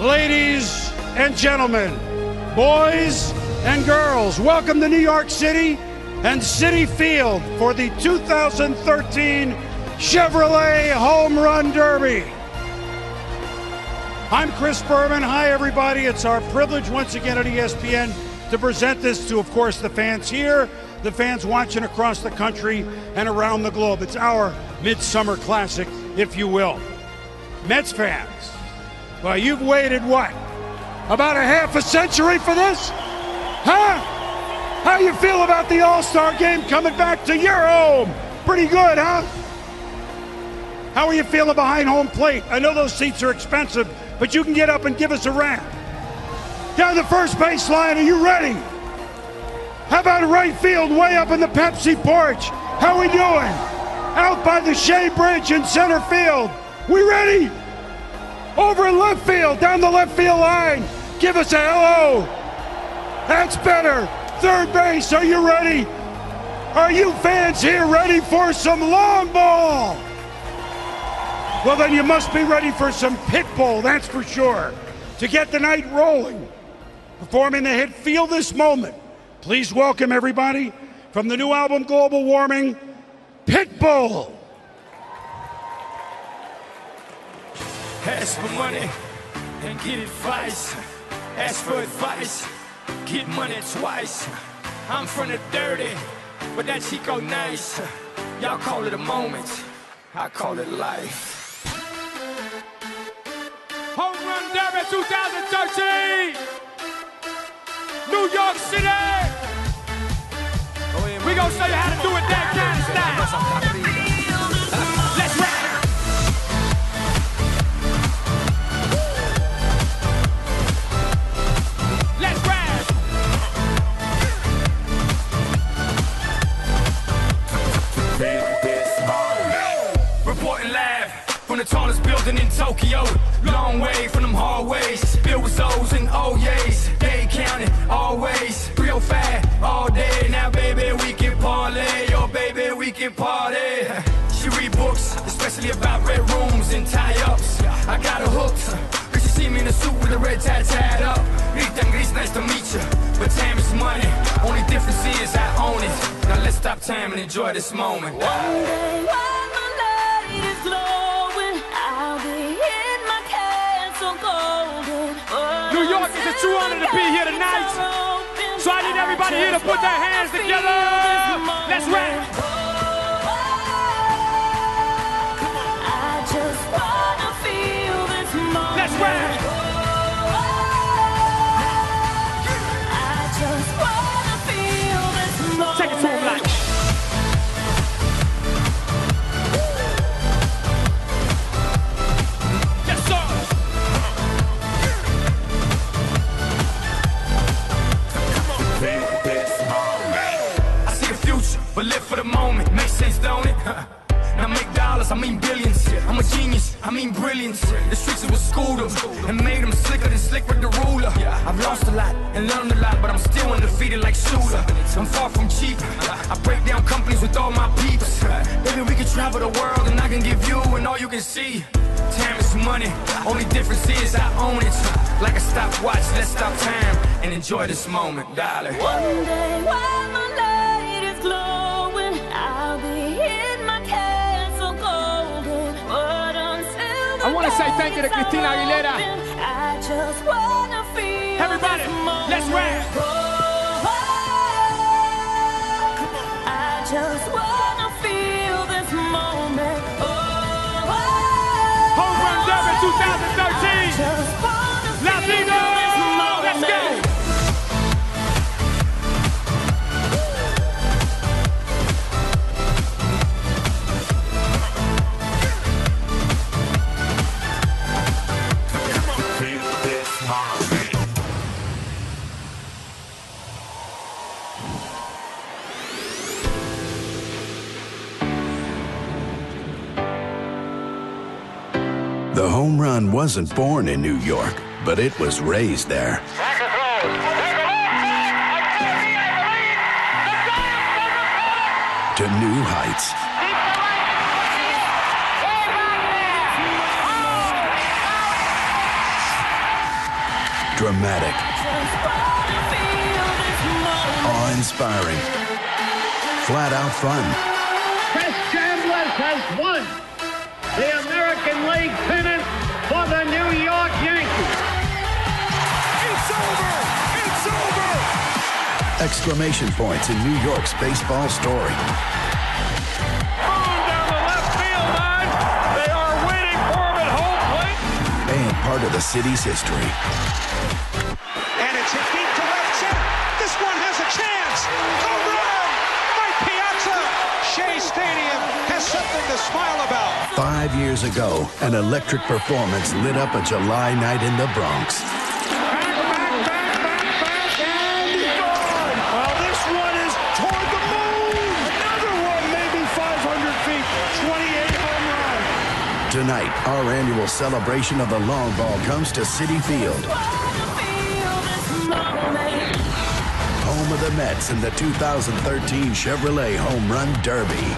Ladies and gentlemen, boys and girls, welcome to New York City and Citi Field for the 2013 Chevrolet Home Run Derby. I'm Chris Berman. Hi, everybody. It's our privilege once again at ESPN to present this to, of course, the fans here, the fans watching across the country and around the globe. It's our midsummer classic, if you will. Mets fans, well, you've waited, what, about a half a century for this? Huh? How you feel about the All-Star game coming back to your home? Pretty good, huh? How are you feeling behind home plate? I know those seats are expensive, but you can get up and give us a rap. Down the first base line, are you ready? How about right field, way up in the Pepsi porch? How we doing? Out by the Shea Bridge in center field. We ready? Over in left field, down the left field line. Give us a hello. That's better. Third base, are you ready? Are you fans here ready for some long ball? Well, then you must be ready for some pit bull, that's for sure. To get the night rolling, performing the hit Feel This Moment, please welcome everybody from the new album Global Warming, Pitbull. Ask for money and get advice. Ask for advice, get money twice. I'm from the dirty, but that Chico nice. Y'all call it a moment, I call it life. Home Run Derby 2013, New York City. We gonna show you how to do it that kind of style. Let's ride. Let's ride. Reporting live from the tallest building in Tokyo. Long way from them hallways. Filled with O's and O's. They counting always. 305 all day. Now, baby, we can parlay. Yo, baby, we can party. She read books, especially about red rooms and tie-ups. I got her hooked. She see me in a suit with a red tie tied up. Rita and Gris, nice to meet you. But time is money. Only difference is I own it. Now let's stop time and enjoy this moment. One day while my light is glowing, I'll be in my castle golden. New York, is a true honor to be here tonight. So I need everybody here to put their hands together. Let's rap. I just wanna feel this moment. Let's rap. I just wanna feel this moment. Take it to him like. Yes, sir. I see a future, but live for the moment. Makes sense, don't it? Now make dollars, I mean billions. I'm a genius, I mean brilliance. The streets is what schooled them and made them slicker than slick with the ruler. I've lost a lot and learned a lot, but I'm still undefeated like Shooter. I'm far from cheap. I break down companies with all my peeps. Maybe we can travel the world and I can give you and all you can see. Time is money, only difference is I own it. Like a stopwatch, let's stop time and enjoy this moment, darling. One day while my light is glowing, I'll be in my castle golden. But until I want to say thank you to Cristina Aguilera. I just wanna feel Everybody, this moment. let's rap. I just wanna feel this moment. Home Run Derby 2013. Just wanna feel Latino, this moment. let's go. The home run wasn't born in New York, but it was raised there. To new heights. Dramatic. Awe-inspiring. Flat-out fun. Chris Chambliss has won the American League pennant for the New York Yankees. It's over! It's over! Exclamation points in New York's baseball story. Down the left field line. They are waiting for him at home plate. And part of the city's history. And it's hit deep to left center. This one has a chance. Home run! Mike Piazza. Shea Stadium has something to smile about. 5 years ago, an electric performance lit up a July night in the Bronx. Well, this one is toward the moon. Another one, maybe 500 feet. 28 home run. Tonight, our annual celebration of the long ball comes to Citi Field. Home of the Mets in the 2013 Chevrolet Home Run Derby.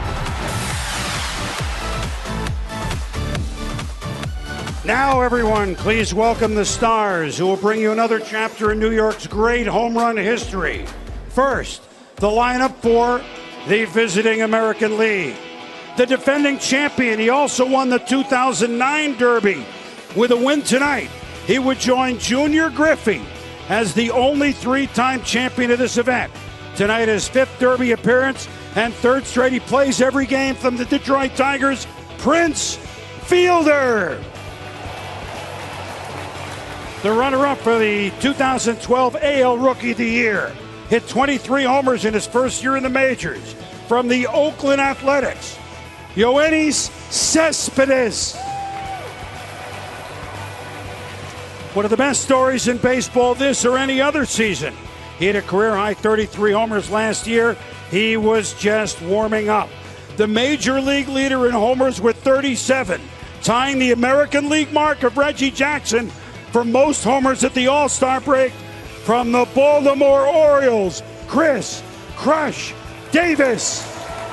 Now, everyone, please welcome the stars who will bring you another chapter in New York's great home run history. First, the lineup for the visiting American League. The defending champion, he also won the 2009 Derby. With a win tonight, he would join Junior Griffey as the only three-time champion of this event. Tonight, his fifth Derby appearance and third straight. He plays every game from the Detroit Tigers, Prince Fielder. The runner-up for the 2012 AL Rookie of the Year. Hit 23 homers in his first year in the majors. From the Oakland Athletics, Yoenis Cespedes. One of the best stories in baseball this or any other season. He had a career-high 33 homers last year. He was just warming up. The Major League leader in homers with 37, tying the American League mark of Reggie Jackson for most homers at the All-Star break. From the Baltimore Orioles, Chris "Crush" Davis.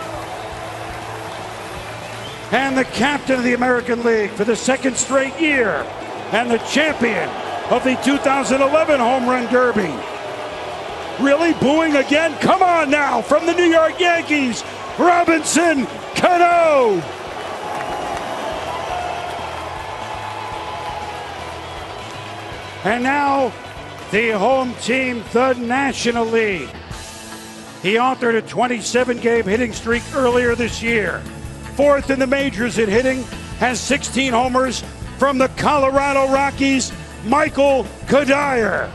And the captain of the American League for the second straight year, and the champion of the 2011 Home Run Derby. Really booing again? Come on now, from the New York Yankees, Robinson Cano. And now, the home team, the National League. He authored a 27-game hitting streak earlier this year. Fourth in the majors in hitting, has 16 homers. From the Colorado Rockies, Michael Kadire.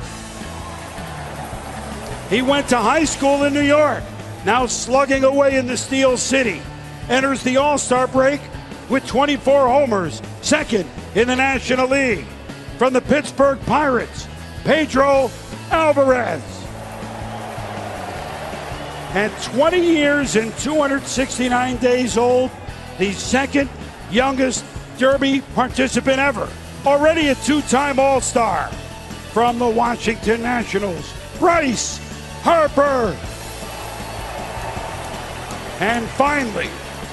He went to high school in New York, now slugging away in the Steel City. Enters the All-Star break with 24 homers, second in the National League. From the Pittsburgh Pirates, Pedro Alvarez. At 20 years and 269 days old, the second youngest Derby participant ever. Already a two-time All-Star. From the Washington Nationals, Bryce Harper. And finally,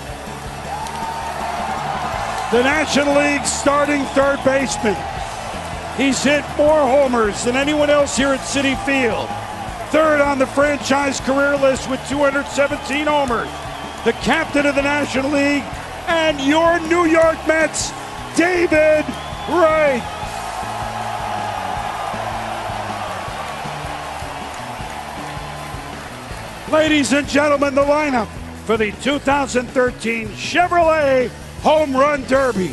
the National League starting third baseman. He's hit more homers than anyone else here at Citi Field. Third on the franchise career list with 217 homers. The captain of the National League and your New York Mets, David Wright. Ladies and gentlemen, the lineup for the 2013 Chevrolet Home Run Derby.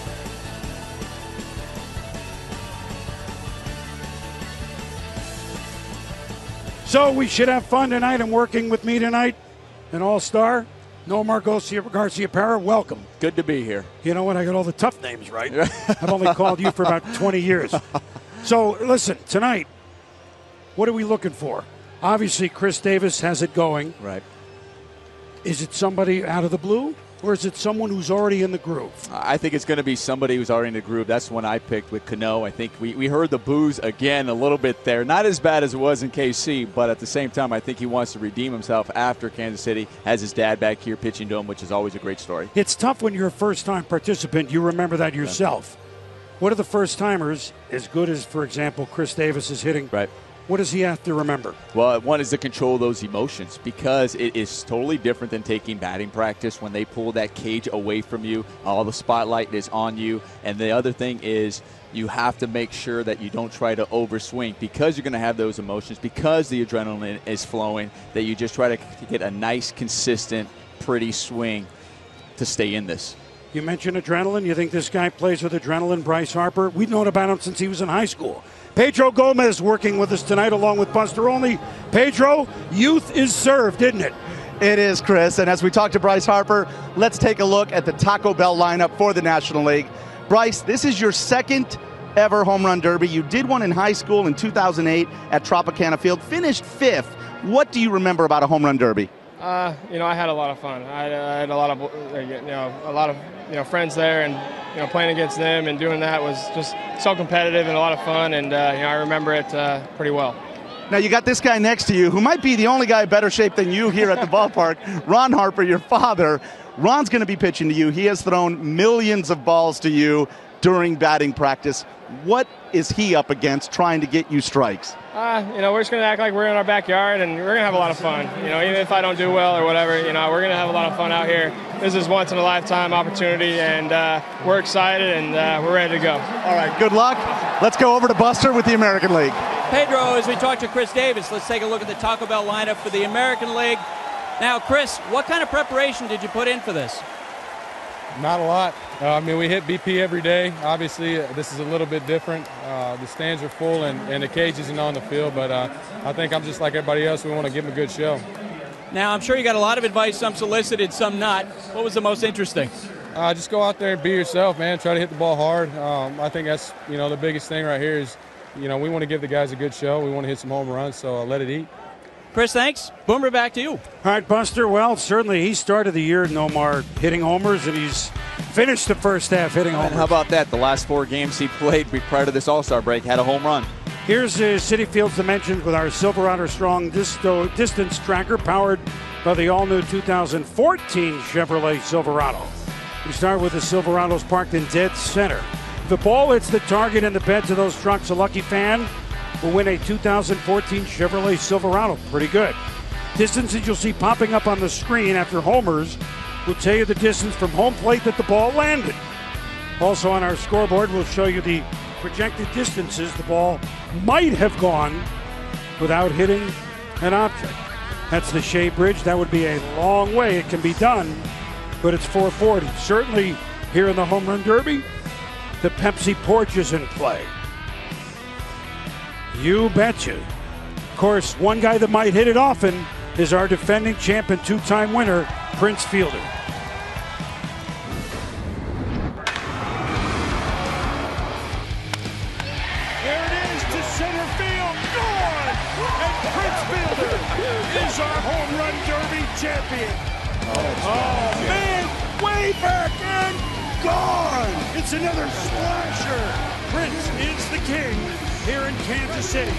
So we should have fun tonight, and working with me tonight, an all-star, Nomar Garcia-Parra. Welcome. Good to be here. You know what? I got all the tough names right. I've only called you for about 20 years. So listen, tonight, what are we looking for? Obviously, Chris Davis has it going. Right. Is it somebody out of the blue, or is it someone who's already in the groove? I think it's going to be somebody who's already in the groove. That's the one I picked with Cano. I think we heard the boos again a little bit there. Not as bad as it was in KC, but at the same time, I think he wants to redeem himself after Kansas City. Has his dad back here pitching to him, which is always a great story. It's tough when you're a first-time participant. You remember that yourself. What are the first-timers, as good as, for example, Chris Davis is hitting? Right. What does he have to remember? Well, one is to control those emotions, because it is totally different than taking batting practice. When they pull that cage away from you, all the spotlight is on you. And the other thing is you have to make sure that you don't try to overswing, because you're going to have those emotions, because the adrenaline is flowing, that you just try to get a nice, consistent, pretty swing to stay in this. You mentioned adrenaline. You think this guy plays with adrenaline, Bryce Harper? We've known about him since he was in high school. Pedro Gomez working with us tonight along with Buster Olney. Pedro, youth is served, isn't it? It is, Chris. And as we talk to Bryce Harper, let's take a look at the Taco Bell lineup for the National League. Bryce, this is your second ever home run derby. You did one in high school in 2008 at Tropicana Field, finished 5th. What do you remember about a home run derby? I had a lot of fun. I had a lot of friends there, and playing against them and doing that was just so competitive and a lot of fun. And I remember it pretty well. Now you got this guy next to you, who might be the only guy in better shape than you here at the ballpark, Ron Harper, your father. Ron's going to be pitching to you. He has thrown millions of balls to you during batting practice. What is he up against trying to get you strikes? We're just going to act like we're in our backyard, and we're going to have a lot of fun. Even if I don't do well or whatever, we're going to have a lot of fun out here. This is once in a lifetime opportunity, and we're excited, and we're ready to go. All right, good luck. Let's go over to Buster with the American League. Pedro, as we talk to Chris Davis, let's take a look at the Taco Bell lineup for the American League. Now, Chris, what kind of preparation did you put in for this? Not a lot. We hit BP every day. Obviously, this is a little bit different. The stands are full and the cage isn't on the field, but I think I'm just like everybody else. We want to give them a good show. Now, I'm sure you got a lot of advice, some solicited, some not. What was the most interesting? Just go out there and be yourself, man. Try to hit the ball hard. I think that's, the biggest thing right here is, we want to give the guys a good show. We want to hit some home runs, so let it eat. Chris, thanks. Boomer, back to you. All right, Buster. Well, certainly he started the year, Nomar, hitting homers, and he's finished the first half hitting homers. And how about that? The last 4 games he played prior to this All-Star break had a home run. Here's Citi Field's Dimensions with our Silverado Strong distance tracker, powered by the all-new 2014 Chevrolet Silverado. We start with the Silverados parked in dead center. If the ball hits the target in the beds of those trucks, a lucky fan will win a 2014 Chevrolet Silverado. Pretty good. Distances you'll see popping up on the screen after homers will tell you the distance from home plate that the ball landed. Also on our scoreboard, we'll show you the projected distances the ball might have gone without hitting an object. That's the Shea Bridge. That would be a long way. It can be done, but it's 440. Certainly here in the Home Run Derby, the Pepsi porch is in play. You betcha. Of course, one guy that might hit it often is our defending champ and 2-time winner, Prince Fielder. There it is to center field. Gone! And Prince Fielder is our Home Run Derby champion. Oh man, way back and gone! It's another splasher. Prince is the king here in Kansas City.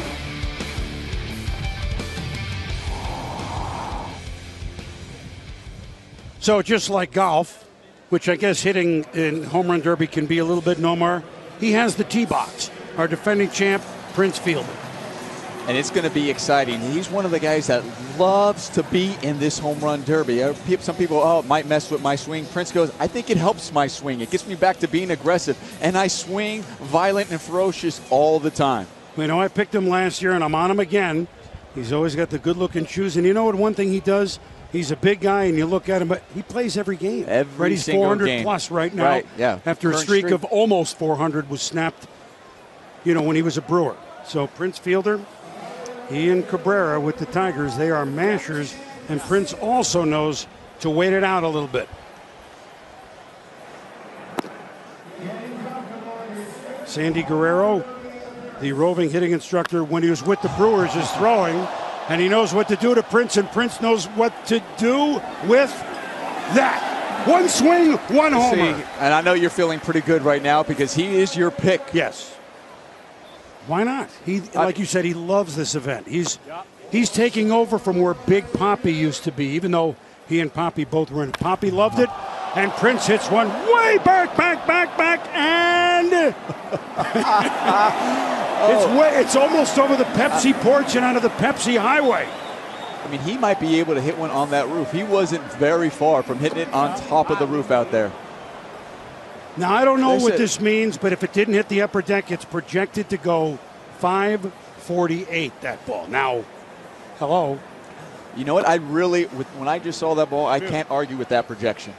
So just like golf, which I guess hitting in Home Run Derby can be a little bit Nomar, he has the tee box, our defending champ, Prince Fielder. And it's going to be exciting. He's one of the guys that loves to be in this Home Run Derby. Some people, it might mess with my swing. Prince goes, I think it helps my swing. It gets me back to being aggressive. And I swing violent and ferocious all the time. I picked him last year, and I'm on him again. He's always got the good-looking shoes. And you know what? One thing he does, he's a big guy, and you look at him, but he plays every game. Every He's single 400 game. plus right now. Right, yeah. After a streak of almost 400 was snapped, when he was a Brewer. So Prince Fielder, he and Cabrera with the Tigers, they are mashers, and Prince also knows to wait it out a little bit. Sandy Guerrero, the roving hitting instructor when he was with the Brewers, is throwing, and he knows what to do to Prince, and Prince knows what to do with that. One swing, one homer. And I know you're feeling pretty good right now because he is your pick. Yes. Why not? Like you said, he loves this event. He's taking over from where Big Papi used to be, even though he and Papi both were in it. Papi loved it, And Prince hits one way back, and it's almost over the Pepsi porch and onto the Pepsi highway. I mean, he might be able to hit one on that roof. He wasn't very far from hitting it on top of the roof out there. Now, I don't know what this means, but if it didn't hit the upper deck, it's projected to go 548, that ball. Now, hello. You know what? When I just saw that ball, I can't argue with that projection.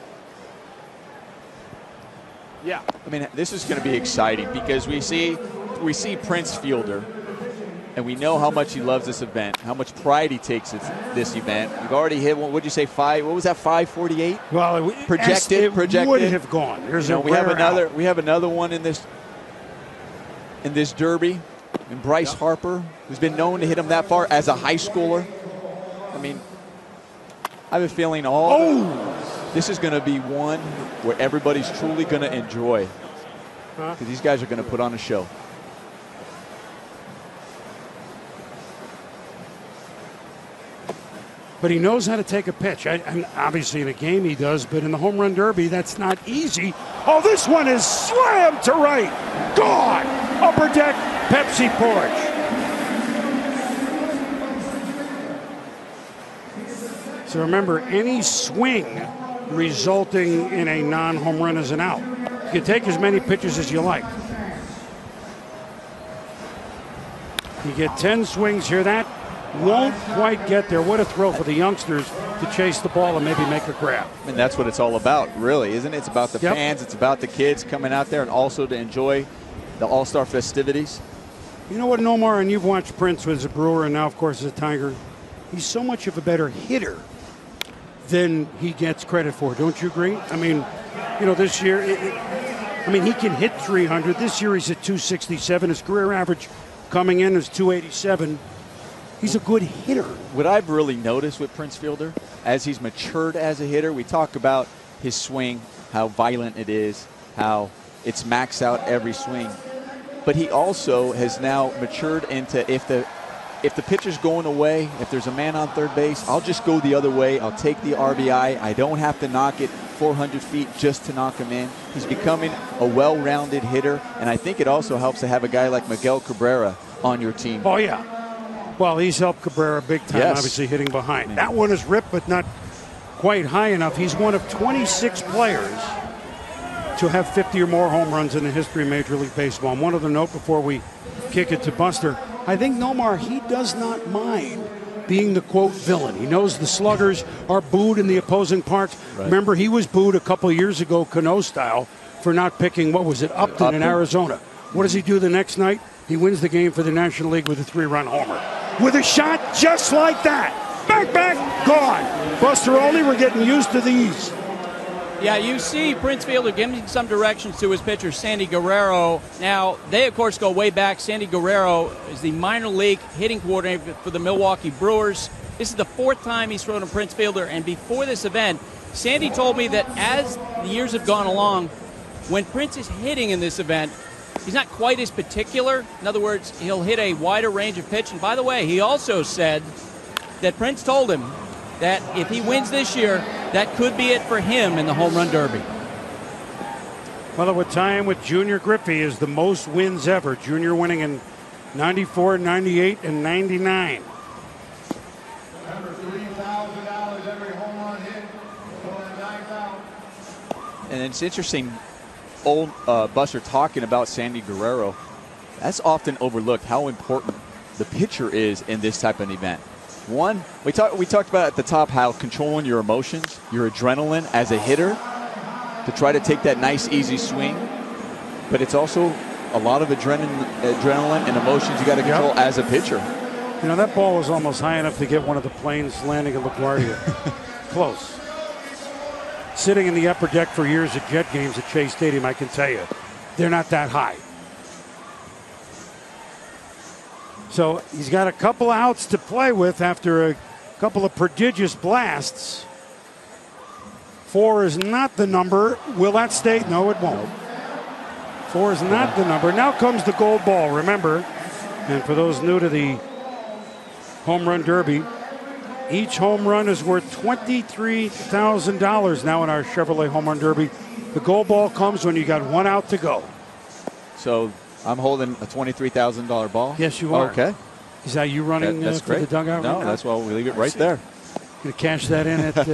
Yeah. I mean, this is going to be exciting because we see Prince Fielder, and we know how much he loves this event, how much pride he takes in this event. We've already hit one. What'd you say? What was that? 548? Well, projected. Would have gone. We have another one in this derby, and Bryce Harper, who's been known to hit him that far as a high schooler. I mean, I have a feeling this is going to be one where everybody's truly going to enjoy, because these guys are going to put on a show. But he knows how to take a pitch. And obviously in a game he does, but in the home run derby, that's not easy. Oh, this one is slammed to right. Gone. Upper deck, Pepsi porch. So remember, any swing resulting in a non-home run is an out. You can take as many pitches as you like. You get 10 swings here. That won't quite get there. What a thrill for the youngsters to chase the ball and maybe make a grab. And that's what it's all about, really, isn't it? It's about the fans. It's about the kids coming out there and also to enjoy the All-Star festivities. You know what, Nomar, and you've watched Prince as a Brewer and now, of course, as a Tiger. He's so much of a better hitter than he gets credit for. Don't you agree? I mean, this year, he can hit 300. This year he's at 267. His career average coming in is 287. He's a good hitter. What I've really noticed with Prince Fielder, as he's matured as a hitter, we talk about his swing, how violent it is, how it's maxed out every swing. But he also has now matured into if the pitcher's going away, if there's a man on third base, I'll just go the other way. I'll take the RBI. I don't have to knock it 400 feet just to knock him in. He's becoming a well-rounded hitter, and I think it also helps to have a guy like Miguel Cabrera on your team. Oh, yeah. Well, he's helped Cabrera big time, obviously hitting behind. That one is ripped, but not quite high enough. He's one of 26 players to have 50 or more home runs in the history of Major League Baseball. And one other note before we kick it to Buster. I think Nomar, he does not mind being the, quote, villain. He knows the sluggers are booed in the opposing parks. Right. Remember, he was booed a couple of years ago, Cano style, for not picking, Upton in Arizona. What does he do the next night? He wins the game for the National League with a 3-run homer. With a shot just like that. Back, gone. Buster Olney, we're getting used to these. Yeah, you see Prince Fielder giving some directions to his pitcher, Sandy Guerrero. Now, they, of course, go way back. Sandy Guerrero is the minor league hitting coordinator for the Milwaukee Brewers. This is the 4th time he's thrown to Prince Fielder. And before this event, Sandy told me that as the years have gone along, when Prince is hitting in this event, he's not quite as particular. In other words, he'll hit a wider range of pitch. And by the way, he also said that Prince told him that if he wins this year, that could be it for him in the home run derby. Well, it would tie in with Junior Griffey as the most wins ever. Junior winning in 94, 98, and 99. And it's interesting, Buster talking about Sandy Guerrero. That's often overlooked how important the pitcher is in this type of event. One, we talked about at the top how controlling your emotions, your adrenaline as a hitter to try to take that nice, easy swing. But it's also a lot of adrenaline and emotions you got to control as a pitcher. You know, that ball was almost high enough to get one of the planes landing at LaGuardia. Close. Sitting in the upper deck for years at Jet games at Chase Stadium, I can tell you, they're not that high. So he's got a couple outs to play with after a couple of prodigious blasts. 4 is not the number. Will that stay? No, it won't. 4 is not the number. Now comes the gold ball, remember. And for those new to the home run derby, Each home run is worth $23,000 now in our Chevrolet Home Run Derby. The gold ball comes when you got 1 out to go. So I'm holding a $23,000 ball? Yes, you are. Okay. Is that you running that's for great. the dugout? No, right now? that's why we leave it right there. Going to cash that in at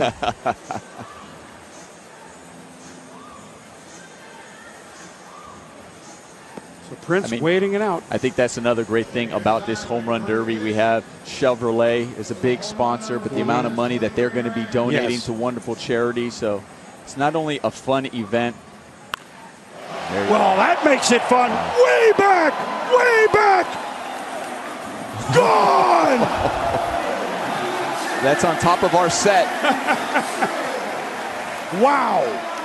So Prince waiting it out. I think that's another great thing about this home run derby. We have Chevrolet is a big sponsor, but the amount of money that they're going to be donating to wonderful charities. So it's not only a fun event. Well, that makes it fun. Way back! Way back! Gone! That's on top of our set. Wow.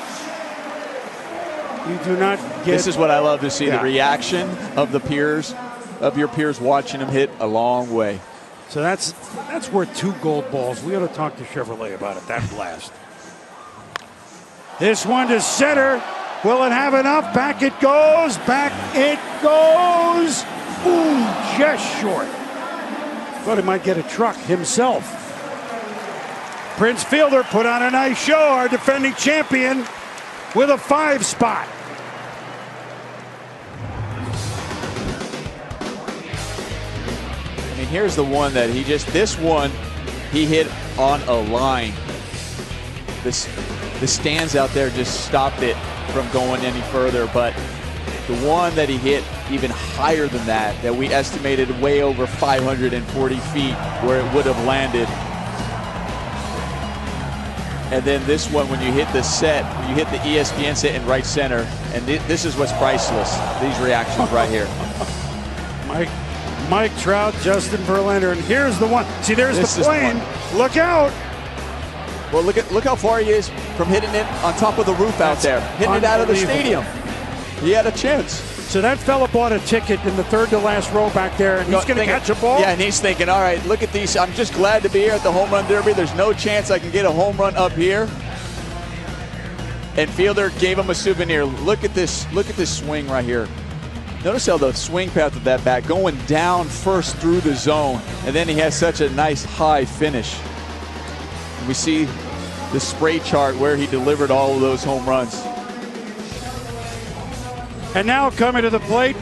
You do not get... This is what I love to see, the reaction of the peers, of your peers watching him hit a long way. So that's worth 2 gold balls. We ought to talk to Chevrolet about it. That blast. This one to center. Will it have enough? Back it goes. Back it goes. Ooh, just short. Thought he might get a truck himself. Prince Fielder put on a nice show. Our defending champion with a 5 spot. I mean, here's the one that this one he hit on a line. The stands out there just stopped it from going any further, but the one that he hit even higher than that we estimated way over 540 feet where it would have landed. And then this one, when you hit the set, when you hit the ESPN set in right center, and this is what's priceless, these reactions right here. Mike Trout, Justin Verlander, and here's the one. See, there's the plane. Look out. Well, look how far he is from hitting it on top of the roof out there, hitting it out of the stadium. He had a chance. So that fella bought a ticket in the 3rd to last row back there, and he's going to catch a ball? Yeah, and he's thinking, all right, look at these. I'm just glad to be here at the Home Run Derby. There's no chance I can get a home run up here. And Fielder gave him a souvenir. Look at this swing right here. Notice how the swing path of that bat going down first through the zone, and then he has such a nice high finish. And we see the spray chart where he delivered all of those home runs. And now coming to the plate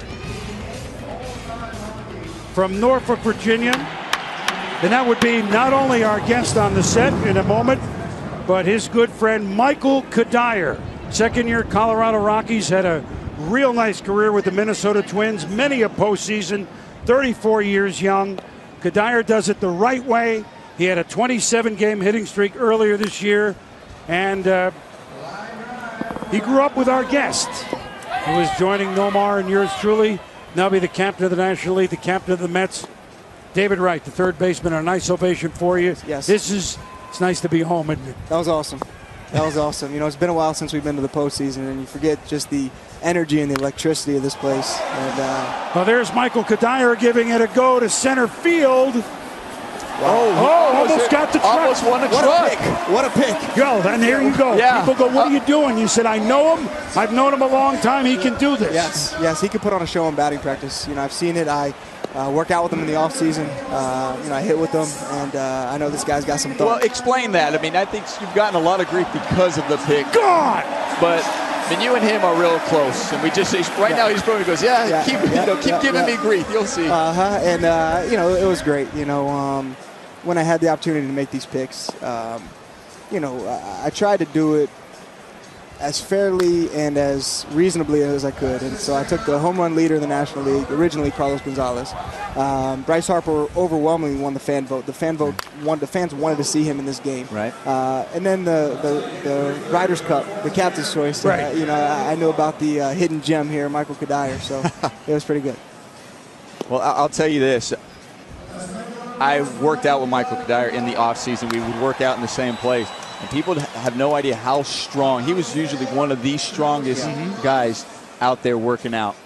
from Norfolk, Virginia. And that would be not only our guest on the set in a moment, but his good friend Michael Kadire. 2nd-year Colorado Rockies, had a real nice career with the Minnesota Twins, many a postseason, 34 years young. Kadire does it the right way. He had a 27-game hitting streak earlier this year, and he grew up with our guest, who is joining Nomar and yours truly. Now be the captain of the National League, the captain of the Mets. David Wright, the 3rd baseman, a nice ovation for you. Yes. It's nice to be home, isn't it? That was awesome. That was awesome. You know, it's been a while since we've been to the postseason, and you forget just the energy and the electricity of this place. And well, there's Michael Kadire giving it a go to center field. Wow. Almost got the truck. Almost won a truck. What a pick. Go, and there you go. Yeah. People go, what are you doing? You said, I know him. I've known him a long time. He can do this. Yes, he can put on a show in batting practice. You know, I've seen it. I work out with him in the offseason. You know, I hit with him, and I know this guy's got some thought. Well, explain that. I mean, I think you've gotten a lot of grief because of the pick. God! But I mean, you and him are real close, and we just now he's probably goes, keep giving me grief. You'll see. And you know, it was great. You know, when I had the opportunity to make these picks, you know, I tried to do it as fairly and as reasonably as I could. And so I took the home run leader in the National League, originally Carlos Gonzalez. Bryce Harper overwhelmingly won the fan vote. The fans wanted to see him in this game. Right. And then the Riders' Cup, the captain's choice. Right. You know, I knew about the hidden gem here, Michael Kadire. So it was pretty good. Well, I'll tell you this. I worked out with Michael Kadire in the offseason. We would work out in the same place. And people have no idea how strong. He was usually one of the strongest guys out there working out.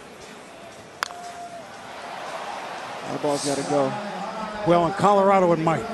That ball's got to go. Well, in Colorado, it might.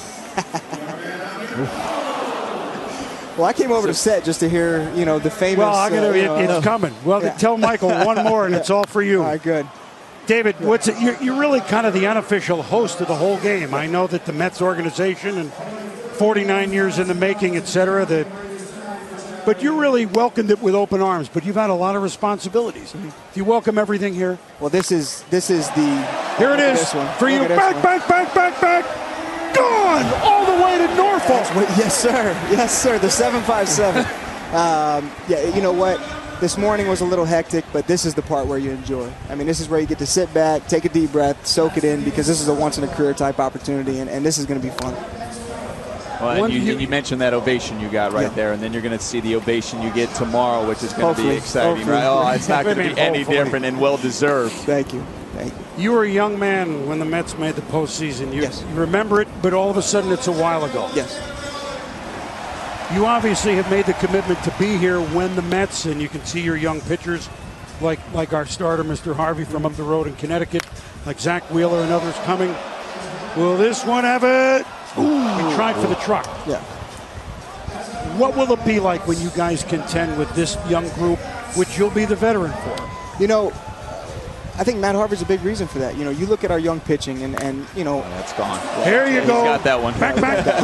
Well, I came over to set just to hear, you know, the famous. Well, it's coming. Well, tell Michael one more, and it's all for you. All right, good. David, what's it? You're really kind of the unofficial host of the whole game. I know that the Mets organization and 49 years in the making, et cetera, but you really welcomed it with open arms. But you've had a lot of responsibilities. Do you welcome everything here? Well, this is the. Here it is for you. Back. Gone all the way to Norfolk. Yes, sir. The 757. Yeah, you know what? This morning was a little hectic, but this is the part where you enjoy. I mean, this is where you get to sit back, take a deep breath, soak it in, because this is a once-in-a-career type opportunity, and this is going to be fun. Well, and you mentioned that ovation you got right there, and then you're going to see the ovation you get tomorrow, which is going to be exciting, right? Oh, it's not going to be any different and well-deserved. Thank you. You were a young man when the Mets made the postseason. You remember it, but all of a sudden it's a while ago. Yes. You obviously have made the commitment to be here when the Mets, and you can see your young pitchers, like our starter, Mr. Harvey, from up the road in Connecticut, like Zach Wheeler and others coming. Will this one have it? He tried for the truck. Yeah. What will it be like when you guys contend with this young group, which you'll be the veteran for? You know, I think Matt Harvey's a big reason for that. You know, you look at our young pitching, and you know. That's gone. Here you go. He's got that one. Back.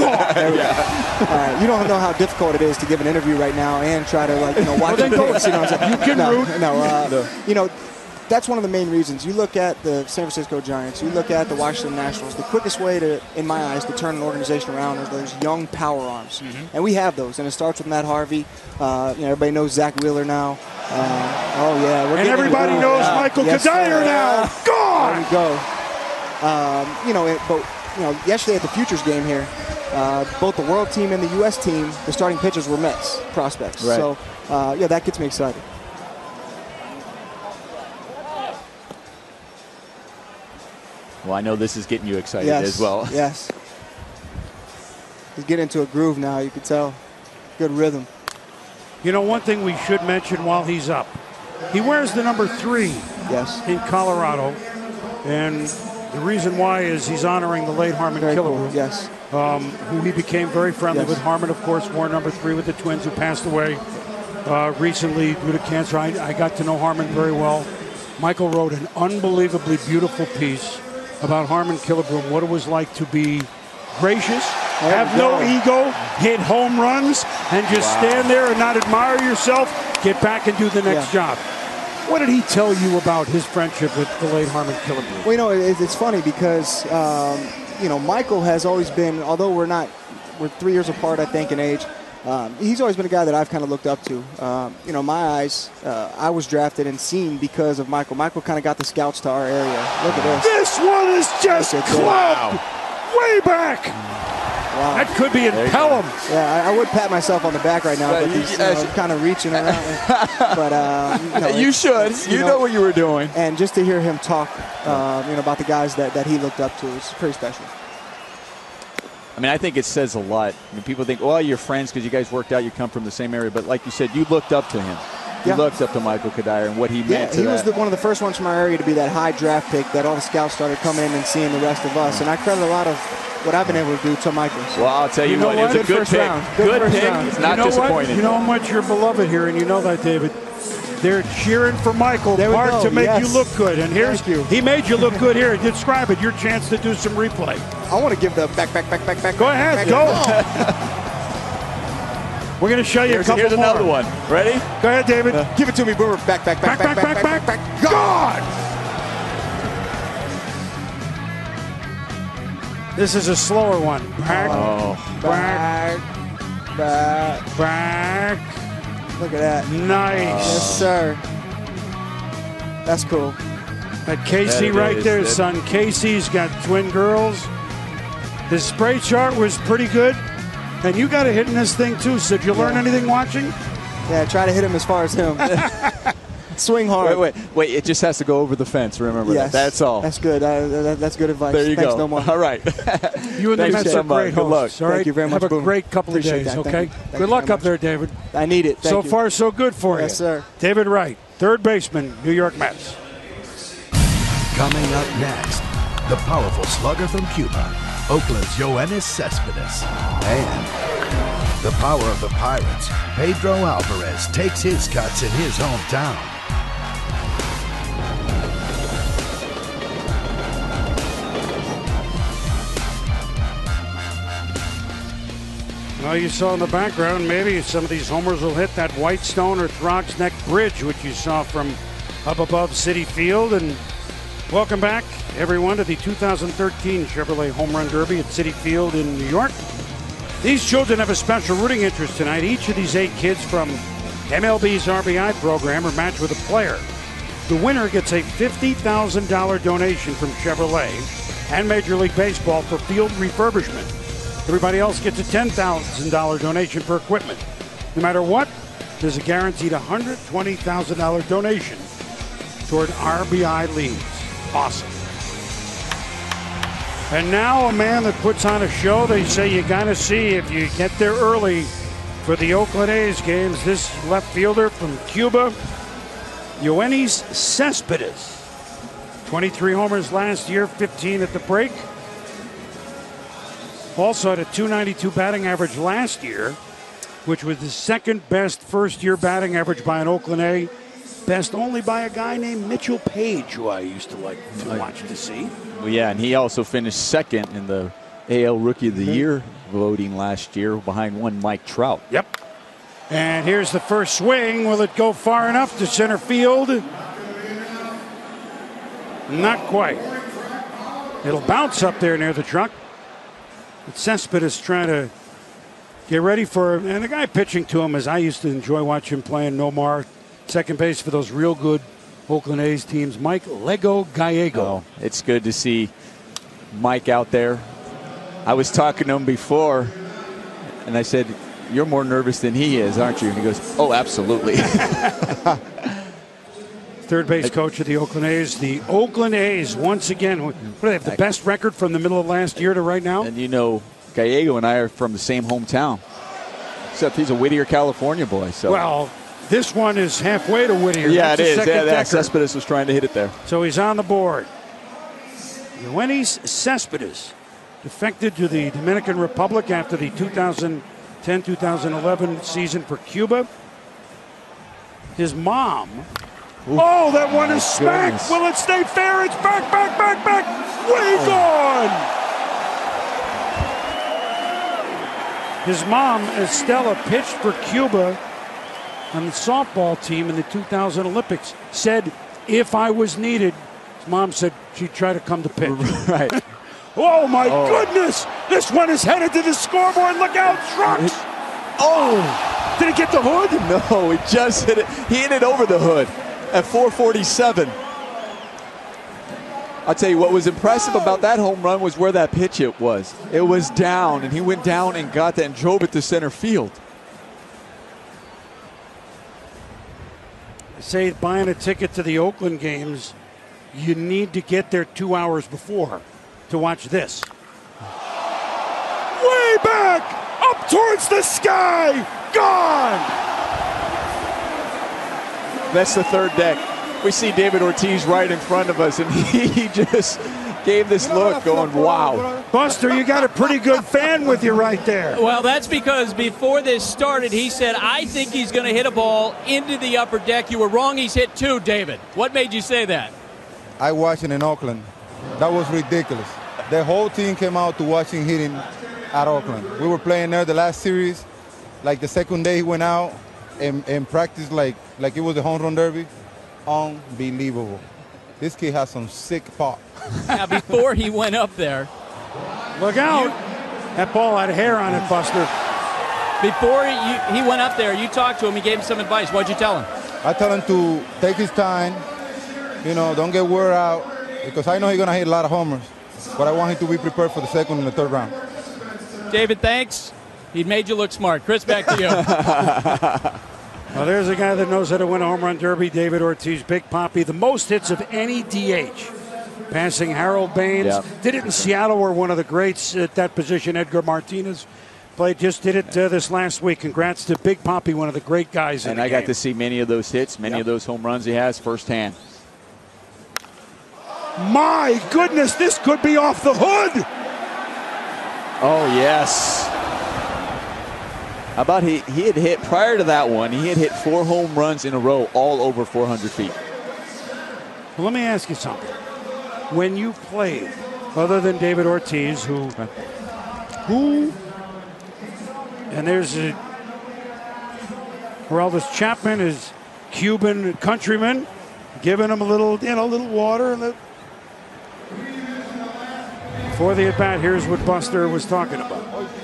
You don't know how difficult it is to give an interview right now and try to, watch the pitch. You know what I'm saying? You can root. No. You know, that's one of the main reasons. You look at the San Francisco Giants, you look at the Washington Nationals, the quickest way to, in my eyes, to turn an organization around is those young power arms. And we have those, and it starts with Matt Harvey. Everybody knows Zach Wheeler now. And everybody knows Michael Kadire now. Gone! There we go. Yesterday at the Futures game here, both the World team and the U.S. team, the starting pitchers were Mets prospects. Right. So, that gets me excited. Well, I know this is getting you excited as well. Yes. He's getting into a groove now, you can tell. Good rhythm. You know, one thing we should mention while he's up, he wears the number 3 in Colorado. And the reason why is he's honoring the late Harmon Killebrew, who he became very friendly with. Harmon, of course, wore number 3 with the Twins, who passed away recently due to cancer. I got to know Harmon very well. Michael wrote an unbelievably beautiful piece about Harmon Killebrew, what it was like to be gracious, have no ego, hit home runs, and just stand there and not admire yourself, get back and do the next job. What did he tell you about his friendship with the late Harmon Killebrew? Well, you know, it's funny because, Michael has always been, although we're 3 years apart, I think, in age, he's always been a guy that I've kind of looked up to. My eyes, I was drafted and seen because of Michael. Michael kind of got the scouts to our area. Look at this. This one is just clubbed way back. Wow. That could be in Pelham. Yeah, I would pat myself on the back right now, but he's kind of reaching around. But you should. You know what you were doing. And just to hear him talk, about the guys that he looked up to is pretty special. I mean, I think it says a lot. I mean, people think, well, you're friends because you guys worked out, you come from the same area. But like you said, you looked up to him. You looked up to Michael Kadire and what he meant to he was one of the first ones from our area to be that high draft pick that all the scouts started coming in and seeing the rest of us. And I credit a lot of what I've been able to do to Michael. So. Well, I'll tell you what, it was a good pick. Good pick. It's not disappointing. You know how much you're beloved here, and you know that, David. They're cheering for Michael, part to make you look good. And he made you look good here. Describe it. Your chance to do some replay. I want to give the back. Go ahead. Go. We're going to show you a couple Here's more. another one. Ready? Go ahead, David. Give it to me, Boomer. Back. God! This is a slower one. Back. Look at that. Nice. Yes, sir. That's cool. That Casey right there, son. Casey's got twin girls. His spray chart was pretty good. And you got a hit in this thing, too. So did you learn anything watching? Yeah, try to hit him as far as him. Swing hard. Wait. It just has to go over the fence. Remember that. That's all. That's good. That's good advice. There you Thanks go. No more. All right. You and the Mets are great hosts. Good luck. All right? Thank you very much. Have a great couple of days, okay? Good luck up there, David. I need it. So far, so good for you. Yes, sir. David Wright, third baseman, New York Mets. Coming up next, the powerful slugger from Cuba, Oakland's Yoenis Cespedes. And the power of the Pirates, Pedro Alvarez takes his cuts in his hometown. Well, you saw in the background, maybe some of these homers will hit that Whitestone or Throgs Neck Bridge, which you saw from up above Citi Field. And welcome back, everyone, to the 2013 Chevrolet Home Run Derby at Citi Field in New York. These children have a special rooting interest tonight. Each of these 8 kids from MLB's RBI program are matched with a player. The winner gets a $50,000 donation from Chevrolet and Major League Baseball for field refurbishment. Everybody else gets a $10,000 donation for equipment. No matter what, there's a guaranteed $120,000 donation toward RBI leagues. Awesome. And now a man that puts on a show they say you got to see if you get there early for the Oakland A's games. This left fielder from Cuba, Yoenis Cespedes. 23 homers last year, 15 at the break. Also had a .292 batting average last year, which was the second best first-year batting average by an Oakland A. Best only by a guy named Mitchell Page, who I used to like to watch to see. Well, yeah, and he also finished second in the AL Rookie of the Year voting last year behind one Mike Trout. Yep. And here's the first swing. Will it go far enough to center field? Not quite. It'll bounce up there near the truck. But Cespedes trying to get ready for him. And the guy pitching to him, as I used to enjoy watching him playing, Nomar, second base for those real good Oakland A's teams, Mike Lego Gallego. Oh, it's good to see Mike out there. I was talking to him before, and I said, "You're more nervous than he is, aren't you?" And he goes, "Oh, absolutely." Third base coach of the Oakland A's. The Oakland A's, once again, what do they have, the best record from the middle of last year to right now? And you know, Gallego and I are from the same hometown, except he's a Whittier, California boy. So. Well, this one is halfway to Whittier. Yeah, That's it is. Yeah, Cespedes was trying to hit it there. So he's on the board. Yoenis Cespedes defected to the Dominican Republic after the 2010-2011 season for Cuba. His mom. Oof. Oh, that one is smacked. Will it stay fair? It's back. Way gone. His mom, Estella, pitched for Cuba on the softball team in the 2000 Olympics. Said, if I was needed, his mom said she'd try to come to pitch. Right. Oh, my goodness. This one is headed to the scoreboard. Look out, Trucks. Oh. Did it get the hood? No, he just hit it. He hit it over the hood at 447. I'll tell you what was impressive about that home run was where that pitch it was. It was down, and he went down and got that and drove it to center field. They say buying a ticket to the Oakland games, you need to get there 2 hours before to watch this. Way back, up towards the sky, gone! That's the third deck. We see David Ortiz right in front of us, and he just gave this look going, wow. Buster, you got a pretty good fan with you right there. Well, that's because before this started, he said, I think he's going to hit a ball into the upper deck. You were wrong. He's hit 2, David. What made you say that? I watched it in Oakland. That was ridiculous. The whole team came out to watching hitting at Oakland. We were playing there the last series. Like the second day he went out and practiced like it was the home run derby. Unbelievable. This kid has some sick pop. Now, before he went up there. Look out. That ball had hair on it, Buster. Before he went up there, you talked to him. You gave him some advice. What'd you tell him? I tell him to take his time. You know, don't get wore out. Because I know he's going to hit a lot of homers. But I want him to be prepared for the second and the third round. David, thanks. He made you look smart. Chris, back to you. Well, there's a guy that knows how to win a home run derby, David Ortiz, Big Poppy, the most hits of any DH, passing Harold Baines. Yep. Did it in Seattle, where one of the greats at that position, Edgar Martinez, played. Just did it this last week. Congrats to Big Poppy, one of the great guys in and the I game. got to see many of those hits, many of those home runs he has firsthand. My goodness, this could be off the hood. Oh, yes. How about he had hit, prior to that one, he had hit 4 home runs in a row, all over 400 feet. Well, let me ask you something. When you played, other than David Ortiz, who And there's Aroldis Chapman, his Cuban countryman, giving him a little, little water. And before the at bat, here's what Buster was talking about.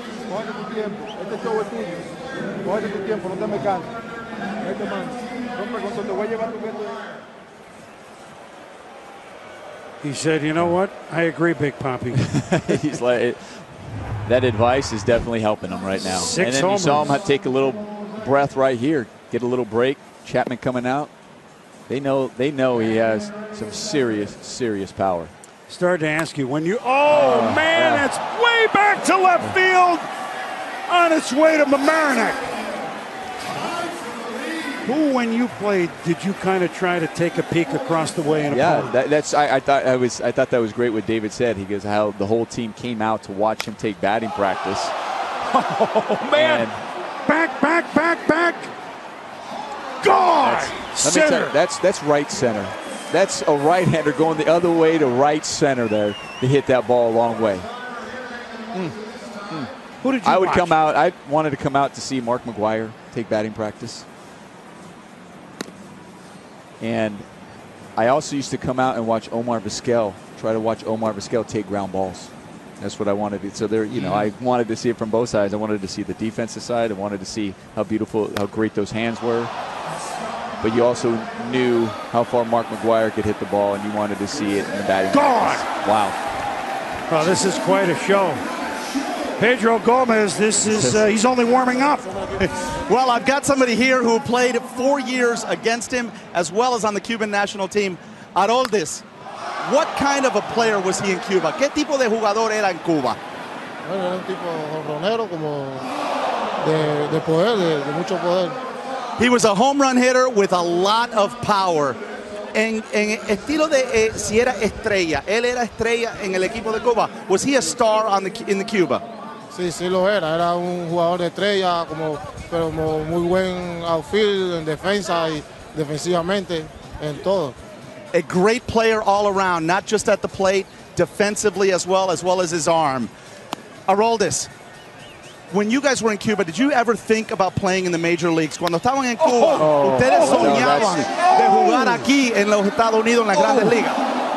He said, "You know what? I agree, Big Papi." He's like, that advice is definitely helping him right now. Six and then homers. you saw him take a little breath right here, get a little break. Chapman coming out. They know he has some serious power. Started to ask you when you. Oh man, yeah. It's way back to left field, on its way to Mamaroneck. Who, when you played, did you kind of try to take a peek across the way? And I thought that was great what David said. He goes how the whole team came out to watch him take batting practice. Oh man! Back! God! Let me tell you, that's right center. That's a right-hander going the other way to right center there to hit that ball a long way. Who did you I would watch? come out. I wanted to come out to see Mark McGwire take batting practice. And I also used to come out and watch Omar Vizquel, try to watch Omar Vizquel take ground balls. That's what I wanted to. So there, I wanted to see it from both sides. I wanted to see the defensive side. I wanted to see how great those hands were. But you also knew how far Mark McGwire could hit the ball, and you wanted to see it in the batting practice. Wow. Well, this is quite a show. Pedro Gomez, he's only warming up. Well, I've got somebody here who played 4 years against him, as well as on the Cuban national team. Aroldis, what kind of a player was he in Cuba? ¿Qué tipo de jugador era en Cuba? Bueno, era un tipo jonronero, como de poder, de mucho poder. He was a home run hitter with a lot of power. En estilo de si era estrella, él era estrella en el equipo de Cuba. Was he a star in the Cuba? Sí lo era. Era un jugador de estrella, pero muy buen outfield en defensa y defensivamente en todo. A great player all around, not just at the plate, defensively as well as his arm. Aroldis, when you guys were in Cuba, did you ever think about playing in the major leagues? Cuando estaban en Cuba, ustedes soñaban de jugar aquí en los Estados Unidos en las grandes ligas.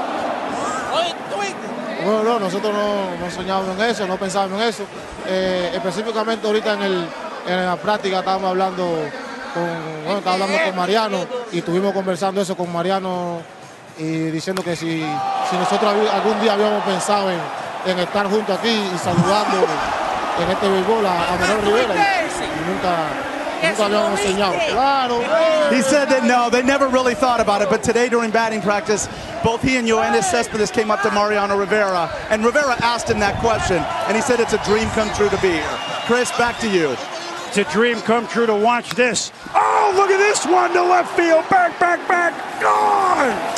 Bueno, no, nosotros no soñábamos en eso, no pensábamos en eso. Específicamente ahorita en la práctica estábamos hablando con Mariano y estuvimos conversando eso con Mariano y diciendo que si nosotros algún día habíamos pensado en estar juntos aquí y saludando en este béisbol a Manuel Rivera y nunca habíamos soñado. Claro. He said that no, they never really thought about it, but today during batting practice, both he and Yoenis Cespedes came up to Mariano Rivera, and Rivera asked him that question, and he said it's a dream come true to be here. Chris, back to you. It's a dream come true to watch this. Oh, look at this one to left field. Back. Gone!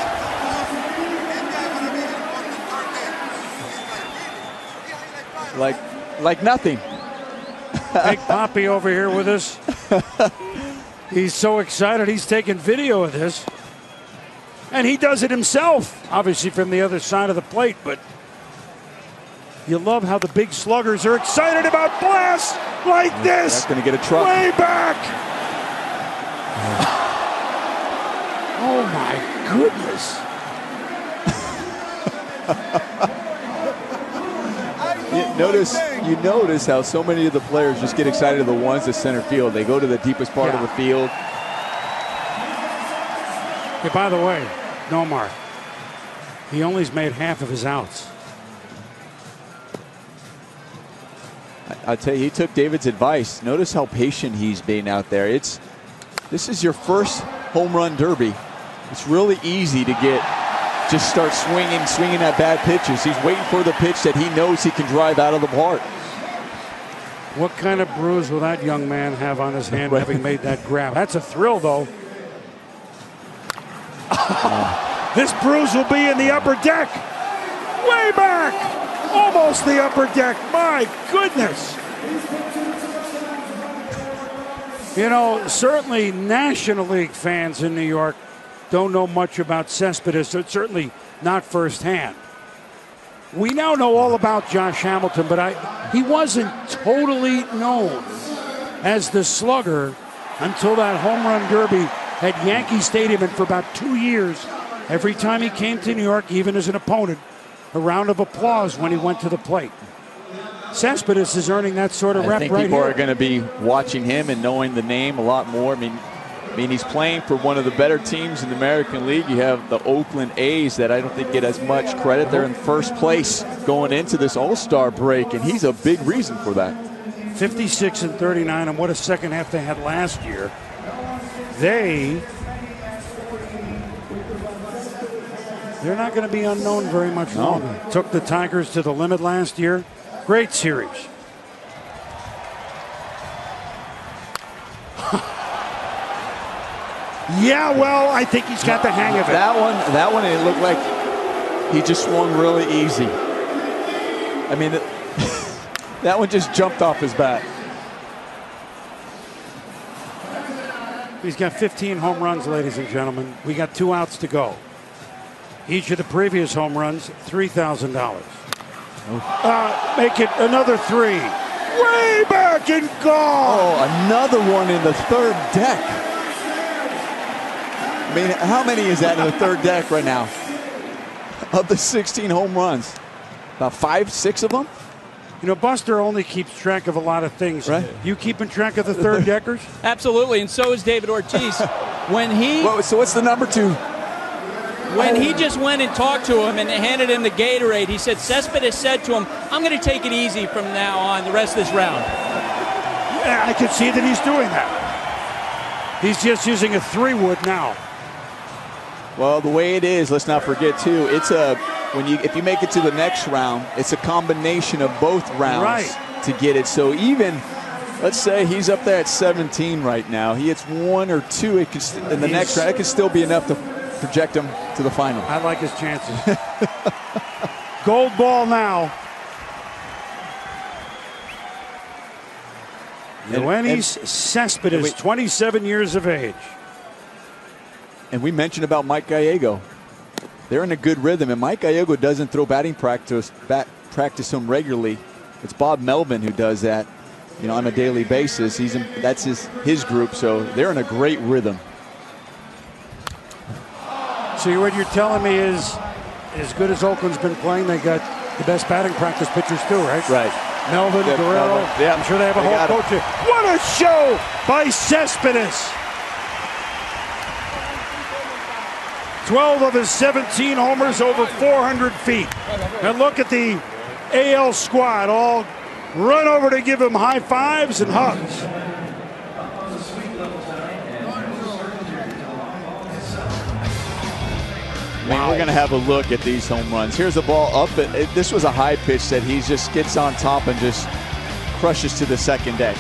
Like nothing. Big Papi over here with us. He's so excited. He's taking video of this. And he does it himself, obviously from the other side of the plate. But you love how the big sluggers are excited about blasts like this. That's going to get a truck. Way back. Oh, my goodness. You notice how so many of the players just get excited of the ones at center field. They go to the deepest part of the field. Hey, by the way, Nomar, he only's made half of his outs. I'll tell you, he took David's advice. Notice how patient he's being out there. This is your first home run derby. It's really easy to just start swinging at bad pitches. He's waiting for the pitch that he knows he can drive out of the park. What kind of bruise will that young man have on his hand having made that grab? That's a thrill, though. This bruise will be in the upper deck. Way back. Almost the upper deck. My goodness. You know, certainly National League fans in New York don't know much about Cespedes, so certainly not firsthand. We now know all about Josh Hamilton, but he wasn't totally known as the slugger until that home run derby at Yankee Stadium, and for about 2 years, every time he came to New York, even as an opponent, a round of applause when he went to the plate. Cespedes is earning that sort of rep right here. I think people are going to be watching him and knowing the name a lot more. I mean, he's playing for one of the better teams in the American League. You have the Oakland A's that I don't think get as much credit. They're in first place going into this All-Star break, and he's a big reason for that. 56 and 39, and what a second half they had last year. They're not going to be unknown very much longer. Took the Tigers to the limit last year. Great series. Yeah, well, I think he's got the hang of it. That one, it looked like he just swung really easy. I mean, that one just jumped off his bat. He's got 15 home runs, ladies and gentlemen. We got 2 outs to go. Each of the previous home runs, $3,000. Make it another 3. Way back and gone. Oh, another one in the third deck. I mean, how many is that in the third deck right now? Of the 16 home runs, about 5, 6 of them? You know, Buster only keeps track of a lot of things. Right. You keeping track of the third deckers? Absolutely, and so is David Ortiz. So what's the number 2? When he just went and talked to him and handed him the Gatorade, he said Cespedes said to him, I'm going to take it easy from now on the rest of this round. Yeah, I can see that he's doing that. He's just using a 3-wood now. Well, the way it is, let's not forget too, it's if you make it to the next round, it's a combination of both rounds to get it. So even, let's say he's up there at 17 right now. He hits 1 or 2 in the next round. It could still be enough to project him to the final. I like his chances. Gold ball now. Yoenis Cespedes, 27 years of age. And we mentioned about Mike Gallego. They're in a good rhythm, and Mike Gallego doesn't throw batting practice him regularly. It's Bob Melvin who does that, on a daily basis. That's his group, so they're in a great rhythm. So what you're telling me is, as good as Oakland's been playing, they got the best batting practice pitchers too, right? Right. Melvin, Guerrero. Yeah. I'm sure they have a whole coach. What a show by Cespedes! 12 of his 17 homers over 400 feet. And look at the AL squad all run over to give him high fives and hugs. I mean, we're going to have a look at these home runs. Here's the ball up. This was a high pitch that he just gets on top and just crushes to the second deck.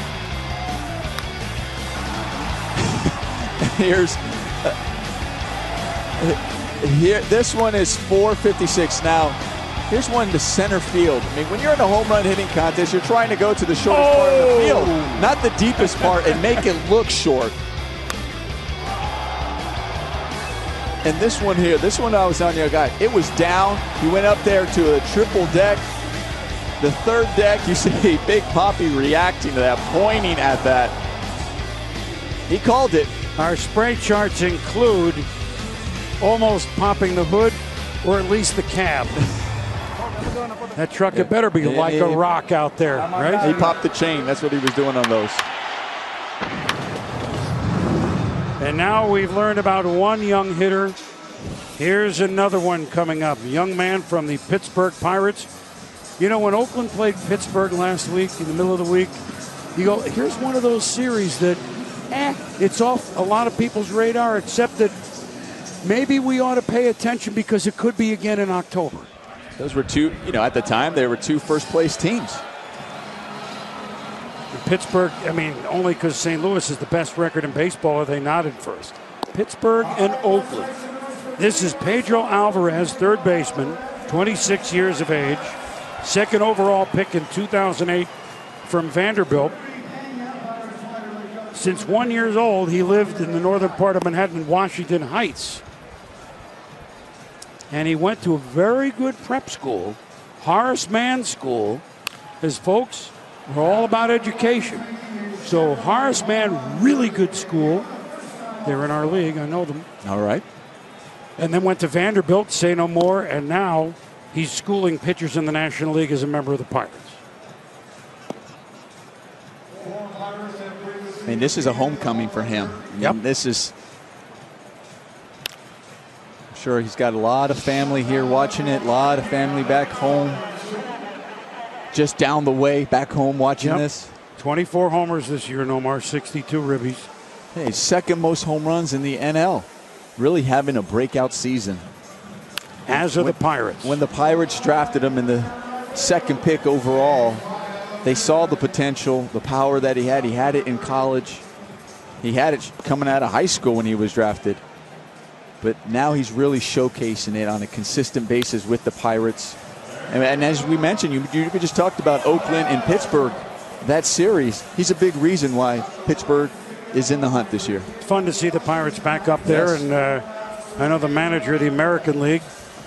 This one is 456. Now, here's one to center field. I mean, when you're in a home run hitting contest, you're trying to go to the shortest part of the field, not the deepest part, and make it look short. And this one here, I was on your guy. It was down. He went up there to a triple deck. The third deck, you see Big Papi reacting to that, pointing at that. He called it. Our spray charts include almost popping the hood, or at least the cab. That truck had better be like a rock out there, right? He popped the chain. That's what he was doing on those. And now we've learned about one young hitter. Here's another one coming up. Young man from the Pittsburgh Pirates. You know, when Oakland played Pittsburgh last week, in the middle of the week, you go, here's one of those series that, it's off a lot of people's radar, except that maybe we ought to pay attention because it could be again in October. Those were two, at the time, they were 2 first-place teams. Pittsburgh, I mean, only because St. Louis is the best record in baseball are they not in first. Pittsburgh and Oakland. This is Pedro Alvarez, third baseman, 26 years of age, second overall pick in 2008 from Vanderbilt. Since 1 year old, he lived in the northern part of Manhattan, Washington Heights. And he went to a very good prep school, Horace Mann School, as folks, we're all about education. So Horace Mann, really good school. They're in our league. I know them. All right. And then went to Vanderbilt, say no more, and now he's schooling pitchers in the National League as a member of the Pirates. I mean, this is a homecoming for him. Yep. This is. I'm sure he's got a lot of family here watching it, a lot of family back home. Just down the way, back home watching this. 24 homers this year, Nomar, 62 ribbies. Hey, second most home runs in the NL. Really having a breakout season. As are the Pirates. When the Pirates drafted him in the second pick overall, they saw the potential, the power that he had. He had it in college. He had it coming out of high school when he was drafted. But now he's really showcasing it on a consistent basis with the Pirates. And as we mentioned, you just talked about Oakland and Pittsburgh. That series, he's a big reason why Pittsburgh is in the hunt this year. It's fun to see the Pirates back up there. Yes. And I know the manager of the American League,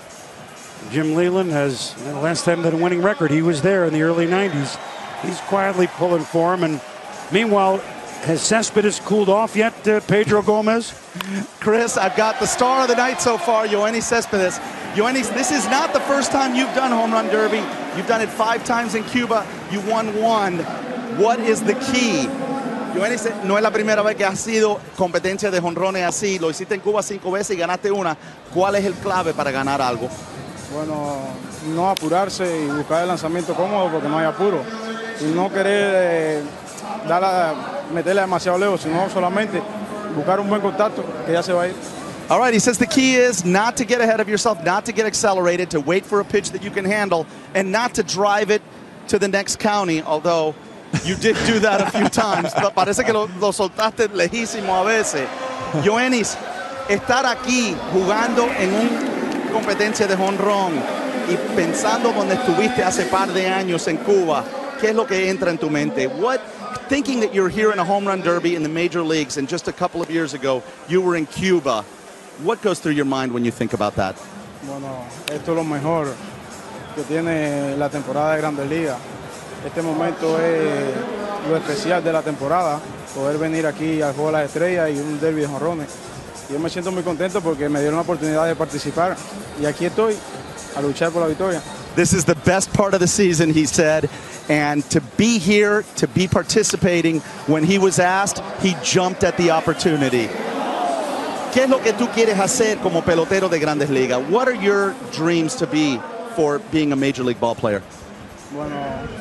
Jim Leland, has, last time that a winning record, he was there in the early 90s. He's quietly pulling for him. And meanwhile, has Cespedes cooled off yet, Pedro Gomez? Chris, I've got the star of the night so far, Yoenis Cespedes. Yoenis, this is not the first time you've done Home Run Derby. You've done it 5 times in Cuba. You won 1. What is the key? Yoenis, no es la primera vez que has sido competencia de jonrones así. Lo hiciste en Cuba 5 veces y ganaste 1. ¿Cuál es el clave para ganar algo? Bueno, no apurarse y buscar el lanzamiento cómodo porque no hay apuro. Y no querer meterle demasiado lejos, sino solamente buscar un buen contacto que ya se va a ir. All right, he says the key is not to get ahead of yourself, not to get accelerated, to wait for a pitch that you can handle, and not to drive it to the next county, although you did do that a few times. Parece que lo soltaste lejísimo a veces. Yoenis, estar aquí jugando en una competencia de jonrón y pensando donde estuviste hace par de años en Cuba, ¿qué es lo que entra en tu mente? Thinking that you're here in a home run derby in the major leagues, and just a couple of years ago you were in Cuba, what goes through your mind when you think about that? Bueno, esto es lo mejor que tiene la temporada de Grandes Ligas. Este momento es lo especial de la temporada, poder venir aquí al Juego de las Estrellas y un derby de jonrones. Yo me siento muy contento porque me dieron la oportunidad de participar y aquí estoy a luchar por la victoria. This is the best part of the season, he said, and to be here, to be participating, when he was asked, he jumped at the opportunity. ¿Qué es lo que tú quieres hacer como pelotero de Grandes Ligas? What are your dreams to be for being a Major League ball player? Bueno,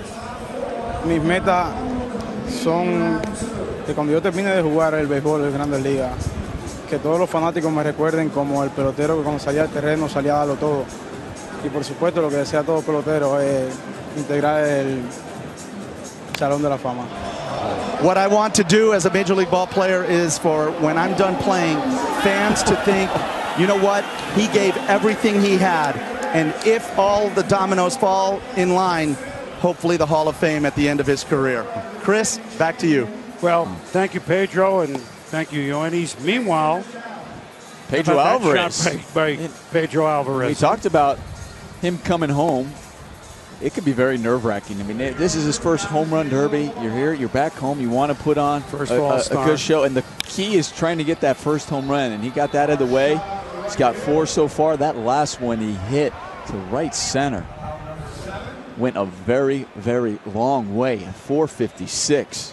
mis metas son que cuando yo termine de jugar el béisbol de Grandes Ligas, que todos los fanáticos me recuerden como el pelotero que cuando salía al terreno salía a darlo todo. Y por supuesto lo que desea todo pelotero es integrar el Salón de la Fama. What I want to do as a Major League ball player is for when I'm done playing, fans to think, you know what, he gave everything he had. And if all the dominoes fall in line, hopefully the Hall of Fame at the end of his career. Chris, back to you. Well, thank you, Pedro, and thank you, Yoenis. Meanwhile, Pedro Alvarez. By Pedro Alvarez. We talked about him coming home. It could be very nerve-wracking. I mean, this is his first home run derby. You're here, you're back home. You want to put on a good show. And the key is trying to get that first home run. And he got that out of the way. He's got 4 so far. That last one he hit to right center. Went a very, very long way at 456.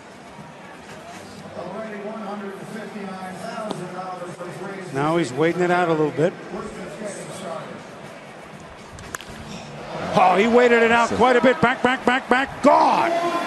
Now he's waiting it out a little bit. Oh, he waited it out quite a bit. Back. Gone.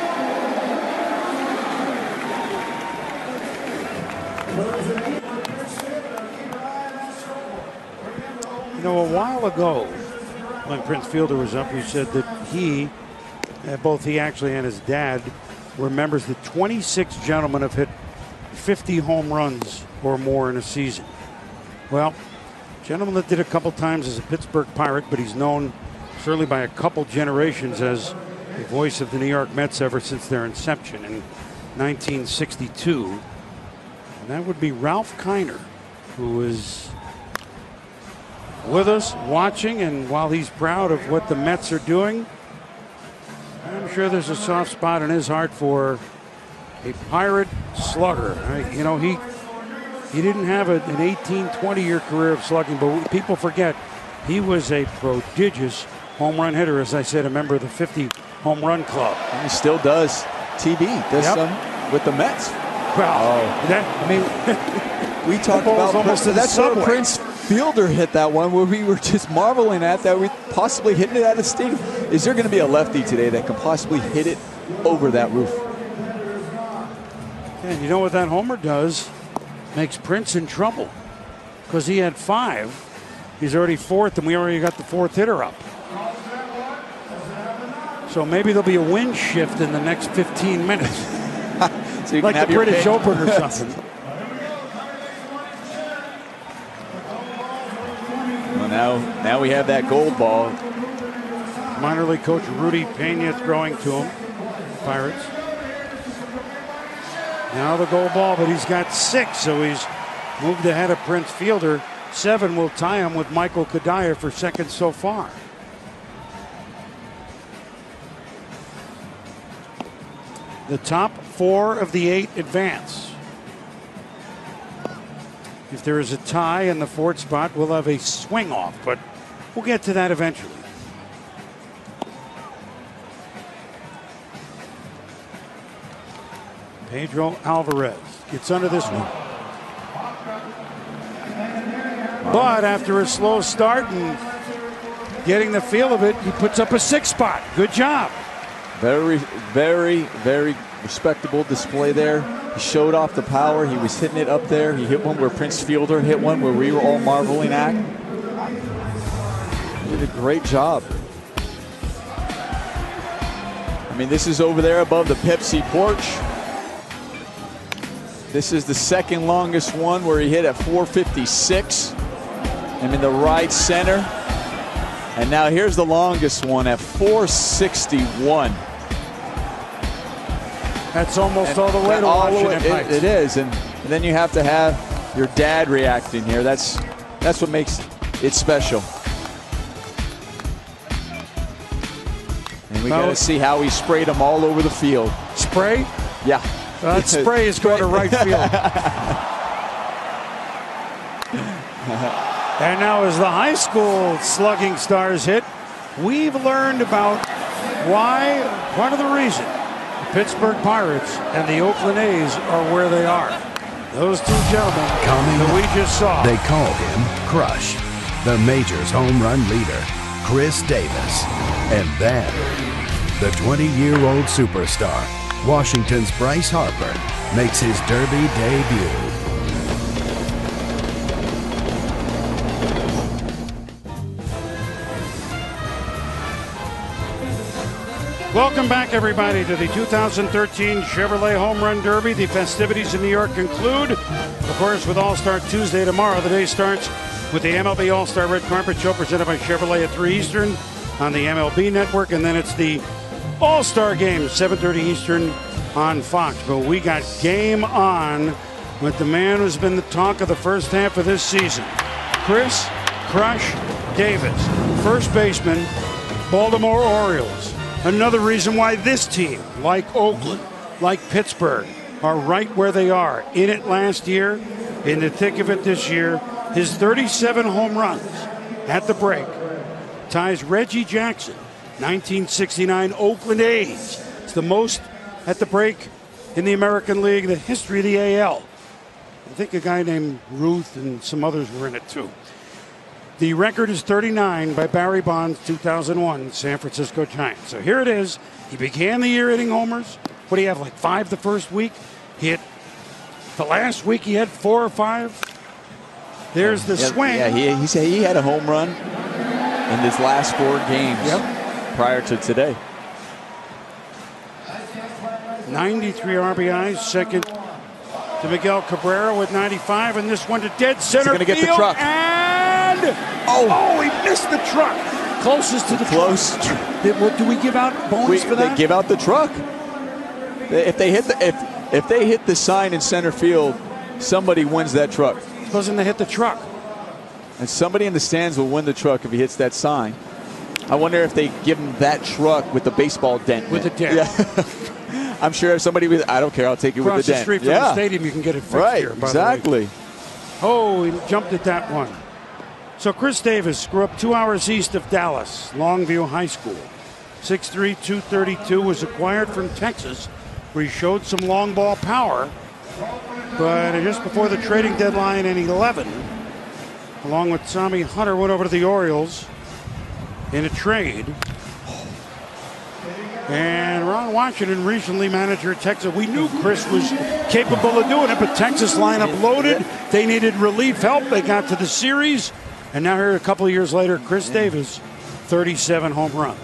You know, a while ago, when Prince Fielder was up, we said that both he actually and his dad, remembers that 26 gentlemen have hit 50 home runs or more in a season. Well, gentleman that did a couple times as a Pittsburgh Pirate, but he's known certainly by a couple generations as the voice of the New York Mets ever since their inception in 1962. And that would be Ralph Kiner, who is with us watching, and while he's proud of what the Mets are doing, I'm sure there's a soft spot in his heart for a Pirate slugger. You know, he didn't have an 18, 20-year career of slugging, but people forget he was a prodigious home run hitter. As I said, a member of the 50 home run club. And he still does. TB does some with the Mets. Well, we talked about almost to the that's where subway. Prince Fielder hit that one, where we were just marveling at that. We possibly hitting it out of the stadium. Is there going to be a lefty today that can possibly hit it over that roof? And you know what that homer does? Makes Prince in trouble, because he had 5. He's already 4th, and we already got the 4th hitter up. So maybe there'll be a wind shift in the next 15 minutes. So you like can the British Open or something. Well, now we have that gold ball. Minor league coach Rudy Pena throwing to him. Pirates. Now the gold ball, but he's got 6, so he's moved ahead of Prince Fielder. 7 will tie him with Michael Kadire for second so far. The top 4 of the 8 advance. If there is a tie in the 4th spot, we'll have a swing off, but we'll get to that eventually. Pedro Alvarez gets under this one. But after a slow start and getting the feel of it, he puts up a 6 spot. Good job. Very, very, very respectable display there. He showed off the power. He was hitting it up there. He hit one where Prince Fielder hit one where we were all marveling at. He did a great job. I mean, this is over there above the Pepsi porch. This is the second longest one, where he hit at 456. I'm in the right center. And now here's the longest one at 461. That's almost all the way to Washington Heights. It is, and then you have to have your dad reacting here. That's what makes it special. And we got to see how he sprayed them all over the field. Spray? Yeah. That spray is going to right field. And now as the high school slugging stars hit, we've learned about why, part of the reason, the Pittsburgh Pirates and the Oakland A's are where they are. Those 2 gentlemen that we just saw. They call him Crush, the majors home run leader, Chris Davis. And then, the 20-year-old superstar, Washington's Bryce Harper, makes his Derby debut. Welcome back, everybody, to the 2013 Chevrolet Home Run Derby. The festivities in New York conclude, of course, with All-Star Tuesday tomorrow. The day starts with the MLB All-Star Red Carpet Show presented by Chevrolet at 3 Eastern on the MLB Network, and then it's the All-Star Game, 7:30 Eastern on Fox. But we got game on with the man who's been the talk of the first half of this season, Chris Crush Davis, first baseman, Baltimore Orioles. Another reason why this team, like Oakland, like Pittsburgh, are right where they are. In it last year, in the thick of it this year. His 37 home runs at the break ties Reggie Jackson, 1969 Oakland A's. It's the most at the break in the American League, the history of the AL. I think a guy named Ruth and some others were in it too. The record is 39 by Barry Bonds, 2001 San Francisco Giants. So here it is. He began the year hitting homers. What do you have, like 5 the first week? He hit the last week. He had 4 or 5. There's the swing. Yeah, he had a home run in his last 4 games prior to today. 93 RBIs, second to Miguel Cabrera with 95, and this one to dead center He's going to get the field, truck. And he missed the truck. Closest to the close. Truck. Do we give out bonus for that? They give out the truck. If they hit the sign in center field, somebody wins that truck. Supposing they hit the truck. And somebody in the stands will win the truck if he hits that sign. I wonder if they give him that truck with the baseball dent. With the dent. Yeah. I'm sure if somebody with, I don't care, I'll take you Across with the the dent. street from the stadium, you can get it fixed right, here. By exactly. The way. Oh, he jumped at that one. So Chris Davis grew up 2 hours east of Dallas, Longview High School. 6'3", 232, was acquired from Texas, where he showed some long ball power. But just before the trading deadline in 11, along with Tommy Hunter, went over to the Orioles in a trade. And Ron Washington, recently manager at Texas. We knew Chris was capable of doing it, but Texas lineup loaded. They needed relief help. They got to the series. And now here a couple of years later, Chris Davis, 37 home runs.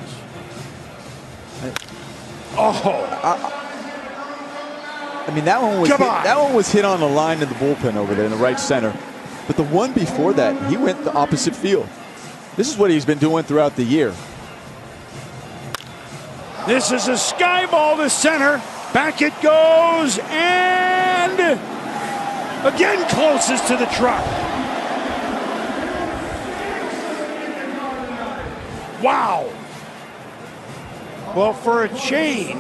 I mean, that one was hit on the line in the bullpen over there in the right center. But the one before that, he went the opposite field. This is what he's been doing throughout the year. This is a sky ball to center. Back it goes, and again closest to the truck. Wow. Well, for a change,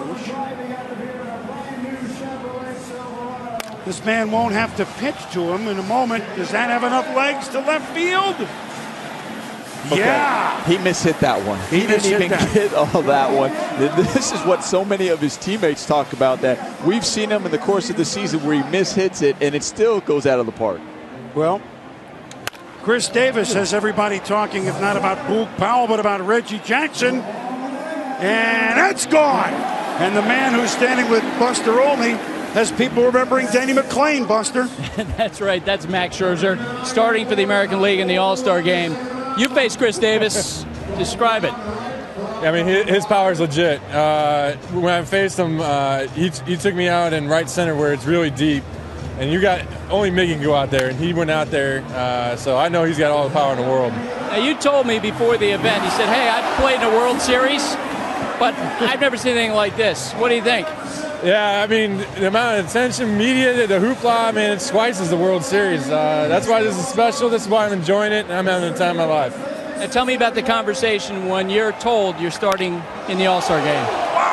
this man won't have to pitch to him in a moment. Does that have enough legs to left field? Okay. Yeah. He mishit that one. He didn't even get all that one. This is what so many of his teammates talk about, that we've seen him in the course of the season where he mishits it and it still goes out of the park. Well, Chris Davis has everybody talking, if not about Boog Powell, but about Reggie Jackson. And that's gone. And the man who's standing with Buster Olney has people remembering Danny McClain, Buster. That's right. That's Max Scherzer starting for the American League in the All-Star game. You faced Chris Davis. Describe it. I mean, his power is legit. When I faced him, he took me out in right center where it's really deep. And only Miggy can go out there, and he went out there. So I know he's got all the power in the world. Now, you told me before the event, you said, hey, I've played in a World Series, but I've never seen anything like this. What do you think? Yeah, I mean, the amount of attention, media, the hoopla, I mean, it's twice as the World Series. That's why this is special. This is why I'm enjoying it, and I'm having the time of my life. Now, tell me about the conversation when you're told you're starting in the All-Star game.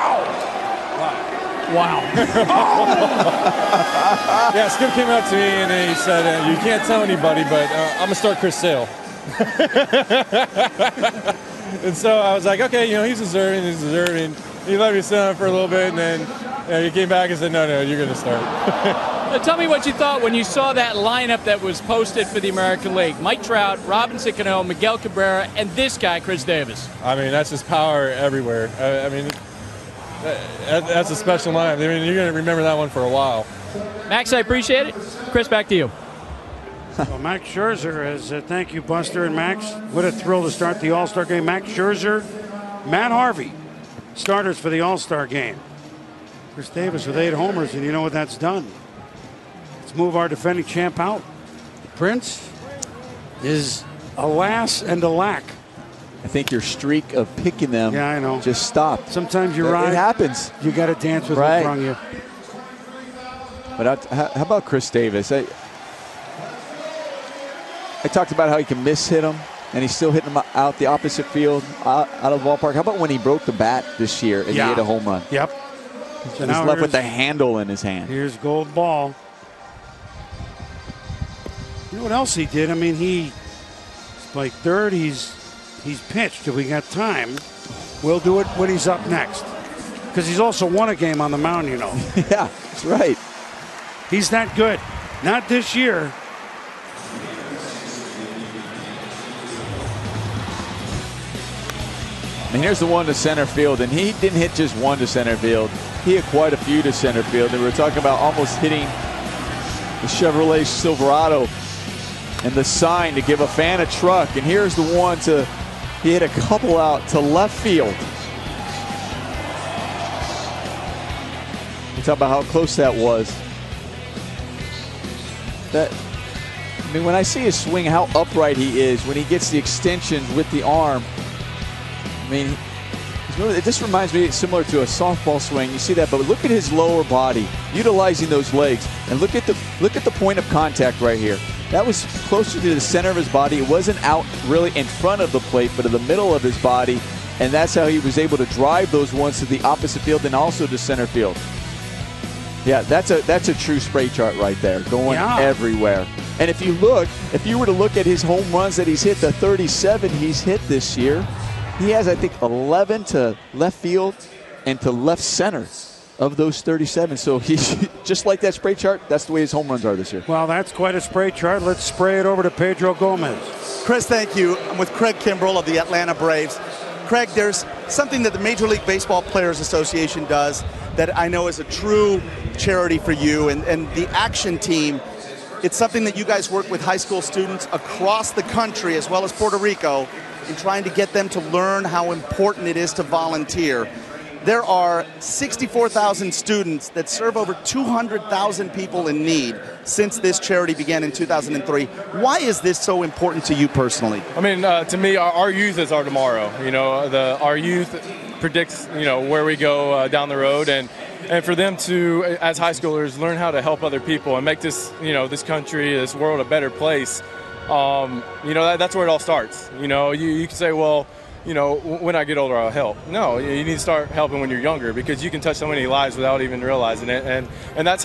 Wow. Yeah, Skip came up to me, and he said, you can't tell anybody, but I'm going to start Chris Sale. And so I was like, okay, he's deserving. He let me sit down for a little bit, and then he came back and said, no, you're going to start. Now, tell me what you thought when you saw that lineup that was posted for the American League. Mike Trout, Robinson Cano, Miguel Cabrera, and this guy, Chris Davis. I mean, that's just power everywhere. I mean, that's a special lineup. I mean, you're going to remember that one for a while. Max, I appreciate it. Chris, back to you. Well, Max Scherzer has, thank you, Buster and Max. What a thrill to start the All-Star game. Max Scherzer, Matt Harvey, starters for the All-Star game. Chris Davis with 8 homers, and you know what that's done. Let's move our defending champ out. Prince is alas and alack. I think your streak of picking them just stopped. Sometimes you're right. It happens. You got to dance with what's wrong you. But how about Chris Davis? I talked about how he can miss-hit him, and he's still hitting them out the opposite field, out of the ballpark. How about when he broke the bat this year and he hit a home run? Yep. So he's left with the handle in his hand. Here's gold ball. You know what else he did? I mean, he's like third. He's pitched. If we got time, we'll do it when he's up next. Because he's also won a game on the mound, Yeah, that's right. He's that good. Not this year. And here's the one to center field, and he didn't hit just one to center field. He hit quite a few to center field. And we were talking about almost hitting the Chevrolet Silverado and the sign to give a fan a truck. And here's the one he hit a couple out to left field. We talk about how close that was. I mean, when I see his swing, how upright he is, when he gets the extensions with the arm. I mean, it just reminds me similar to a softball swing. You see that, but look at his lower body, utilizing those legs, and look at the point of contact right here. That was closer to the center of his body. It wasn't out really in front of the plate, but in the middle of his body, and that's how he was able to drive those ones to the opposite field and also to center field. Yeah, that's a true spray chart right there, going everywhere. And if you were to look at his home runs that he's hit, the 37 he's hit this year, he has, I think, 11 to left field and to left center of those 37. So he's just like that spray chart. That's the way his home runs are this year. Well, that's quite a spray chart. Let's spray it over to Pedro Gomez. Chris, thank you. I'm with Craig Kimbrell of the Atlanta Braves. Craig, there's something that the Major League Baseball Players Association does that I know is a true charity for you, and the Action Team. It's something that you guys work with high school students across the country as well as Puerto Rico in trying to get them to learn how important it is to volunteer. There are 64,000 students that serve over 200,000 people in need since this charity began in 2003. Why is this so important to you personally? I mean, to me, our youth is our tomorrow. You know, our youth predicts, where we go down the road, and for them to, as high schoolers, learn how to help other people and make this, this country, this world a better place. That's where it all starts. You can say, well, when I get older, I'll help. No, you need to start helping when you're younger, because you can touch so many lives without even realizing it. And that's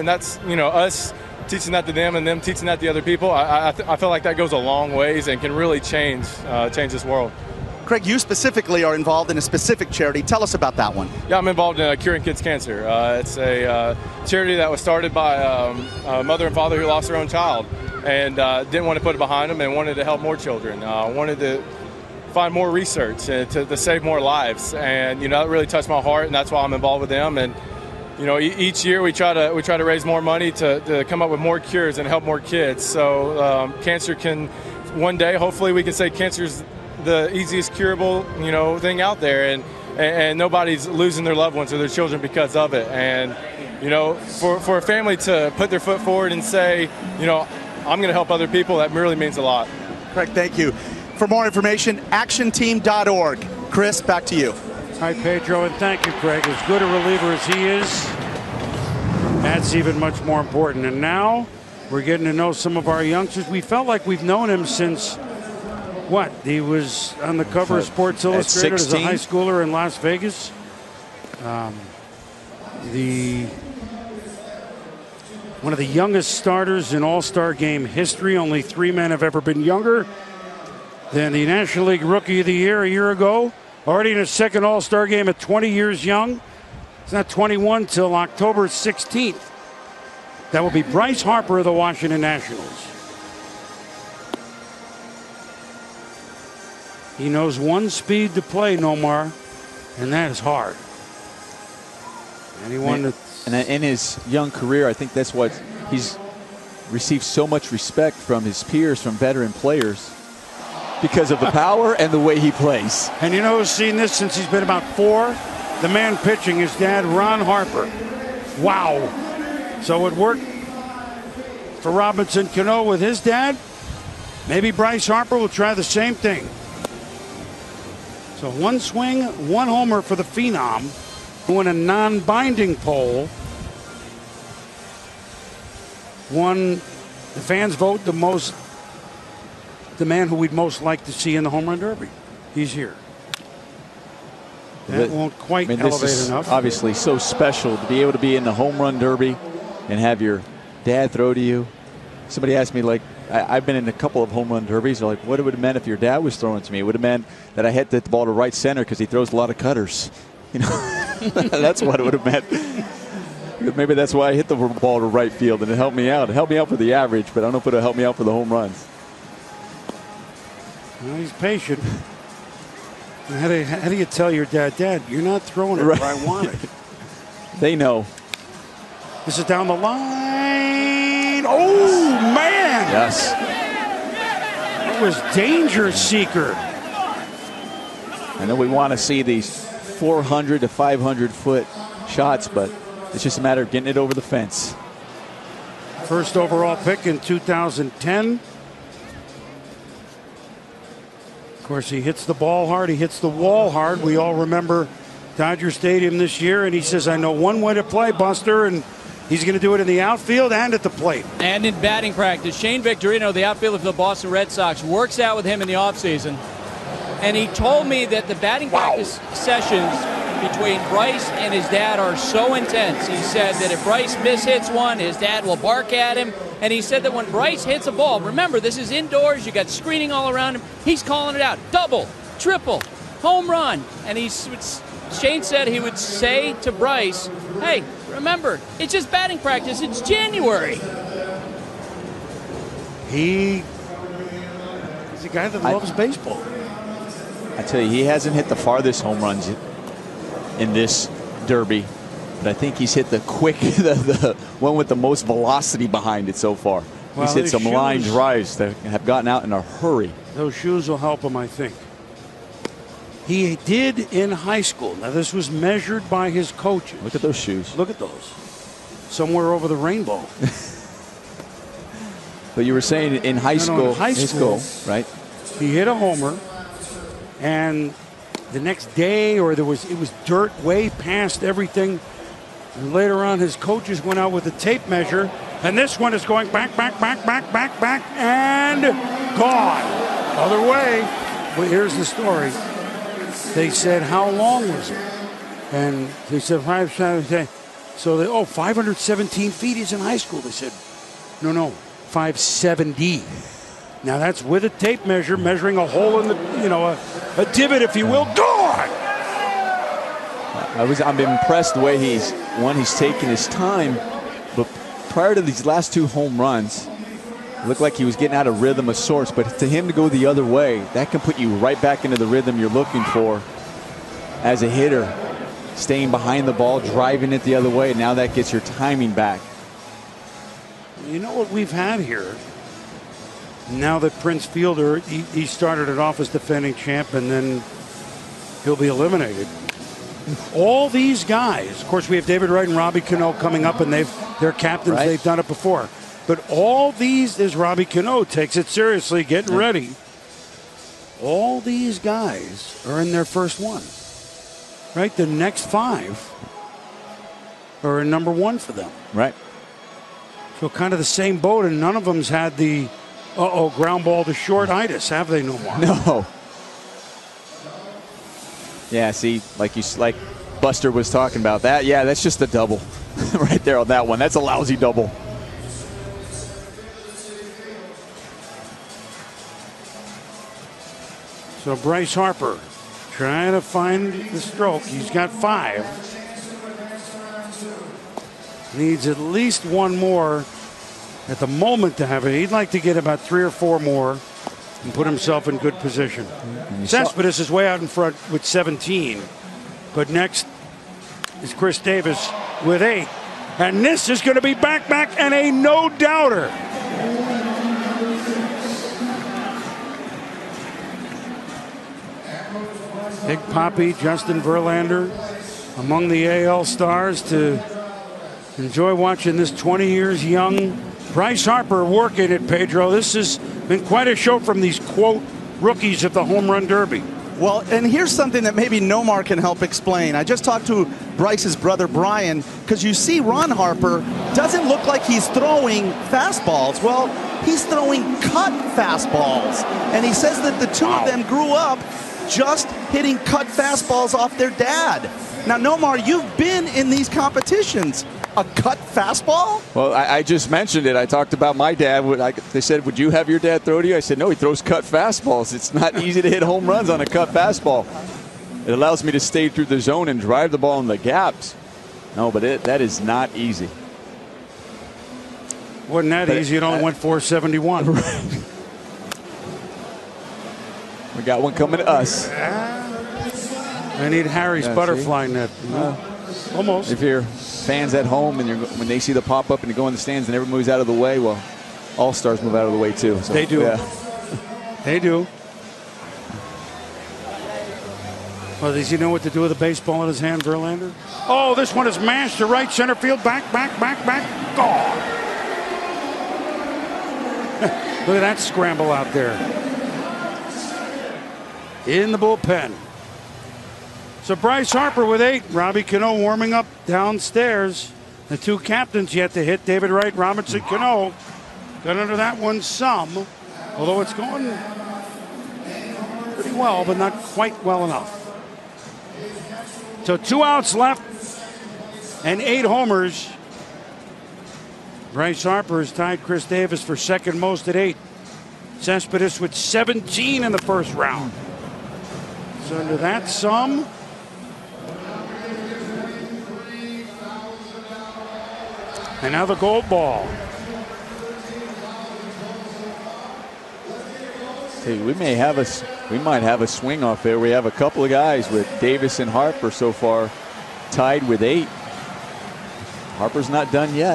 us teaching that to them and them teaching that to other people. I feel like that goes a long ways and can really change this world. Craig, you specifically are involved in a specific charity. Tell us about that one. Yeah, I'm involved in curing kids' cancer. It's a charity that was started by a mother and father who lost their own child and didn't want to put it behind them and wanted to help more children. Wanted to find more research to save more lives, and that really touched my heart, and that's why I'm involved with them. And each year we try to raise more money to come up with more cures and help more kids. So cancer can one day, hopefully, we can say cancer's the easiest curable thing out there, and nobody's losing their loved ones or their children because of it. And for a family to put their foot forward and say, I'm going to help other people, that really means a lot. Craig, thank you. For more information, actionteam.org. Chris, back to you. Hi, Pedro, and thank you, Craig. As good a reliever as he is, that's even much more important. And now we're getting to know some of our youngsters. We felt like we've known him since, what? He was on the cover of Sports Illustrated as a high schooler in Las Vegas. One of the youngest starters in All-Star Game history. Only 3 men have ever been younger than the National League Rookie of the Year a year ago. Already in his second All-Star Game at 20 years young. He's not 21 till October 16th. That will be Bryce Harper of the Washington Nationals. He knows one speed to play, Nomar, and that is hard. And in his young career, I think that's what he's received so much respect from his peers, from veteran players, because of the power and the way he plays. And who's seen this since he's been about 4? The man pitching, his dad, Ron Harper. Wow. So it worked for Robinson Cano with his dad. Maybe Bryce Harper will try the same thing. So 1 swing, 1 homer for the Phenom, who in a non-binding poll won, the fans vote, the man who we'd most like to see in the home run derby. He's here. That won't quite elevate this is enough. Obviously so special to be able to be in the home run derby and have your dad throw to you. Somebody asked me, like, I've been in a couple of home run derbies. They're like, what it would have meant if your dad was throwing to me? It would have meant that I had to hit the ball to right center because he throws a lot of cutters. That's what it would have meant. Maybe that's why I hit the ball to right field, and it helped me out. It helped me out for the average, but I don't know if it'll help me out for the home runs. Well, he's patient. How do you tell your dad, you're not throwing it where I want it? They know. This is down the line. Oh, man. Yes. It was danger seeker. I know we want to see these 400 to 500 foot shots, but it's just a matter of getting it over the fence. First overall pick in 2010. Of course, he hits the ball hard. He hits the wall hard. We all remember Dodger Stadium this year, and he says, I know one way to play, Buster, and he's going to do it in the outfield and at the plate. And in batting practice. Shane Victorino, the outfielder for the Boston Red Sox, works out with him in the offseason. And he told me that the batting practice sessions between Bryce and his dad are so intense. He said that if Bryce mishits one, his dad will bark at him. And he said that when Bryce hits a ball, remember, this is indoors, you got screening all around him, he's calling it out. Double, triple, home run. And Shane said he would say to Bryce, hey, remember, it's just batting practice, it's January. He's a guy that loves baseball. I tell you, he hasn't hit the farthest home runs in this derby, but I think he's hit the the one with the most velocity behind it so far. Well, he's hit some line drives that have gotten out in a hurry. Those shoes will help him, I think. He did in high school. Now, this was measured by his coaches. Look at those shoes. Look at those. Somewhere over the rainbow. But you were saying in high school, in high school, right? He hit a homer, and the next day, it was dirt way past everything. And later on, his coaches went out with a tape measure, and this one is going back, and gone. Other way. But here's the story. They said, how long was it? And they said 517. So they, 517 feet. He's in high school. They said, no, 570. Now that's with a tape measure, measuring a hole in the, a divot, if you will. Gone. I'm impressed the way he's taken his time, but prior to these last two home runs, it looked like he was getting out of rhythm of sorts. But to him to go the other way, that can put you right back into the rhythm you're looking for as a hitter, staying behind the ball, driving it the other way. Now that gets your timing back. You know what we've had here? Now that Prince Fielder, he started it off as defending champ, and then he'll be eliminated. All these guys, of course, we have David Wright and Robbie Cano coming up, and they're captains. Right. They've done it before. But all these, there's Robbie Cano, takes it seriously, getting ready. All these guys are in their first one. Right? The next 5 are in number 1 for them. Right. So kind of the same boat, and none of them's had the ground ball to short-itis, have they no more? No. Yeah, see, like Buster was talking about that. Yeah, that's just a double right there on that one. That's a lousy double. So Bryce Harper trying to find the stroke. He's got 5. Needs at least 1 more at the moment to have it. He'd like to get about 3 or 4 more and put himself in good position. Cespedes is way out in front with 17. But next is Chris Davis with 8. And this is going to be back, and a no-doubter. Big Papi, Justin Verlander, among the AL stars to enjoy watching this 20 years young Bryce Harper working it, Pedro. This has been quite a show from these, quote, rookies at the Home Run Derby. Well, and here's something that maybe Nomar can help explain. I just talked to Bryce's brother, Brian, because you see Ron Harper doesn't look like he's throwing fastballs. Well, he's throwing cut fastballs. And he says that the two of them grew up just hitting cut fastballs off their dad. Now, Nomar, you've been in these competitions. A cut fastball? Well, I just mentioned it. I talked about my dad. They said, would you have your dad throw to you? I said, no, he throws cut fastballs. It's not easy to hit home runs on a cut fastball. It allows me to stay through the zone and drive the ball in the gaps. No, but that is not easy. Wasn't that easy? It only went 471. Right. We got one coming to us. I need Harry's butterfly net. Almost. If you're fans at home and when they see the pop up and you go in the stands and everyone moves out of the way, well, all stars move out of the way too. So, they do. Yeah. They do. Well, does he know what to do with a baseball in his hand, Verlander? Oh, this one is mashed to right center field. Back. Gone. Look at that scramble out there. In the bullpen. So Bryce Harper with 8. Robbie Cano warming up downstairs. The two captains yet to hit. David Wright, Robinson Cano. Got under that one some. Although it's going pretty well, but not quite well enough. So 2 outs left and 8 homers. Bryce Harper has tied Chris Davis for second most at 8. Cespedes with 17 in the first round. So under that sum, and now the gold ball. Hey, we might have a swing off there. We have a couple of guys with Davis and Harper so far tied with 8. Harper's not done yet.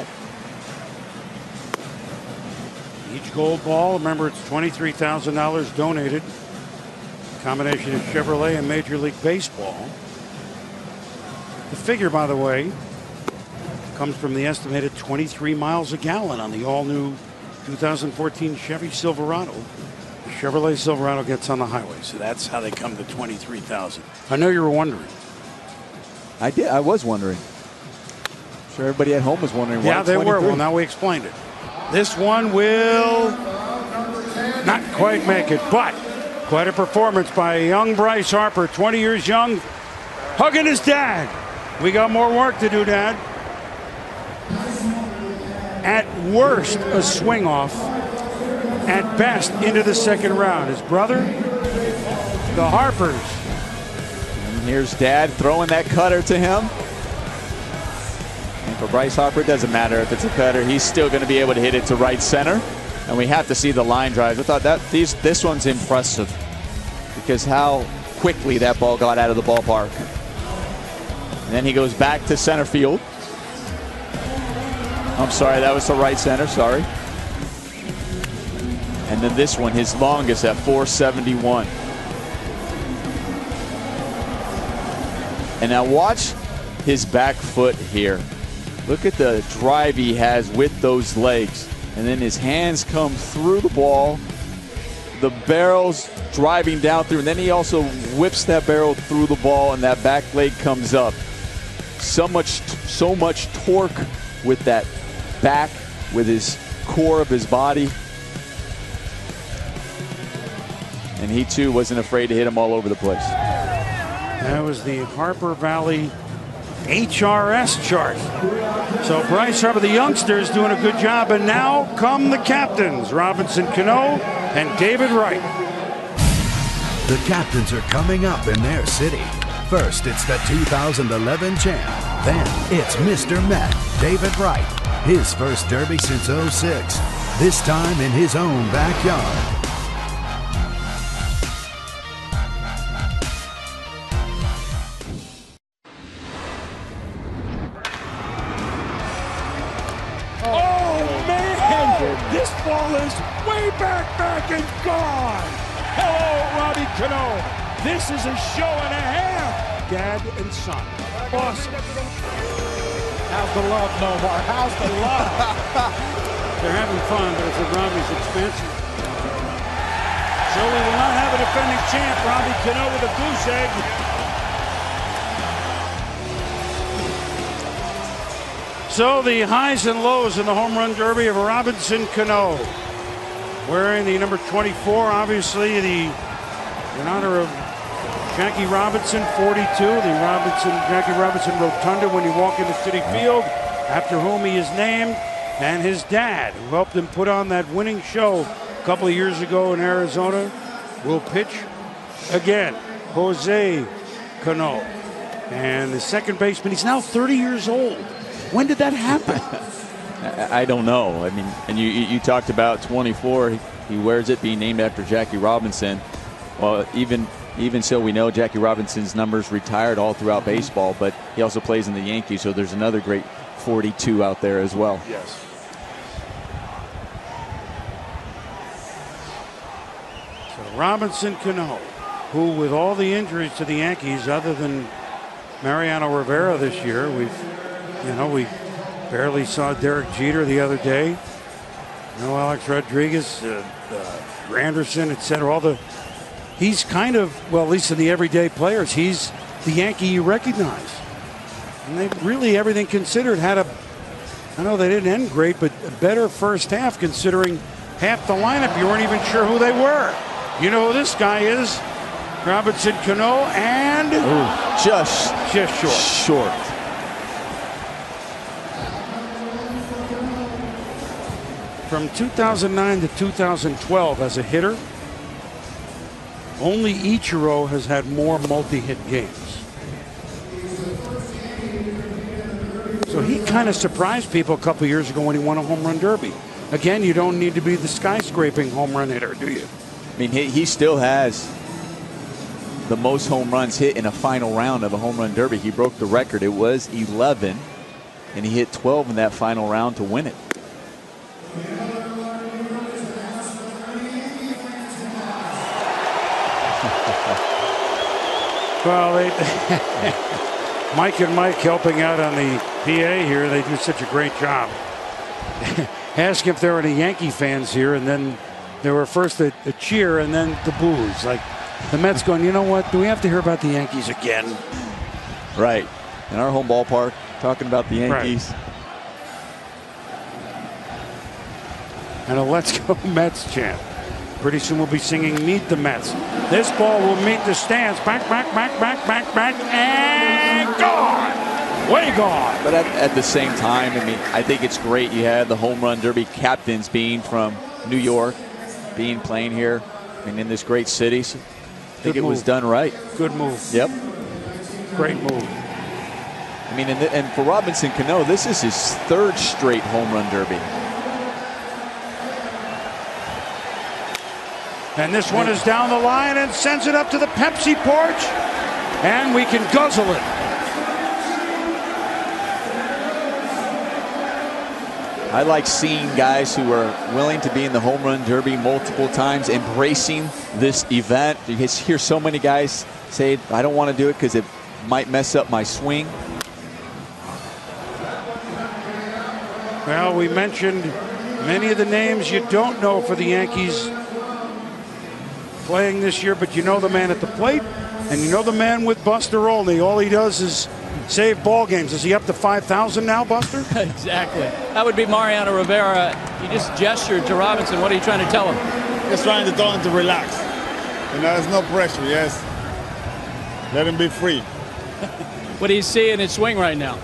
Each gold ball, remember, it's $23,000 donated. Combination of Chevrolet and Major League Baseball. The figure, by the way, comes from the estimated 23 miles a gallon on the all-new 2014 Chevy Silverado. The Chevrolet Silverado gets on the highway, so that's how they come to 23,000. I know you were wondering. I did. I was wondering. I'm sure everybody at home was wondering. Yeah, they were. Well, now we explained it. This one will not quite make it, but quite a performance by young Bryce Harper, 20 years young, hugging his dad. We got more work to do, Dad. At worst, a swing off. At best, into the second round. His brother, the Harpers. And here's Dad throwing that cutter to him. And for Bryce Harper, it doesn't matter if it's a cutter. He's still going to be able to hit it to right center. And we have to see the line drives. I thought this one's impressive because how quickly that ball got out of the ballpark. And then he goes back to center field. I'm sorry, that was to right center, sorry. And then this one, his longest at 471. And now watch his back foot here. Look at the drive he has with those legs. And then his hands come through the ball. The barrel's driving down through, and then he also whips that barrel through the ball, and that back leg comes up. So much torque with that back, with his core of his body. And he too wasn't afraid to hit him all over the place. That was the Harper Valley HRS chart. So Bryce Harper, the youngsters, doing a good job. And now come the captains, Robinson Cano and David Wright. The captains are coming up in their city. First, it's the 2011 champ. Then it's Mr. Met, David Wright. His first derby since '06. This time in his own backyard. This ball is way back and gone. Hello, Robbie Cano. This is a show and a half. Dad and son. Awesome. How's the love, Nomar? How's the love? They're having fun, but it's at Robbie's expense. So we will not have a defending champ. Robbie Cano with a goose egg. So the highs and lows in the home run derby of Robinson Cano. Wearing the number 24, obviously in honor of Jackie Robinson, 42, the Jackie Robinson Rotunda when you walk into Citi Field, after whom he is named, and his dad, who helped him put on that winning show a couple of years ago in Arizona, will pitch again. Jose Cano. And the second baseman, he's now 30 years old. When did that happen? I don't know. I mean, and you talked about 24. He wears it being named after Jackie Robinson. Well, even so, we know Jackie Robinson's numbers retired all throughout baseball, but he also plays in the Yankees, so there's another great 42 out there as well. Yes. So Robinson Cano, who with all the injuries to the Yankees, other than Mariano Rivera this year, we barely saw Derek Jeter the other day. No Alex Rodriguez, Anderson, etc. He's kind of, well, at least in the everyday players, he's the Yankee you recognize. And they really, everything considered, I know they didn't end great, but a better first half considering half the lineup, you weren't even sure who they were. You know who this guy is? Robinson Cano and just short. Short. From 2009 to 2012 as a hitter, only Ichiro has had more multi-hit games. So he kind of surprised people a couple years ago when he won a home run derby. Again, you don't need to be the skyscraping home run hitter, do you? I mean, he still has the most home runs hit in a final round of a home run derby. He broke the record. It was 11, and he hit 12 in that final round to win it. Well, Mike and Mike helping out on the PA here. They do such a great job. Ask if there are any Yankee fans here, and then there were first a cheer and then the boos. Like the Mets going, you know what? Do we have to hear about the Yankees again? Right. In our home ballpark, talking about the Yankees. Right. And a Let's Go Mets chant. Pretty soon we'll be singing Meet the Mets. This ball will meet the stands. Back, and gone. Way gone. But at the same time, I mean, I think it's great you had the home run derby captains being from New York, playing here, and in this great city. So I think it was done right. Good move. Yep. Great move. I mean, and for Robinson Cano, this is his 3rd straight home run derby. And this one is down the line and sends it up to the Pepsi porch. And we can guzzle it. I like seeing guys who are willing to be in the home run derby multiple times, embracing this event. You hear so many guys say, I don't want to do it because it might mess up my swing. Well, we mentioned many of the names you don't know for the Yankees playing this year, but you know the man at the plate, and you know the man with Buster Olney. All he does is save ball games. Is he up to 5,000 now, Buster? Exactly. That would be Mariano Rivera. He just gestured to Robinson. What are you trying to tell him? Just trying to tell him to relax. You know, there's no pressure, yes. Let him be free. What do you see in his swing right now?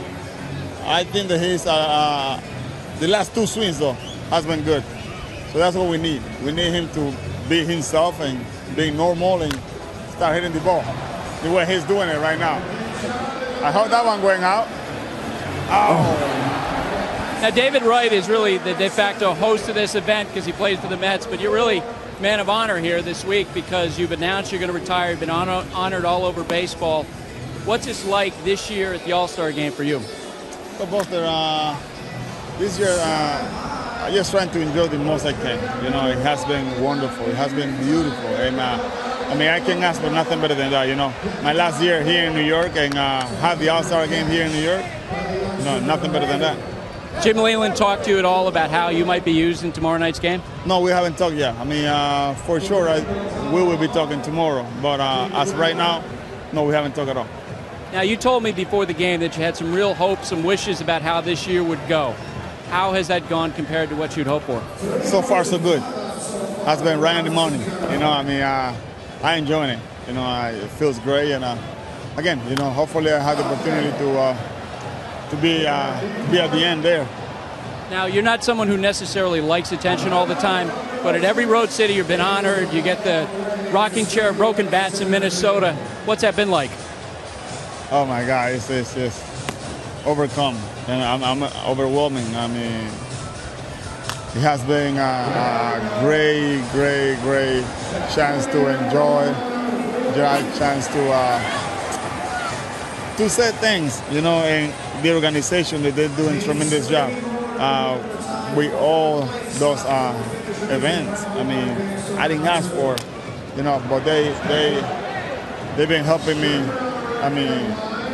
I think that he's, the last 2 swings, though, has been good. So that's what we need. We need him to be himself and be normal and start hitting the ball the way he's doing it right now. I hope that one going out. Oh. Now, David Wright is really the de facto host of this event because he plays for the Mets, but you're really man of honor here this week because you've announced you're going to retire. You've been honored all over baseball. What's this like this year at the All-Star game for you? So, Buster, this year, I'm just trying to enjoy the most I can. You know, it has been wonderful. It has been beautiful. And I mean, I can't ask for nothing better than that, you know. My last year here in New York and have the All-Star game here in New York, no, nothing better than that. Jim Leyland talked to you at all about how you might be used in tomorrow night's game? No, we haven't talked yet. I mean, for sure, we will be talking tomorrow. But as of right now, no, we haven't talked at all. Now, you told me before the game that you had some real hopes, some wishes about how this year would go. How has that gone compared to what you'd hoped for? So far, so good. Has been right on the money. You know, I mean, I enjoy it. You know, it feels great. And again, you know, hopefully I have the opportunity to be at the end there. Now, you're not someone who necessarily likes attention all the time, but at every road city you've been honored. You get the rocking chair of broken bats in Minnesota. What's that been like? Oh my God, it's just overcome, and I'm overwhelming. I mean, it has been a great chance to enjoy, chance to say things, you know, and the organization that they're doing a tremendous job with all those events. I mean, I didn't ask for, you know, but they've been helping me. I mean,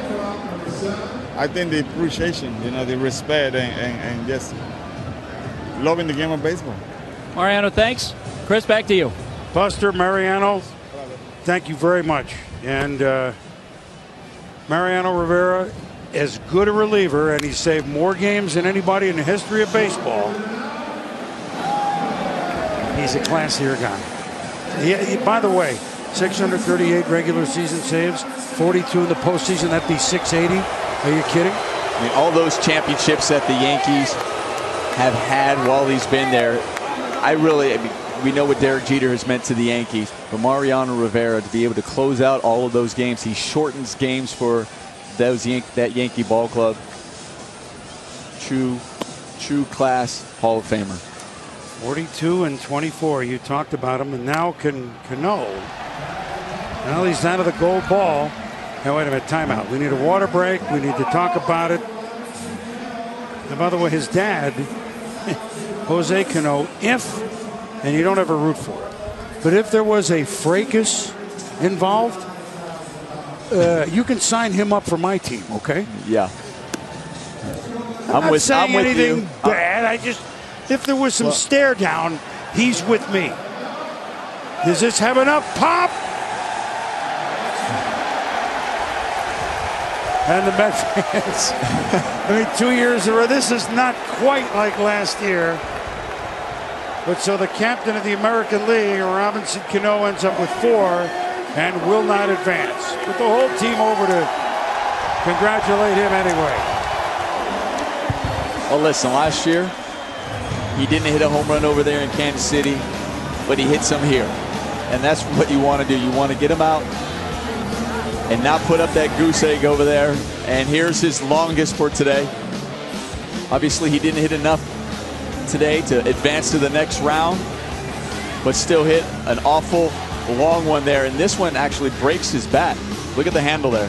I think the appreciation, you know, the respect and just loving the game of baseball. Mariano, thanks. Chris, back to you. Buster, Mariano, thank you very much. And Mariano Rivera, as good a reliever, and he saved more games than anybody in the history of baseball. He's a classier guy. By the way, 638 regular season saves, 42 in the postseason. That'd be 680. Are you kidding? I mean, all those championships that the Yankees have had while he's been there. I mean, we know what Derek Jeter has meant to the Yankees, but Mariano Rivera, to be able to close out all of those games, he shortens games for that Yankee ball club. True class Hall of Famer. 42 and 24. You talked about him, and now Cano. Well, he's out of the gold ball. Now wait a minute, timeout. We need a water break. We need to talk about it. And by the way, his dad, Jose Cano, and you don't ever root for it, but if there was a fracas involved, you can sign him up for my team, okay? Yeah. I'm not saying anything bad. If there was some stare down, he's with me. Does this have enough pop? And the Mets fans, I mean, 2 years ago, this is not quite like last year. But so the captain of the American League, Robinson Cano, ends up with 4 and will not advance. Put the whole team over to congratulate him anyway. Well, listen, last year, he didn't hit a home run over there in Kansas City, but he hit some here. And that's what you want to do. You want to get him out and not put up that goose egg over there. And here's his longest for today. Obviously, he didn't hit enough today to advance to the next round, but still hit an awful long one there. And this one actually breaks his bat. Look at the handle there.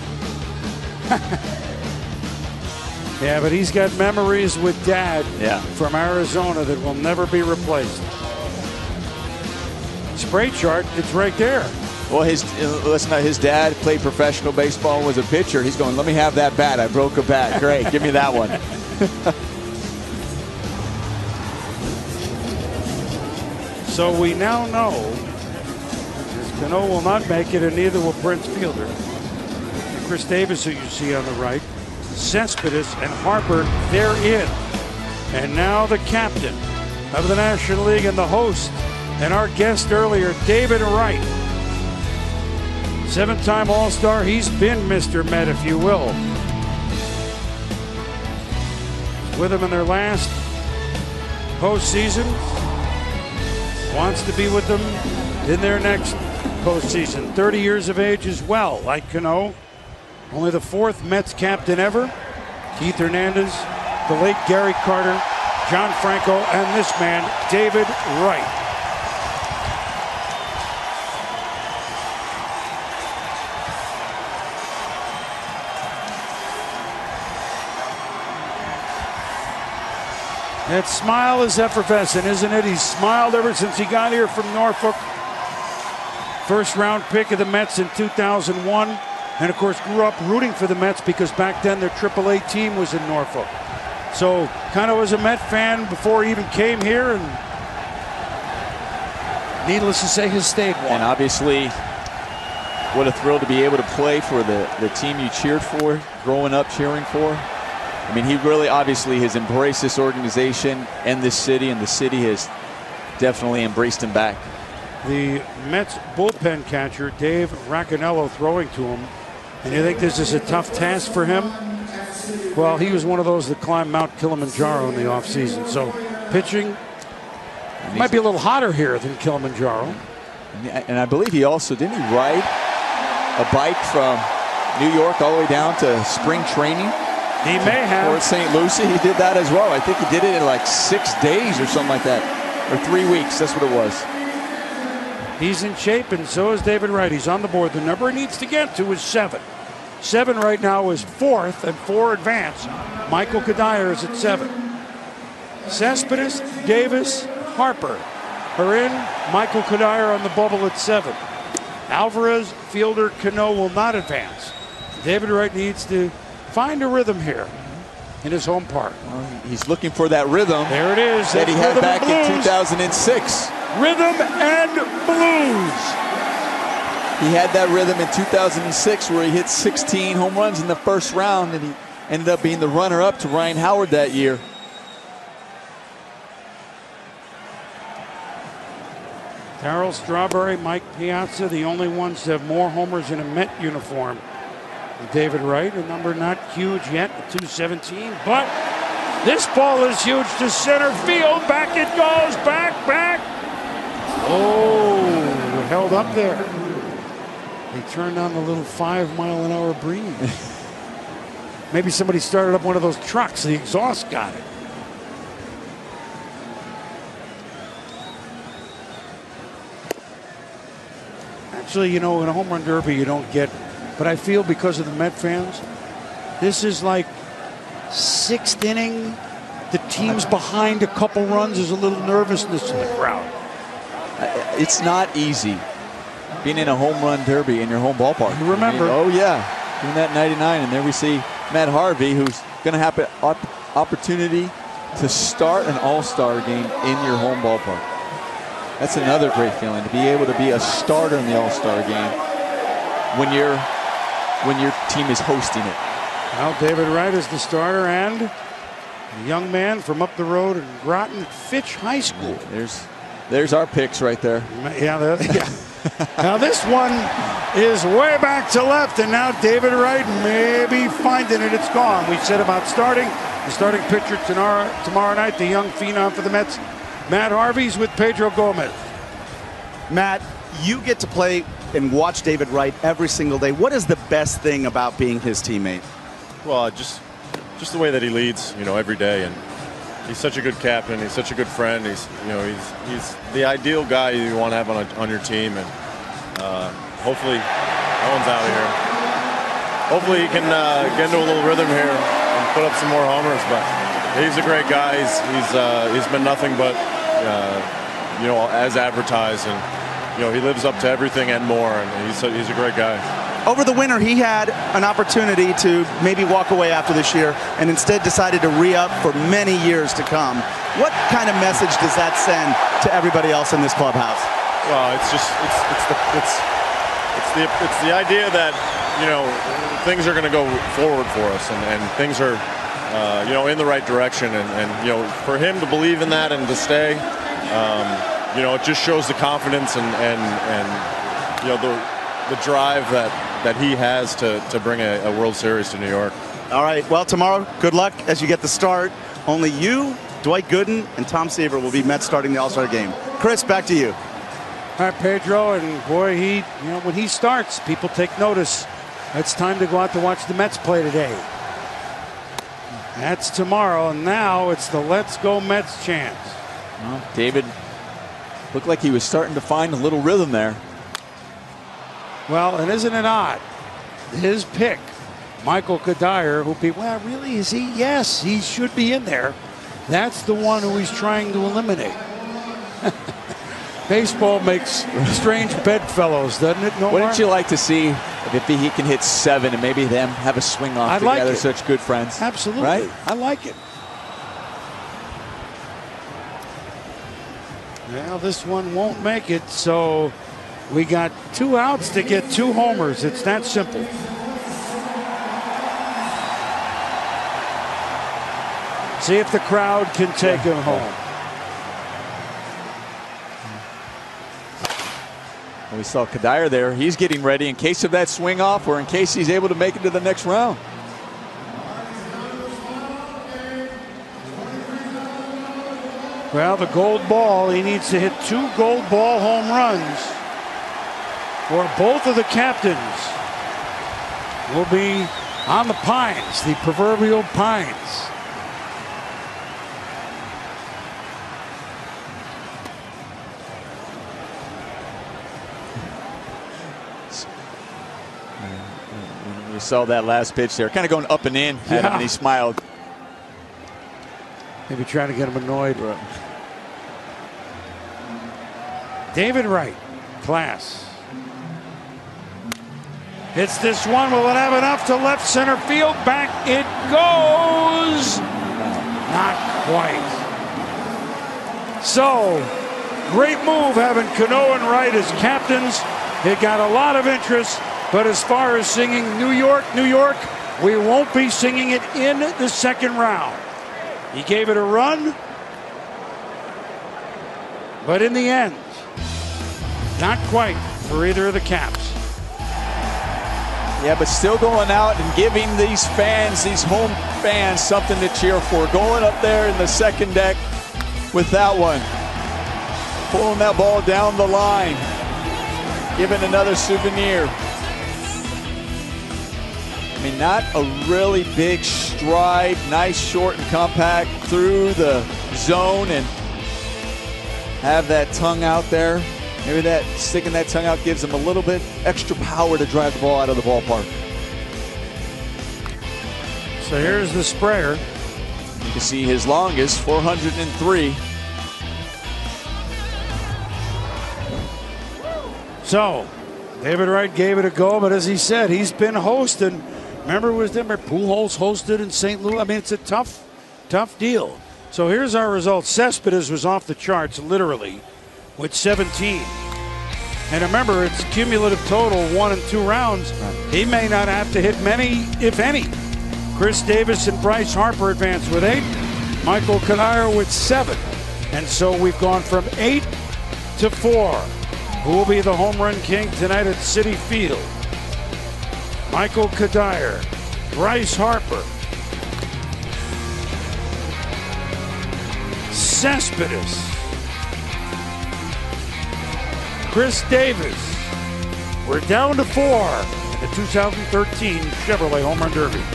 Yeah, but he's got memories with Dad from Arizona that will never be replaced. Spray chart, it's right there. Well, his dad played professional baseball, was a pitcher. He's going, let me have that bat. I broke a bat. Great, give me that one. So we now know Cano will not make it, and neither will Prince Fielder. And Chris Davis, who you see on the right, Cespedes and Harper, they're in. And now the captain of the National League and the host and our guest earlier, David Wright. 7-time All-Star. He's been Mr. Met, if you will. With them in their last postseason. Wants to be with them in their next postseason. 30 years of age as well, like Cano. Only the 4th Mets captain ever. Keith Hernandez, the late Gary Carter, John Franco, and this man, David Wright. That smile is effervescent, isn't it? He's smiled ever since he got here from Norfolk. First round pick of the Mets in 2001. And of course grew up rooting for the Mets because back then their AAA team was in Norfolk. So kind of was a Met fan before he even came here, and needless to say has stayed one. And obviously what a thrill to be able to play for the team you cheered for, growing up cheering for. I mean, he really obviously has embraced this organization and this city, and the city has definitely embraced him back. The Mets bullpen catcher, Dave Racconello, throwing to him. And you think this is a tough task for him? Well, he was one of those that climbed Mount Kilimanjaro in the offseason. So pitching might be a little hotter here than Kilimanjaro. And I believe he also, didn't he ride a bike from New York all the way down to spring training? He may have. Or St. Lucie, he did that as well. I think he did it in like 6 days or something like that. Or 3 weeks, that's what it was. He's in shape, and so is David Wright. He's on the board. The number he needs to get to is 7. 7 right now is 4th, and 4 advance. Michael Kadire is at 7. Cespedes, Davis, Harper are in. Michael Kadire on the bubble at 7. Alvarez, Fielder, Cano will not advance. David Wright needs to find a rhythm here in his home park. Well, he's looking for that rhythm. There it is. That he had back in 2006. Rhythm and blues. He had that rhythm in 2006 where he hit 16 home runs in the first round, and he ended up being the runner-up to Ryan Howard that year. Darryl Strawberry, Mike Piazza, the only ones to have more homers in a Met uniform. David Wright, a number not huge yet, 217, but this ball is huge to center field. Back it goes, back. Oh, held up there. They turned on the little 5-mile-an-hour breeze. Maybe somebody started up one of those trucks. The exhaust got it. Actually, you know, in a home run derby, you don't get. But I feel because of the Met fans, this is like 6th inning. The team's behind a couple runs. There's a little nervousness in the crowd. It's not easy being in a home run derby in your home ballpark. You remember? Oh, yeah. Doing that 99. And there we see Matt Harvey, who's going to have an opportunity to start an all-star game in your home ballpark. That's another great feeling, to be able to be a starter in the all-star game when your team is hosting it. Well, David Wright is the starter, and a young man from up the road in Groton at Fitch High School. There's our picks right there. Yeah. Now this one is way back to left, and now David Wright may be finding it. It's gone. We said about starting. The starting pitcher tomorrow night, the young phenom for the Mets, Matt Harvey's with Pedro Gomez. Matt, you get to play and watch David Wright every single day. What is the best thing about being his teammate? Well, just the way that he leads, you know, every day, and he's such a good captain. He's such a good friend. He's the ideal guy you want to have on your team, and hopefully, that one's out of here. Hopefully, he can get into a little rhythm here and put up some more homers. But he's a great guy. He's been nothing but you know, as advertised, and you know, he lives up to everything and more. And he's a great guy. Over the winter, he had an opportunity to maybe walk away after this year, and instead decided to re-up for many years to come. What kind of message does that send to everybody else in this clubhouse? Well, it's the idea that, you know, things are going to go forward for us, and things are you know, in the right direction, and you know, for him to believe in that and to stay, you know, it just shows the confidence and you know, the drive that he has to bring a World Series to New York. All right, well, tomorrow, good luck as you get the start. Only you, Dwight Gooden, and Tom Seaver will be Mets starting the All-Star game. Chris, back to you. All right, Pedro, and boy, when he starts, people take notice. It's time to go out to watch the Mets play today. That's tomorrow, and now it's the Let's Go Mets chance. Well, David looked like he was starting to find a little rhythm there. Well, and isn't it odd? His pick, Michael Kadire, who people, well, really, is he? Yes, he should be in there. That's the one who he's trying to eliminate. Baseball makes strange bedfellows, doesn't it? Wouldn't you like to see if he can hit 7 and maybe them have a swing off together? Like such good friends. Absolutely. Right? I like it. Well, this one won't make it, so we got 2 outs to get 2 homers. It's that simple. See if the crowd can take him home. We saw Kadire there. He's getting ready in case of that swing off, or in case he's able to make it to the next round. Well, the gold ball, he needs to hit 2 gold ball home runs, or both of the captains will be on the pines, the proverbial pines. We saw that last pitch there, kind of going up and in at him, and he smiled. Maybe trying to get him annoyed. David Wright, class. Hits this one. Will it have enough to left center field? Back it goes. Not quite. So, great move having Cano and Wright as captains. It got a lot of interest. But as far as singing New York, New York, we won't be singing it in the second round. He gave it a run, but in the end, Not quite for either of the Caps. Yeah, but still going out and giving these fans, these home fans, something to cheer for. Going up there in the second deck with that one. Pulling that ball down the line. Giving another souvenir. I mean, not a really big stride. Nice, short, and compact through the zone and have that tongue out there. Maybe that sticking that tongue out gives him a little bit extra power to drive the ball out of the ballpark. So here's the sprayer. You can see his longest, 403. So David Wright gave it a go, but as he said, he's been hosting. Remember, it was Pujols hosted in St. Louis. I mean, it's a tough deal. So here's our results. Cespedes was off the charts, literally, with 17. And remember, it's cumulative total, 1 and 2 rounds. He may not have to hit many, if any. Chris Davis and Bryce Harper advance with 8. Michael Kadire with 7. And so we've gone from 8 to 4. Who will be the home run king tonight at Citi Field? Michael Kadire, Bryce Harper, Cespedes, Chris Davis. We're down to 4 in the 2013 Chevrolet Home Run Derby.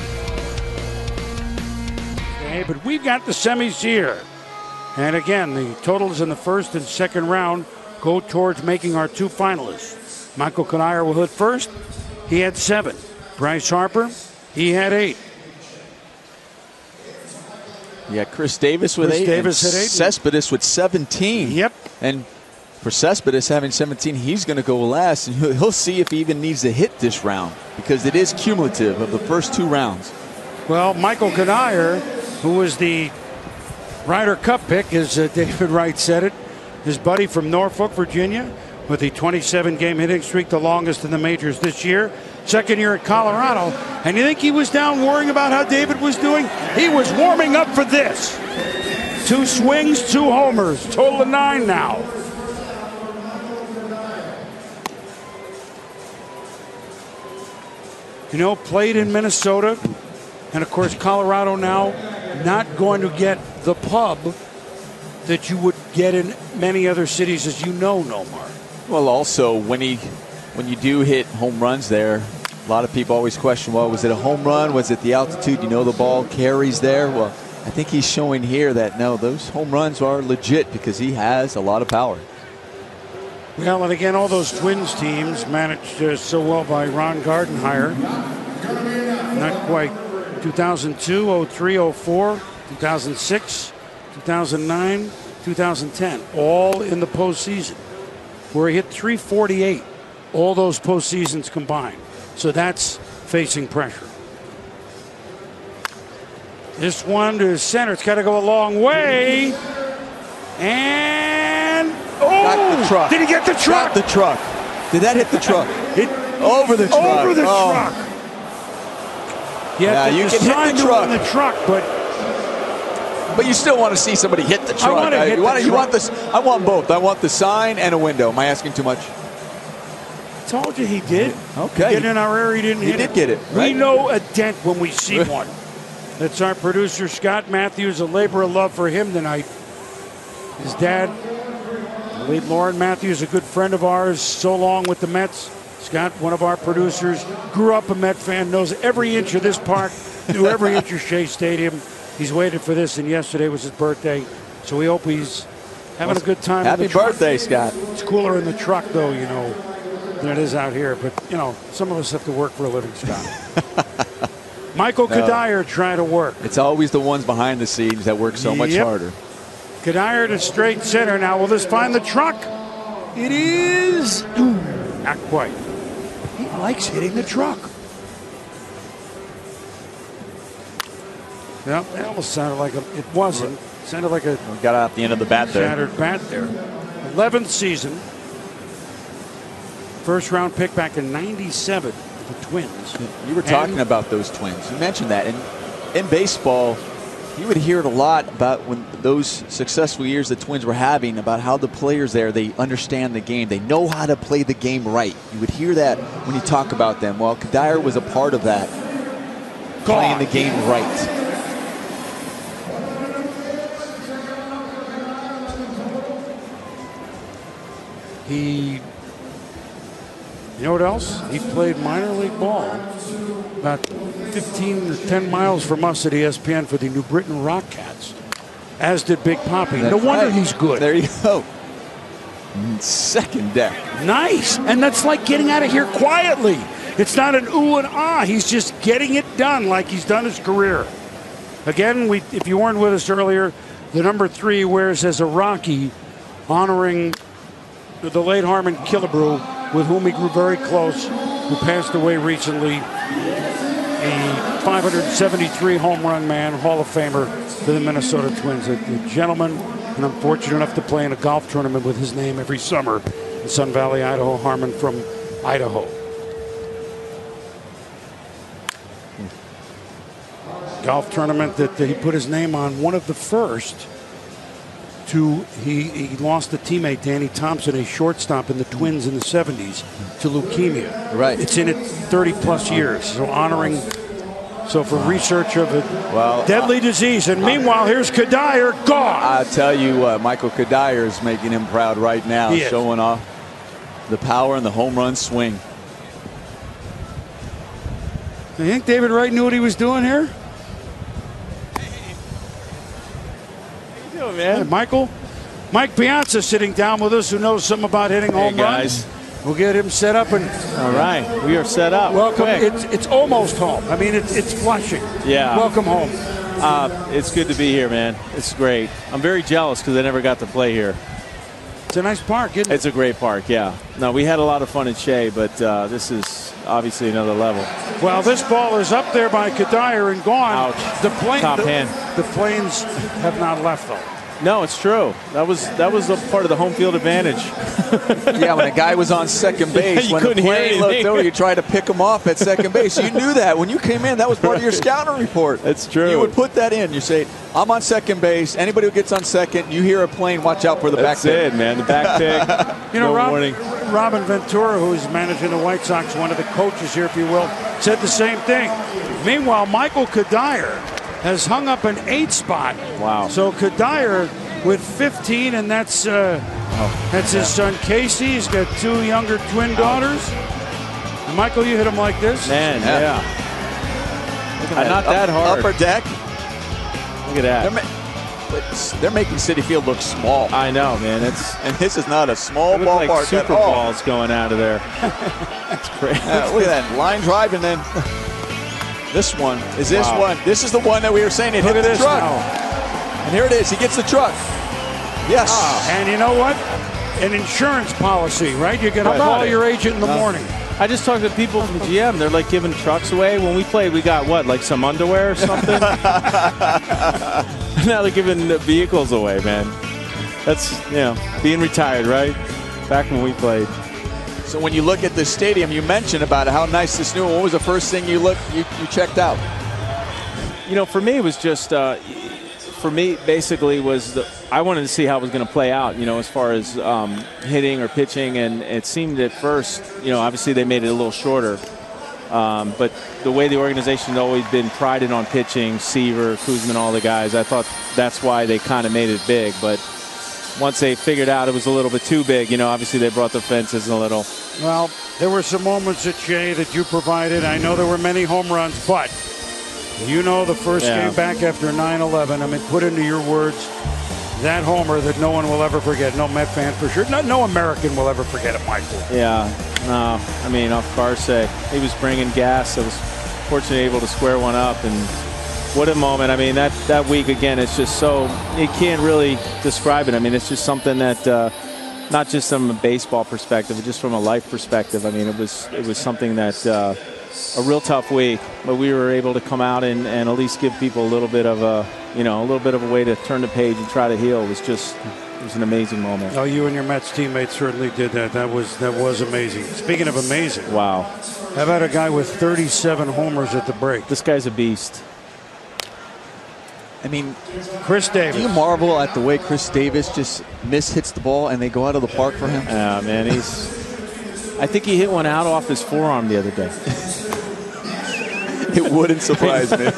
Okay, but we've got the semis here. And again, the totals in the first and second round go towards making our 2 finalists. Michael Kadire will hit first. He had 7. Bryce Harper, he had 8. Yeah, Chris Davis with 8. Davis had 8. Cespedes with 17. Yep. And for Cespedes having 17, he's going to go last, and he'll see if he even needs to hit this round because it is cumulative of the first 2 rounds. Well, Michael Kadire, who was the Ryder Cup pick, as David Wright said it, his buddy from Norfolk, Virginia, with the 27-game hitting streak, the longest in the majors this year. Second year at Colorado. And you think he was down worrying about how David was doing? He was warming up for this. 2 swings, 2 homers. Total of 9 now. You know, played in Minnesota. And, of course, Colorado now not going to get the pub that you would get in many other cities, as you know, Nomar. Well, also, when you do hit home runs there, a lot of people always question, well, was it a home run? Was it the altitude? You know, the ball carries there. Well, I think he's showing here that, no, those home runs are legit because he has a lot of power. Well, and again, all those Twins teams managed so well by Ron Gardenhire. Not quite. 2002, 03, 04, 2006, 2009, 2010, all in the postseason, where he hit 348, all those postseasons combined. So that's facing pressure. This one to center. It's got to go a long way. And got the truck. Did he get the truck? Got the truck. Did that hit the truck? Over the truck. Over the truck. Yeah, you can hit the truck. The truck, but you still want to see somebody hit the truck. You want this? I want both. I want the sign and a window. Am I asking too much? Told you he did. Okay. Get in our area, he didn't hit it. He did get it. Right? We know a dent when we see one. That's our producer, Scott Matthews. A labor of love for him tonight. His dad, the late Lauren Matthews, a good friend of ours, so long with the Mets. Scott, one of our producers, grew up a Met fan, knows every inch of this park, knew every inch of Shea Stadium. He's waited for this, and yesterday was his birthday. So we hope he's having a good time. Happy birthday, Scott. It's cooler in the truck, though, you know, than it is out here. But, you know, some of us have to work for a living, Scott. Michael Kadire trying to work. It's always the ones behind the scenes that work so much harder. Kadire to straight center now. Will this find the truck? It is. Not quite. He likes hitting the truck. Well, that almost sounded like it wasn't. It sounded like a. Got out the end of the bat there. Shattered bat there. 11th season. First round pick back in '97. The Twins. You were talking about those Twins. You mentioned that. In baseball, You would hear it a lot about when those successful years the Twins were having, about how the players there, they understand the game. They know how to play the game right. You would hear that when you talk about them. Well, Cuddyer was a part of that, playing the game right. You know what else? He played minor league ball about 15 or 10 miles from us at ESPN for the New Britain Rockcats, as did Big Poppy. No wonder he's good. There you go. Second deck. Nice. And that's like getting out of here quietly. It's not an ooh and ah. He's just getting it done like he's done his career. Again, if you weren't with us earlier, the number 3 wears as a Rocky, honoring the late Harmon Killebrew, with whom he grew very close, who passed away recently. A 573 home run man, Hall of Famer for the Minnesota Twins. A gentleman, and I'm fortunate enough to play in a golf tournament with his name every summer in Sun Valley, Idaho. Harmon from Idaho. Golf tournament that he put his name on, one of the first. He lost a teammate, Danny Thompson, a shortstop in the Twins in the 70s, to leukemia. Right. It's in it 30-plus years. So honoring, for research of a deadly disease. And meanwhile, here's Cuddyer gone. I tell you what, Michael Cuddyer is making him proud right now, showing off the power and the home run swing. You think David Wright knew what he was doing here? Man. Mike Piazza sitting down with us, who knows something about hitting home runs. We'll get him set up. And all right, we are set up. Welcome. It's almost home. I mean, it's Flushing. Yeah. Welcome home. It's good to be here, man. It's great. I'm very jealous because I never got to play here. It's a nice park, isn't it? It's a great park, yeah. No, we had a lot of fun at Shea, but this is obviously another level. Well, this ball is up there by Cuddyer and gone. Ouch. The planes have not left, though. No, it's true. That was a part of the home field advantage. Yeah, when a guy was on second base, when the plane looked over, you tried to pick him off at second base. You knew that when you came in. That was part of your scouting report. That's true. You would put that in. You say, "I'm on second base. Anybody who gets on second, you hear a plane, watch out for the back pick." That's it, man. The back pick. You know, warning. Robin Ventura, who's managing the White Sox, one of the coaches here, if you will, said the same thing. Meanwhile, Michael Cuddyer has hung up an 8 spot. Wow. So Cuddyer with 15, and that's his son Casey. He's got 2 younger twin daughters. And Michael, you hit him like this? Man, yeah. Not that hard. Upper deck. Look at that. They're making Citi Field look small. I know, man. And this is not a small ballpark like super at all. balls going out of there. That's crazy. Look at that line drive, and then this one is this one. This is the one that we were saying it hit the truck. And here it is. He gets the truck. Yes. And you know what? An insurance policy, right? You got to call your agent in the morning. I just talked to people from the GM. They're like giving trucks away. When we played, we got what, like some underwear or something? Now they're giving the vehicles away, man. That's, being retired, right? Back when we played. So when you look at the stadium, you mentioned about how nice this new one. What was the first thing you checked out? For me, it was just, basically I wanted to see how it was going to play out, as far as hitting or pitching. And it seemed at first, obviously they made it a little shorter. But the way the organization had always been prided on pitching, Seaver, Kuzman, all the guys, I thought that's why they kind of made it big. But once they figured out it was a little bit too big, obviously they brought the fences a little. Well, there were some moments at Shea that you provided. I know there were many home runs, but the first game back after 9/11, I mean, put into your words that homer that no one will ever forget. No Met fan for sure. No American will ever forget it, Michael. Yeah. No, I mean, off Barce, he was bringing gas. I was fortunately able to square one up, and what a moment. I mean, that week, again, it's just so, you can't really describe it. I mean, it's just something that, not just from a baseball perspective, but just from a life perspective. I mean, it was something that, a real tough week, but we were able to come out and at least give people a little bit of a way to turn the page and try to heal. It was an amazing moment. Oh, you and your Mets teammates certainly did that. That was amazing. Speaking of amazing. Wow. How about a guy with 37 homers at the break? This guy's a beast. I mean, Chris Davis. Do you marvel at the way Chris Davis just hits the ball and they go out of the park for him? Yeah, man. I think he hit one out off his forearm the other day. It wouldn't surprise me.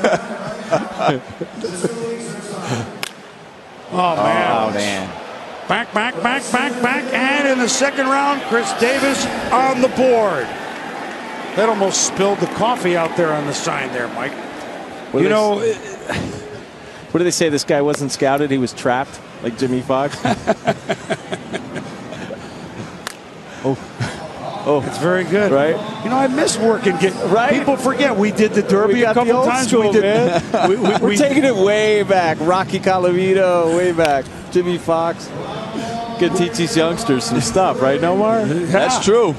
Oh, man. Oh, man. Back, and in the second round, Chris Davis on the board. That almost spilled the coffee out there on the sign there, Mike. What do they say? This guy wasn't scouted; he was trapped, like Jimmy Fox. Oh, it's very good, right? You know, I miss working. Right? People forget we did the Derby a couple times. School, We're taking it way back. Rocky Colavito, way back. Jimmy Fox. Can teach these youngsters some stuff, right, Nomar? That's true.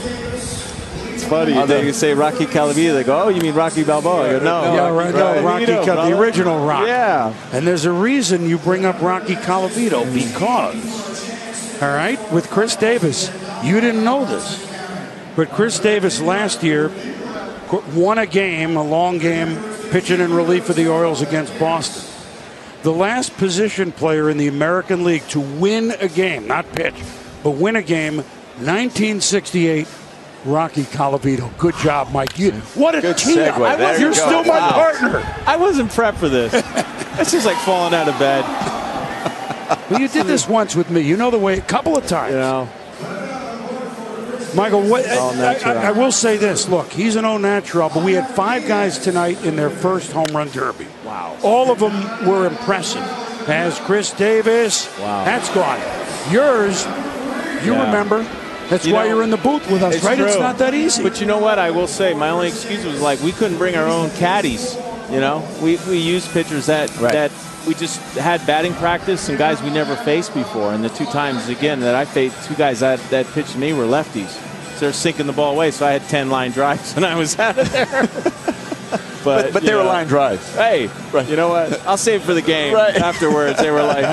It's funny. They say Rocky Colavito. They go, "Oh, you mean Rocky Balboa?" I go, "No." Yeah, right. No, Rocky, the original Rocky. Yeah. And there's a reason you bring up Rocky Colavito because, all right, with Chris Davis, you didn't know this, but Chris Davis last year won a long game, pitching in relief for the Orioles against Boston. The last position player in the American League to win a game, not pitch, but win a game, 1968, Rocky Colavito. Good job, Mike. What a team. You're still my partner. I wasn't prepped for this. This is like falling out of bed. Well, you did this once with me. You know the way, a couple of times. You know. Michael, I will say this. Look, he's an au natural, but we had 5 guys tonight in their first home run derby. Wow. All of them were impressive. As Chris Davis, that's gone. Yours, you remember. That's why you're in the booth with us, right? True. It's not that easy. But you know what? I will say, my only excuse was like we couldn't bring our own caddies. You know, we used pitchers that we just had batting practice and guys we never faced before. And the 2 times again that I faced 2 guys that pitched to me were lefties. So they're sinking the ball away. So I had 10 line drives and I was out of there. but they were line drives. Hey, you know what? I'll save it for the game afterwards. They were like,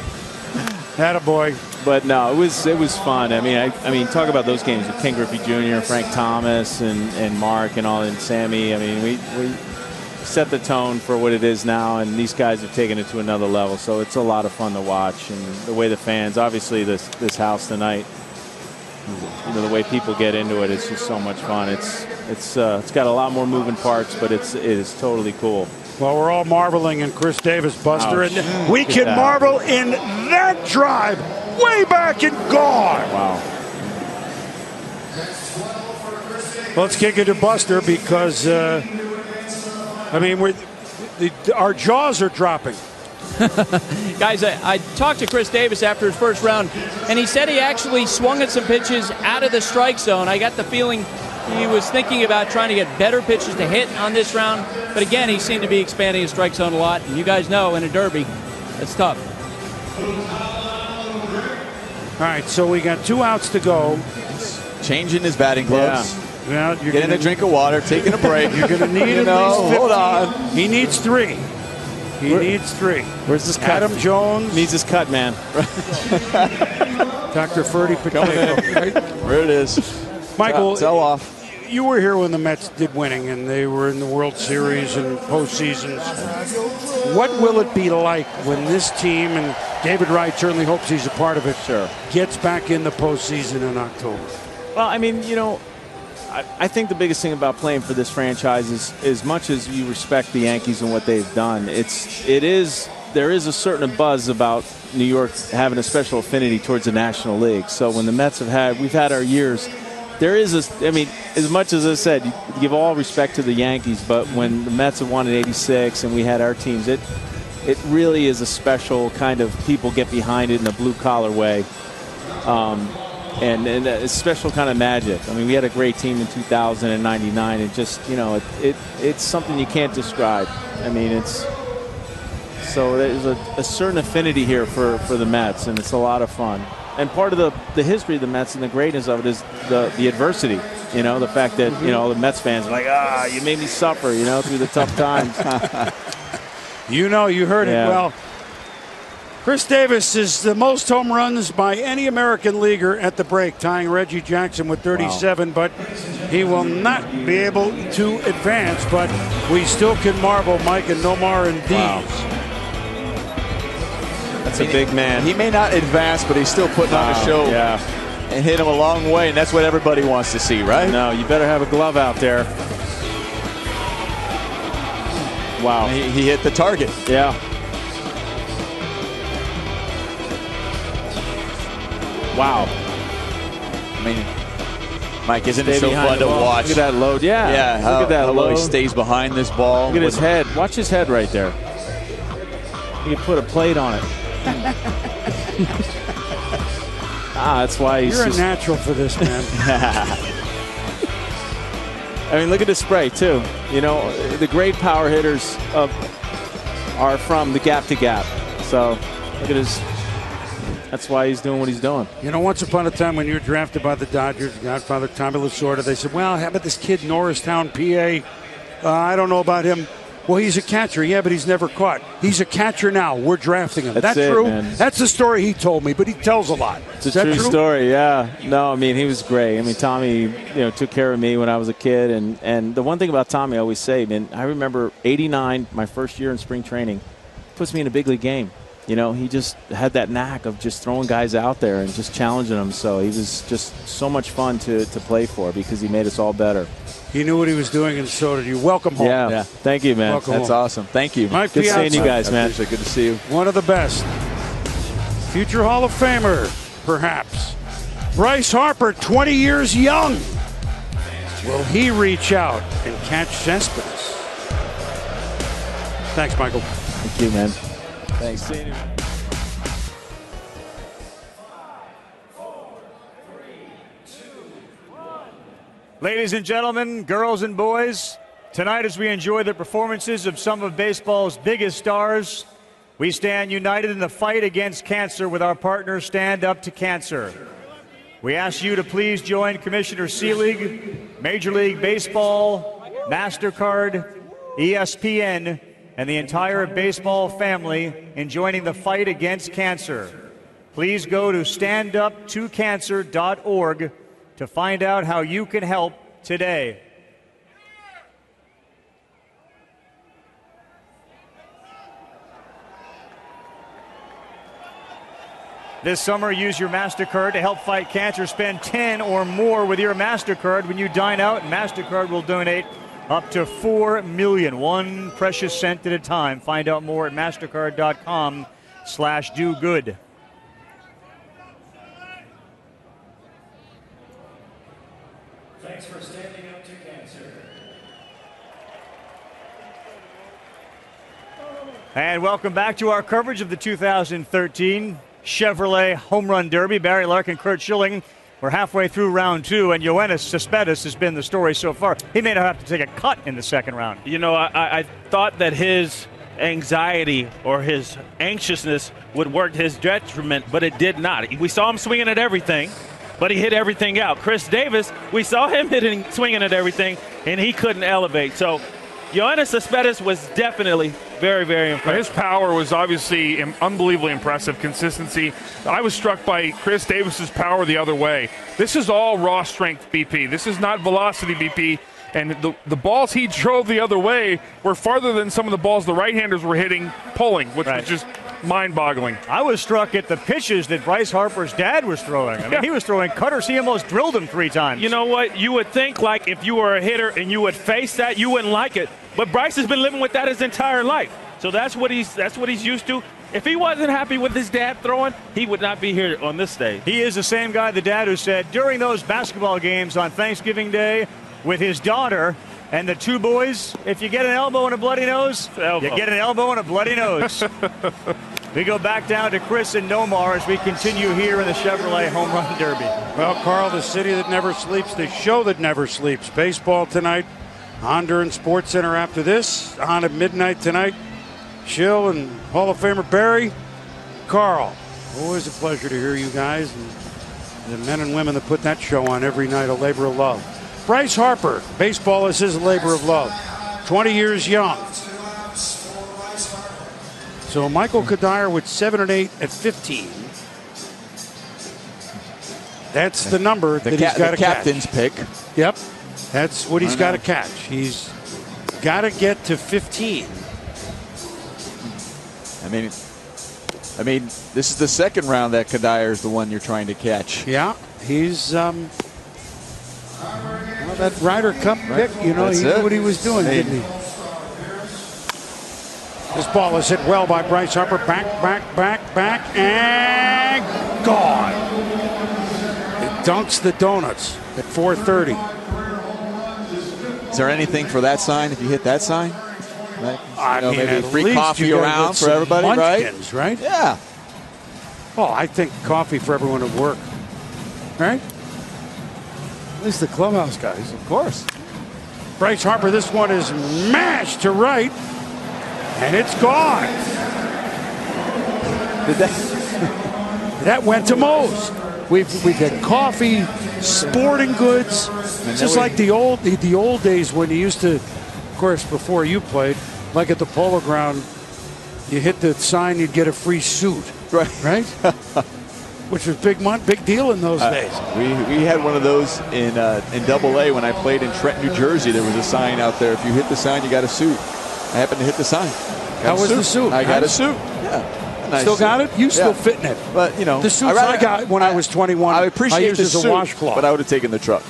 Attaboy. But no, it was fun. I mean, talk about those games with Ken Griffey Jr., Frank Thomas, and Mark and all, and Sammy. I mean, we set the tone for what it is now, and these guys have taken it to another level. So it's a lot of fun to watch, and the way the fans, obviously this house tonight, you know, the way people get into it, it's just so much fun. It's got a lot more moving parts, but it is totally cool. Well, we're all marveling in Chris Davis, Buster, and we can marvel in that drive way back and gone. Wow. Let's kick it to Buster because, I mean, our jaws are dropping. Guys, I talked to Chris Davis after his first round, and he said he actually swung at some pitches out of the strike zone. I got the feeling he was thinking about trying to get better pitches to hit on this round. But again, he seemed to be expanding his strike zone a lot. And you guys know in a derby, it's tough. All right, so we got 2 outs to go. Changing his batting gloves. Yeah, you're getting a drink of water, taking a break. You're going to need at least 15. Hold on. He needs 3. He needs 3. Where's this cut? Adam Jones needs his cut, man. Dr. Ferdy Pacheco. Right? Where it is. Michael, tell off. You were here when the Mets did winning, and they were in the World Series and postseasons. What will it be like when this team, and David Wright certainly hopes he's a part of it, gets back in the postseason in October? Well, I mean, you know, I think the biggest thing about playing for this franchise is, as much as you respect the Yankees and what they've done, there is a certain buzz about New York having a special affinity towards the National League. So when the Mets we've had our years. There is I mean, as much as I said, you give all respect to the Yankees, but when the Mets have won in '86 and we had our teams, it really is a special kind of, people get behind it in a blue-collar way, and a special kind of magic. I mean, we had a great team in 2000 and '99. It just, you know, it's something you can't describe. I mean, so there's a certain affinity here for the Mets, and it's a lot of fun. And part of the history of the Mets and the greatness of it is the adversity. You know, the fact that, you know, the Mets fans are like, you made me suffer, you know, through the tough times. You know, you heard it well. Chris Davis is the most home runs by any American leaguer at the break, tying Reggie Jackson with 37, but he will not be able to advance. But we still can marvel, Mike and Nomar and Dees, That's a big man. He may not advance, but he's still putting on a show. Yeah. And hit him a long way, and that's what everybody wants to see, right? No, you better have a glove out there. Wow. He hit the target. Yeah. Wow. I mean, Mike, isn't it so fun to watch? Look at that load. Yeah. Yeah. Look at that load. He stays behind this ball. Look at his head. Watch his head right there. You can put a plate on it. That's why he's You're a natural for this, man. I mean, look at the spray, too. You know, the great power hitters are from the gap to gap. So, look at his. That's why he's doing what he's doing. You know, once upon a time when you were drafted by the Dodgers, Godfather Tommy Lasorda, they said, well, how about this kid, Norristown, PA? I don't know about him. Well, he's a catcher. Yeah, but he's never caught. He's a catcher now. We're drafting him. That's true. Man. That's the story he told me, but he tells a lot. It's a true story, yeah. No, I mean, he was great. I mean, Tommy, took care of me when I was a kid. And the one thing about Tommy I always say, man, I remember 89, my first year in spring training, puts me in a big league game. You know, he just had that knack of just throwing guys out there and just challenging them. So he was just so much fun to play for because he made us all better. He knew what he was doing, and so did you. Welcome home. Yeah. Thank you, man. That's awesome. Thank you. Mike Good seeing you guys, man. Good to see you. One of the best. Future Hall of Famer, perhaps. Bryce Harper, 20 years young. Will he reach out and catch Cespedes? Thanks, Michael. Thank you, man. Thanks. See you. Ladies and gentlemen, girls and boys, tonight as we enjoy the performances of some of baseball's biggest stars, we stand united in the fight against cancer with our partner Stand Up to Cancer. We ask you to please join Commissioner Seelig, Major League Baseball, MasterCard, ESPN, and the entire baseball family in joining the fight against cancer. Please go to standuptocancer.org to find out how you can help today. This summer, use your MasterCard to help fight cancer. Spend 10 or more with your MasterCard when you dine out, and MasterCard will donate up to $4 million, one precious cent at a time. Find out more at mastercard.com/do-good. Thanks for standing up to cancer. And welcome back to our coverage of the 2013 Chevrolet Home Run Derby. Barry Larkin, Kurt Schilling. We're halfway through round two, and Yoenis Cespedes has been the story so far. He may not have to take a cut in the second round. You know, I thought that his anxiety or his anxiousness would work to his detriment, but it did not. We saw him swinging at everything, but he hit everything out. Chris Davis, we saw him swinging at everything, and he couldn't elevate. So Yoenis Cespedes was definitely very, very impressive. His power was obviously unbelievably impressive. Consistency. I was struck by Chris Davis's power the other way. This is all raw strength BP. This is not velocity BP. And the balls he drove the other way were farther than some of the balls the right-handers were hitting, pulling, which was just mind-boggling. I was struck at the pitches that Bryce Harper's dad was throwing. I mean, he was throwing cutters. He almost drilled him 3 times. You know what? You would think, like, if you were a hitter and you would face that, you wouldn't like it. But Bryce has been living with that his entire life. So that's what he's used to. If he wasn't happy with his dad throwing, he would not be here on this stage. He is the same guy, the dad, who said during those basketball games on Thanksgiving Day with his daughter and the 2 boys, if you get an elbow and a bloody nose, you get an elbow and a bloody nose. We go back down to Chris and Nomar as we continue here in the Chevrolet Home Run Derby. Well, Carl, the city that never sleeps, the show that never sleeps. Baseball tonight, Honduran Sports Center after this, on at midnight tonight. Chill and Hall of Famer Barry, Carl. Always a pleasure to hear you guys and the men and women that put that show on every night, a labor of love. Bryce Harper, baseball is his labor of love. 20 years young. So Michael Kadire with 7 and 8 at 15. That's the number that he's got to catch. The captain's pick. Yep. That's what he's got to catch. He's got to get to 15. I mean, I mean, this is the second round that Kadire is the one you're trying to catch. Yeah, he's well, that Ryder Cup pick, you know, he knew what he was doing, didn't he? This ball is hit well by Bryce Harper. Back, and gone. It dunks the donuts at 4:30. Is there anything for that sign if you hit that sign? Right? I mean, maybe at free least coffee you gotta around get for some everybody, munchkins, right? Yeah. Oh, I think coffee for everyone at work, right? At least the clubhouse guys. Of course. Bryce Harper, this one is mashed to right, and it's gone. That went to Moe's. We've had coffee, sporting goods, just like the old days when you used to, of course, before you played, like at the Polo Ground, you hit the sign, you'd get a free suit, right? Which was big deal in those days. We had one of those in Double-A when I played in Trenton, New Jersey. There was a sign out there. If you hit the sign, you got a suit. I happened to hit the sign. How was the suit? I got a suit. Yeah. Nice still got it? You still yeah. fit in it. But, you know. The suits I got when I was 21, I appreciate I used the as a suit, washcloth. but I would have taken the truck.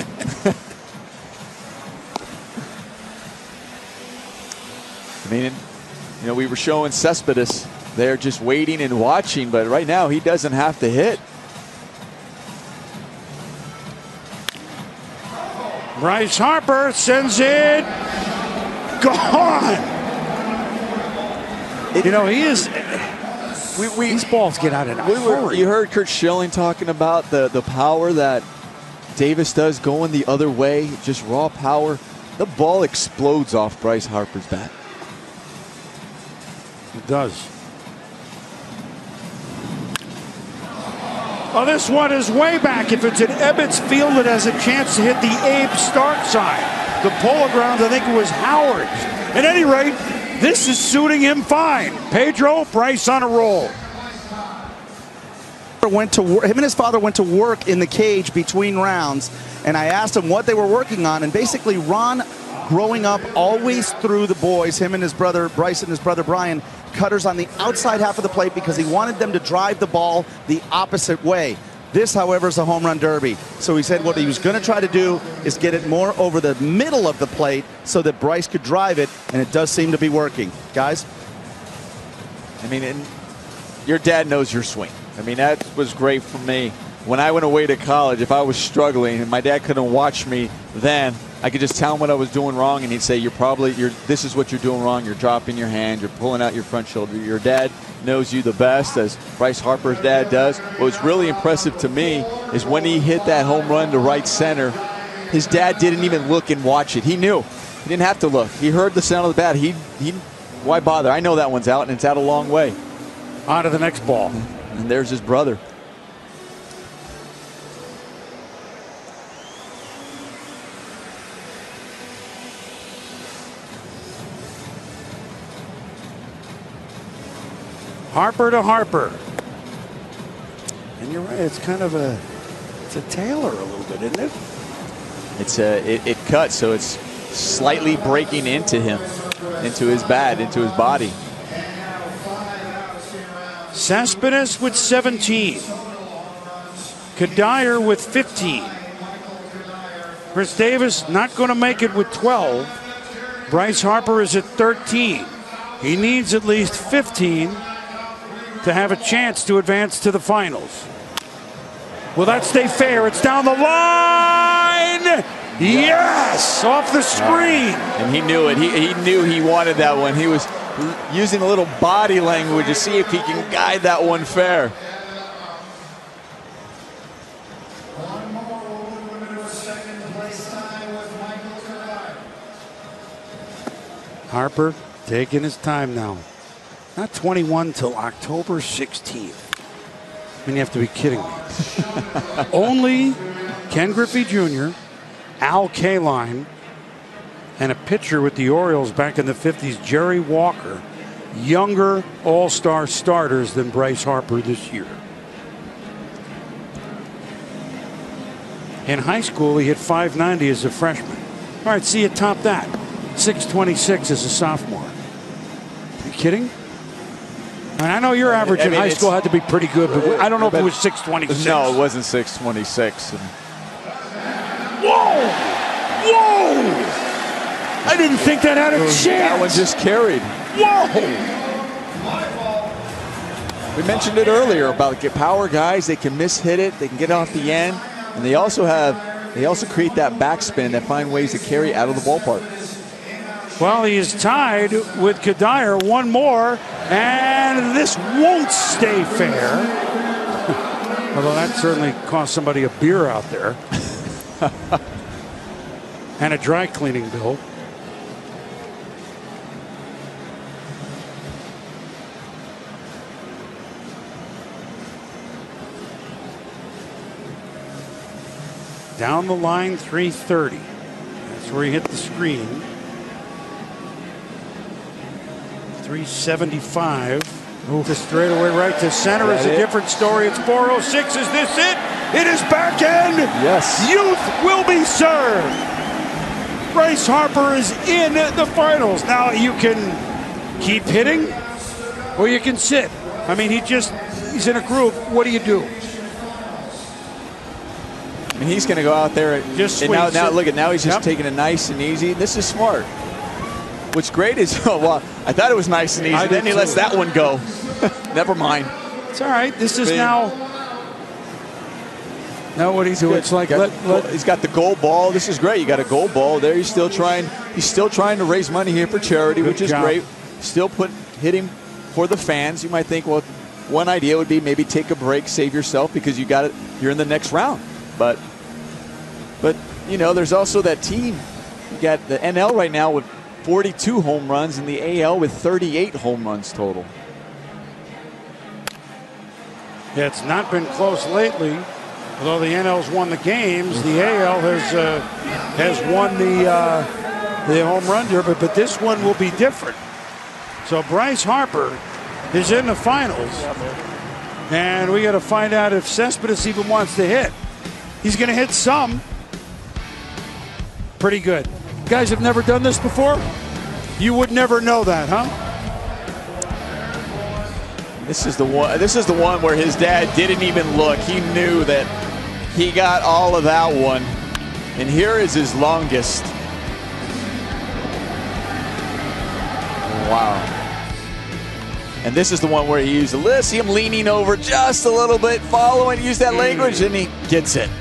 I mean, you know, we were showing Cespedes there just waiting and watching, but right now he doesn't have to hit. Bryce Harper sends it. Gone. You know, he is. These balls get out in a hurry. You heard Kurt Schilling talking about the power that Davis does going the other way, just raw power. The ball explodes off Bryce Harper's bat. It does. Oh, this one is way back. If it's at Ebbets Field, it has a chance to hit the Abe Stark side. The Polo Grounds, I think it was Howard's. At any rate, this is suiting him fine. Pedro, Bryce on a roll. Him and his father went to work in the cage between rounds, and I asked him what they were working on, and basically Ron, growing up, always threw the boys, him and his brother Bryce and his brother Brian, cutters on the outside half of the plate because he wanted them to drive the ball the opposite way. This, however, is a home run derby. So he said what he was going to try to do is get it more over the middle of the plate so that Bryce could drive it, and it does seem to be working. Guys? I mean, your dad knows your swing. I mean, that was great for me. When I went away to college, if I was struggling and my dad couldn't watch me then, I could just tell him what I was doing wrong, and he'd say, this is what you're doing wrong. You're dropping your hand. You're pulling out your front shoulder. Your dad knows you the best, as Bryce Harper's dad does. What was really impressive to me is when he hit that home run to right center, his dad didn't even look and watch it. He knew. He didn't have to look. He heard the sound of the bat. Why bother? I know that one's out, and it's out a long way. On to the next ball. And there's his brother. Harper to Harper. And you're right, it's kind of a Taylor a little bit, isn't it? It cuts, so it's slightly breaking into him, into his bat, into his body. Cespedes with 17. Kadire with 15. Chris Davis not going to make it with 12. Bryce Harper is at 13. He needs at least 15 to have a chance to advance to the finals. Will that stay fair? It's down the line! Yes! Off the screen! And he knew it. He knew he wanted that one. He was using a little body language to see if he can guide that one fair. Harper taking his time now. Not 21 till October 16th. I mean, you have to be kidding me. Only Ken Griffey Jr., Al Kaline, and a pitcher with the Orioles back in the 50s, Jerry Walker, younger all-star starters than Bryce Harper this year. In high school, he hit .590 as a freshman. All right, see you top that. .626 as a sophomore. Are you kidding? And I know your average in high school had to be pretty good, but I don't know if it was 626. No, it wasn't 626. Whoa! Whoa! I didn't think that had a chance. That one just carried. Whoa! We mentioned it earlier about power guys. They can mishit it. They can get off the end, and they also create that backspin that find ways to carry out of the ballpark. Well, he is tied with Kadire, one more, and this won't stay fair. Although that certainly cost somebody a beer out there. And a dry cleaning bill. Down the line, 330. That's where he hit the screen. 375. The straightaway right to center is a different story. It's 406. Is this it? It is back end. Yes. Youth will be served. Bryce Harper is in the finals. Now you can keep hitting or you can sit. I mean, he's in a groove. What do you do? I mean, he's going to go out there and now look at now he's just taking it nice and easy. This is smart. What's great is, well, I thought it was nice and easy. Then he lets that one go. Never mind. It's all right. This is now what he's doing. It's like he's got the gold ball. This is great. You got a gold ball there. He's still trying to raise money here for charity, which is great. Still hitting for the fans. You might think, well, one idea would be maybe take a break, save yourself because you're in the next round. But you know, there's also that team. You got the NL right now with 42 home runs and the AL with 38 home runs total. Yeah, it's not been close lately. Although the NL's won the games, the AL has won the home run derby, but this one will be different. So Bryce Harper is in the finals, and we got to find out if Cespedes even wants to hit. He's going to hit some. Pretty good. You guys have never done this before? You would never know that, huh? This is the one where his dad didn't even look. He knew that he got all of that one. And here is his longest. Wow. And this is the one where he used see him leaning over just a little bit, following, use that language, and he gets it.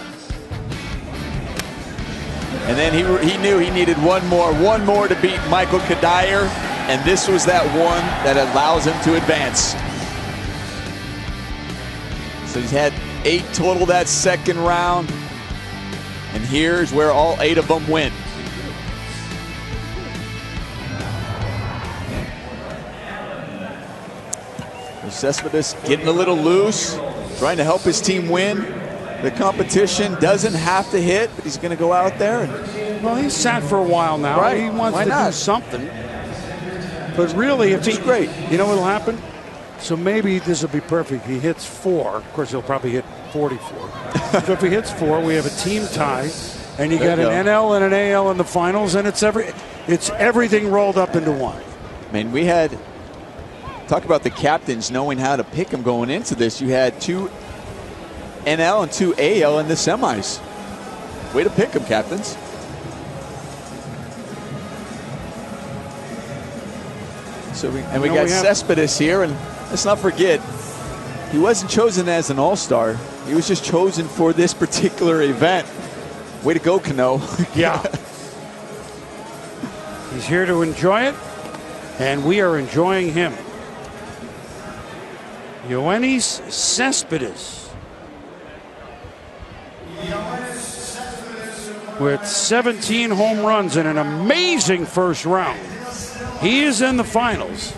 And then he knew he needed one more to beat Michael Kadire, and this was that one that allows him to advance. So he's had 8 total that second round, and here's where all 8 of them win. Cespedes getting a little loose, trying to help his team win. The competition doesn't have to hit, but he's going to go out there. Well, he's sat for a while now. Right. He wants to do something. But really, if he's great, you know what'll happen? So maybe this will be perfect. He hits 4. Of course, he'll probably hit 44. So if he hits 4, we have a team tie, and you got an NL and an AL in the finals, and it's everything rolled up into one. I mean, talk about the captains knowing how to pick them going into this. You had 2 NL and 2 AL in the semis. Way to pick them, captains. So we got Cespedes here, and let's not forget, he wasn't chosen as an all-star. He was just chosen for this particular event. Way to go, Cano. Yeah. He's here to enjoy it, and we are enjoying him. Yoenis Cespedes. With 17 home runs and an amazing first round. He is in the finals.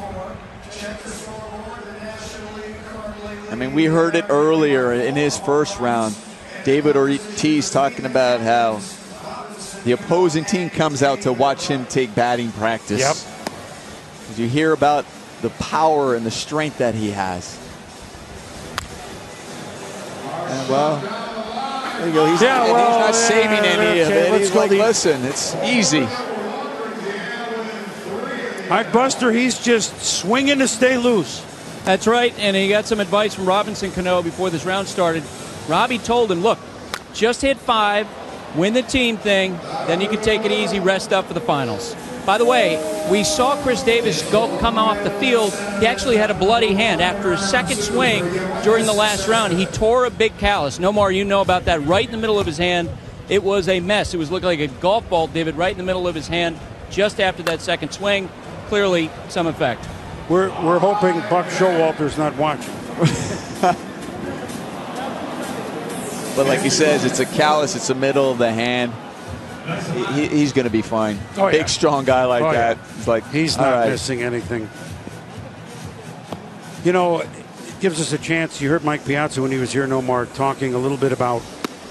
I mean, we heard it earlier in his first round. David Ortiz talking about how the opposing team comes out to watch him take batting practice. Yep. You hear about the power and the strength that he has. And well, there you go. He's not saving any of it. He's like, listen, it's easy. All right, Buster, he's just swinging to stay loose. That's right, and he got some advice from Robinson Cano before this round started. Robbie told him, look, just hit 5, win the team thing, then you can take it easy, rest up for the finals. By the way, we saw Chris Davis come off the field. He actually had a bloody hand after his second swing during the last round. He tore a big callus. Nomar, you know about that, right in the middle of his hand. It was a mess. It was looking like a golf ball divot right in the middle of his hand just after that second swing. Clearly, some effect. We're hoping Buck Showalter's not watching. But like he says, it's a callus. It's the middle of the hand. He's going to be fine. Oh, Big, strong guy like that. Yeah. It's like he's not missing anything. You know, it gives us a chance. You heard Mike Piazza when he was here, Nomar, talking a little bit about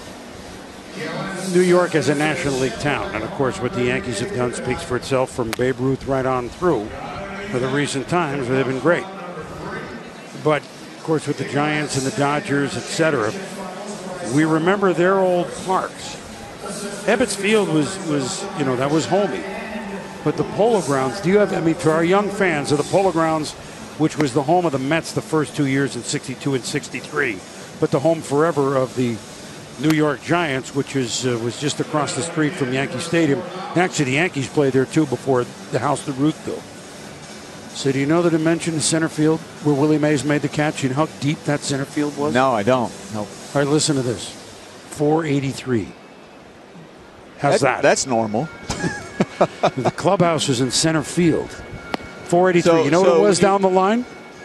New York as a National League town. And, of course, what the Yankees have done speaks for itself from Babe Ruth right on through for the recent times where they've been great. But, of course, with the Giants and the Dodgers, etc., we remember their old parks. Ebbets Field was you know, that was homey. But the Polo Grounds, do you have, I mean, for our young fans of the Polo Grounds, which was the home of the Mets the first 2 years in 62 and 63, but the home forever of the New York Giants, which was just across the street from Yankee Stadium. And actually, the Yankees played there, too, before the house that Ruth built. So do you know the dimension of center field where Willie Mays made the catch? You know how deep that center field was? No, I don't. Nope. All right, listen to this. 483. How's that? That's normal. The clubhouse was in center field. 483. So, you know what it was down the line?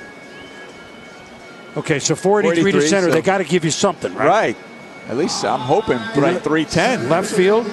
Okay, so 483 to center. So they got to give you something, right? Right. At least I'm hoping right 310. Left field,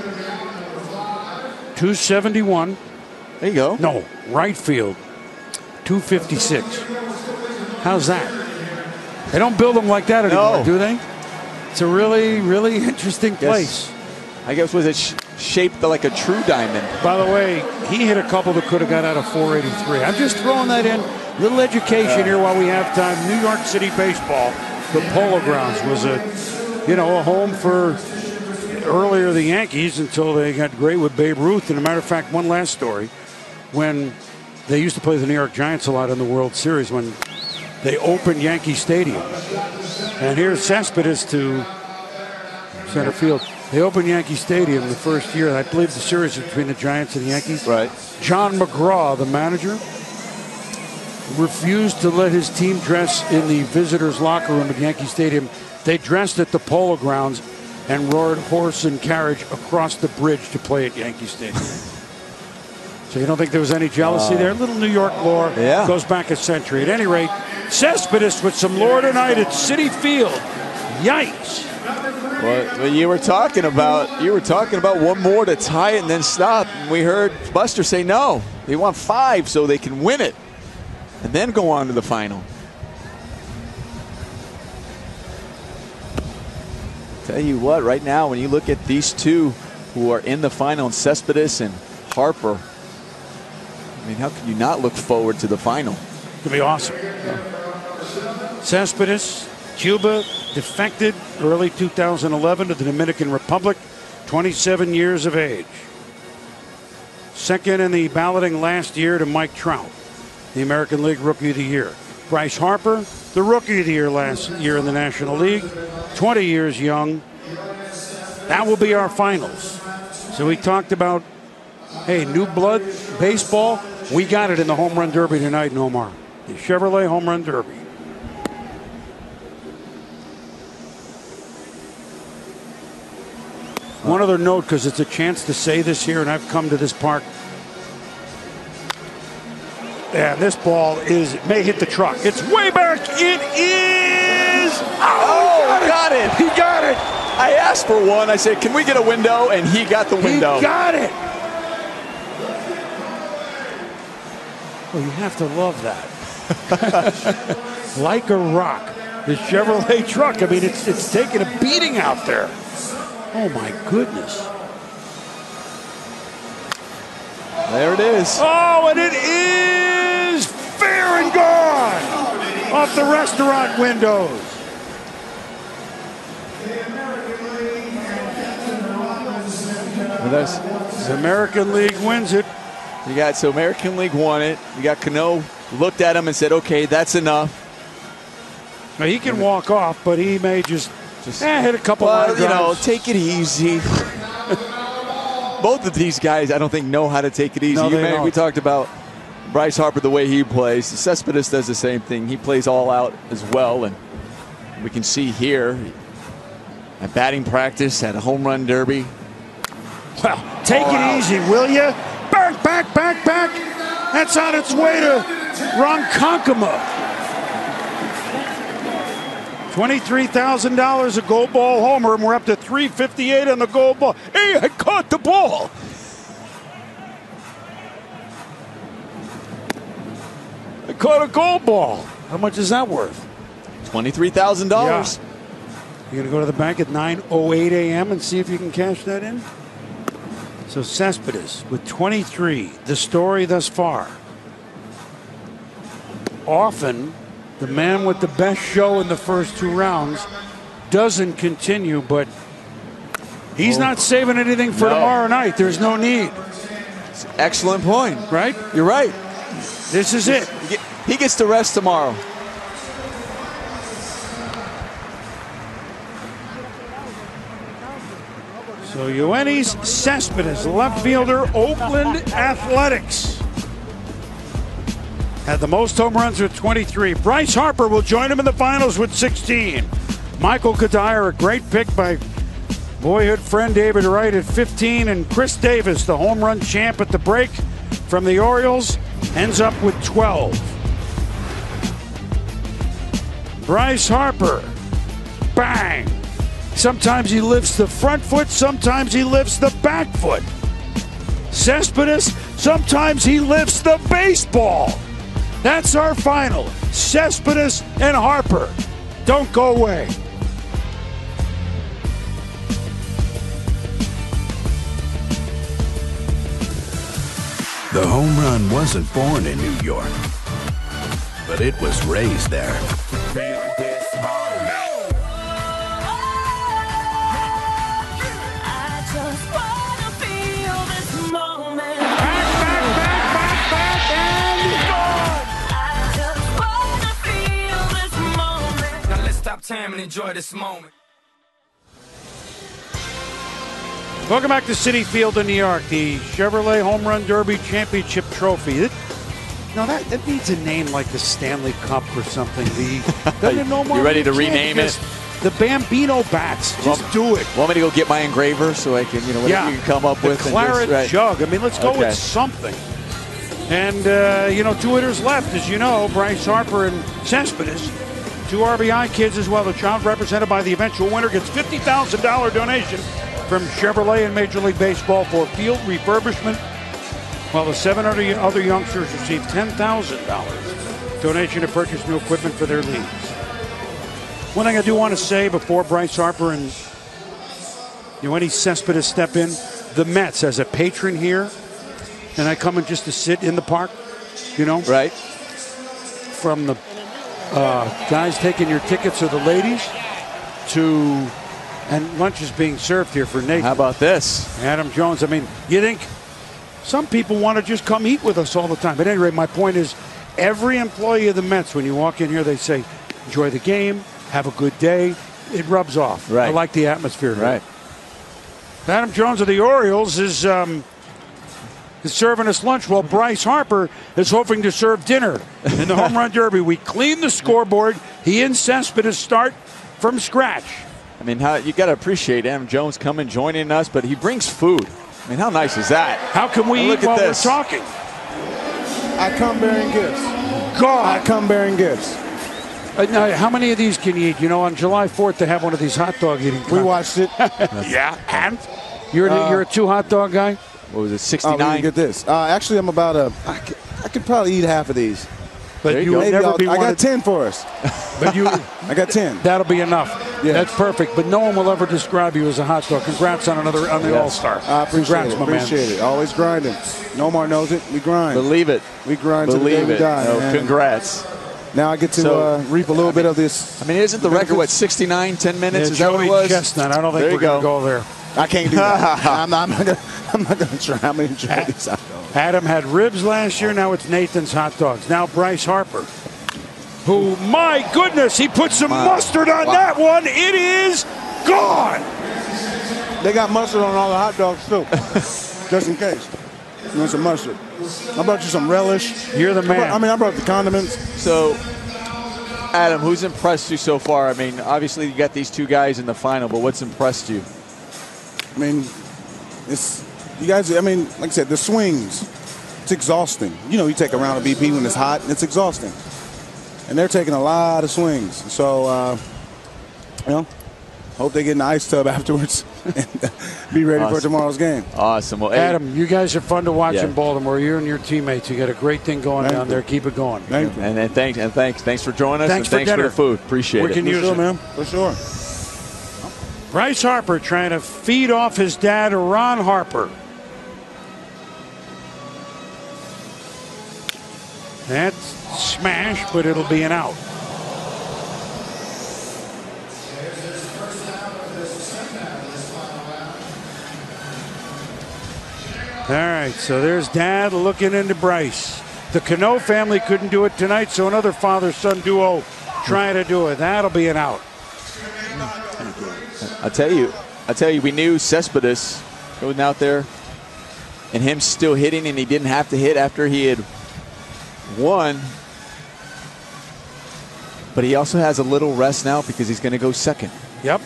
271. There you go. No, right field, 256. How's that? They don't build them like that anymore, do they? It's a really, really interesting place. I guess was it shaped like a true diamond. By the way, he hit a couple that could have got out of 483. I'm just throwing that in. Little education here while we have time. New York City baseball. The Polo Grounds was a home for earlier the Yankees until they got great with Babe Ruth. And a matter of fact, one last story. When they used to play the New York Giants a lot in the World Series, when they opened Yankee Stadium. And here's Cespedes to center field. They opened Yankee Stadium the first year. I believe the series between the Giants and the Yankees. Right. John McGraw, the manager, refused to let his team dress in the visitors' locker room at Yankee Stadium. They dressed at the Polo Grounds and rode horse and carriage across the bridge to play at Yankee Stadium. So you don't think there was any jealousy there? Little New York lore goes back a century. At any rate, Cespedes with some lore tonight at Citi Field. Yikes. Well, you were talking about one more to tie it and then stop. And we heard Buster say no. They want 5 so they can win it and then go on to the final. Tell you what, right now when you look at these two who are in the final, Cespedes and Harper, I mean, how can you not look forward to the final? It's going to be awesome. Cespedes, Cuba, defected early 2011 to the Dominican Republic, 27 years of age. Second in the balloting last year to Mike Trout, the American League Rookie of the Year. Bryce Harper, the Rookie of the Year last year in the National League, 20 years young. That will be our finals. So we talked about, hey, new blood, baseball. We got it in the Home Run Derby tonight, Nomar. The Chevrolet Home Run Derby. One other note, because it's a chance to say this here, and I've come to this park. Yeah, this ball may hit the truck. It's way back. It is. Oh, got it. He got it. I asked for one. I said, can we get a window? And he got the window. He got it. Well, you have to love that. Like a rock. The Chevrolet truck. I mean, it's taking a beating out there. Oh, my goodness. There it is. Oh, and it is fair and gone off the restaurant windows. The American League wins it. So American League won it. You got Cano looked at him and said, okay, that's enough. Now, he can walk off, but he may just hit a couple line drives. Take it easy. Both of these guys, I don't think, know how to take it easy. No, we talked about Bryce Harper, the way he plays. Cespedes does the same thing. He plays all out as well, and we can see here at batting practice, at a home run derby. Well, take it easy, will you? Back, back, back, back. That's on its way to Ronkonkoma. $23,000 a gold ball homer, and we're up to $358 on the gold ball. Hey, I caught the ball. I caught a gold ball. How much is that worth? $23,000. Yeah. You going to go to the bank at 9:08 a.m. and see if you can cash that in? So Cespedes with 23, the story thus far. Often, the man with the best show in the first 2 rounds doesn't continue, but he's not saving anything for tomorrow night. There's no need. Excellent point. Right? You're right. This is it. He gets to rest tomorrow. So Yoenis Cespedes, left fielder, Oakland Athletics. Had the most home runs with 23. Bryce Harper will join him in the finals with 16. Michael Kadire, a great pick by boyhood friend David Wright at 15. And Chris Davis, the home run champ at the break from the Orioles, ends up with 12. Bryce Harper, bang. Sometimes he lifts the front foot, sometimes he lifts the back foot. Cespedes, sometimes he lifts the baseball. That's our final. Cespedes and Harper. Don't go away. The home run wasn't born in New York, but it was raised there. Time and enjoy this moment. Welcome back to Citi Field in New York, the Chevrolet Home Run Derby Championship Trophy. That needs a name like the Stanley Cup or something. You ready to rename it? The Bambino Bats. Just do it. Want me to go get my engraver so I can, whatever you can come up with? The claret jug. I mean, let's go with something. And, 2 hitters left, as you know, Bryce Harper and Cespedes. 2 RBI kids as well. The child represented by the eventual winner gets $50,000 donation from Chevrolet and Major League Baseball for field refurbishment, while the 7 other youngsters receive $10,000 donation to purchase new equipment for their leagues. One thing I do want to say before Bryce Harper and Yoenis Cespedes step in, the Mets as a patron here, and I come in just to sit in the park, Right. From the guys taking your tickets or the ladies and lunch is being served here for Nathan. How about this? Adam Jones. I mean, you think some people want to just come eat with us all the time. But at any rate, my point is every employee of the Mets, when you walk in here, they say, enjoy the game, have a good day. It rubs off. Right. I like the atmosphere here. Right. Adam Jones of the Orioles is serving us lunch while Bryce Harper is hoping to serve dinner in the Home Run Derby. We clean the scoreboard. He and Cespedes start from scratch. I mean, you got to appreciate Adam Jones coming, joining us, but he brings food. I mean, how nice is that? How can we eat while we're talking? I come bearing gifts. God. I come bearing gifts. Now, how many of these can you eat? On July 4th, they have one of these hot dog eating contests. We watched it. Yeah, and? You're a 2 hot dog guy? What was it, 69? Get this. Actually, I'm about I could probably eat half of these. But you would never be I got 10 for us. But I got 10. That'll be enough. Yeah. That's perfect. But no one will ever describe you as a hot dog. Congrats on the All-Star. I appreciate Congrats, it. Always grinding. Nomar knows it. We grind. Believe it. We grind till the day we die. Oh, congrats. Now I get to reap a little bit of this. I mean, isn't the record, 69, 10 minutes? Is that what it was? Chestnut. I don't think we're going to go there. I can't do that. I'm not going to try. I'm going to try these hot dogs. Adam had ribs last year. Now it's Nathan's hot dogs. Now Bryce Harper. who, my goodness, he put some mustard on that one. It is gone. They got mustard on all the hot dogs, too, just in case. You want some mustard? I brought you some relish. You're the man. I brought the condiments. So, Adam, who's impressed you so far? I mean, obviously you got these two guys in the final, but what's impressed you? I mean, it's you guys. I mean, like I said, the swings. It's exhausting. You know, you take a round of BP when it's hot, and it's exhausting. And they're taking a lot of swings. So, you know, hope they get in the ice tub afterwards and be ready for tomorrow's game. Awesome. Well, Adam, you guys are fun to watch in Baltimore. You and your teammates, you got a great thing going down there. Keep it going. Thank you. And thanks for joining us. Thanks for the food. Appreciate it. We can use it, man. For sure. Bryce Harper trying to feed off his dad, Ron Harper. That's smash, but it'll be an out. All right, so there's Dad looking into Bryce. The Cano family couldn't do it tonight, so another father-son duo trying to do it. That'll be an out. I tell you, we knew Cespedes going out there and him still hitting, and he didn't have to hit after he had won. But he also has a little rest now because he's going to go second. Yep.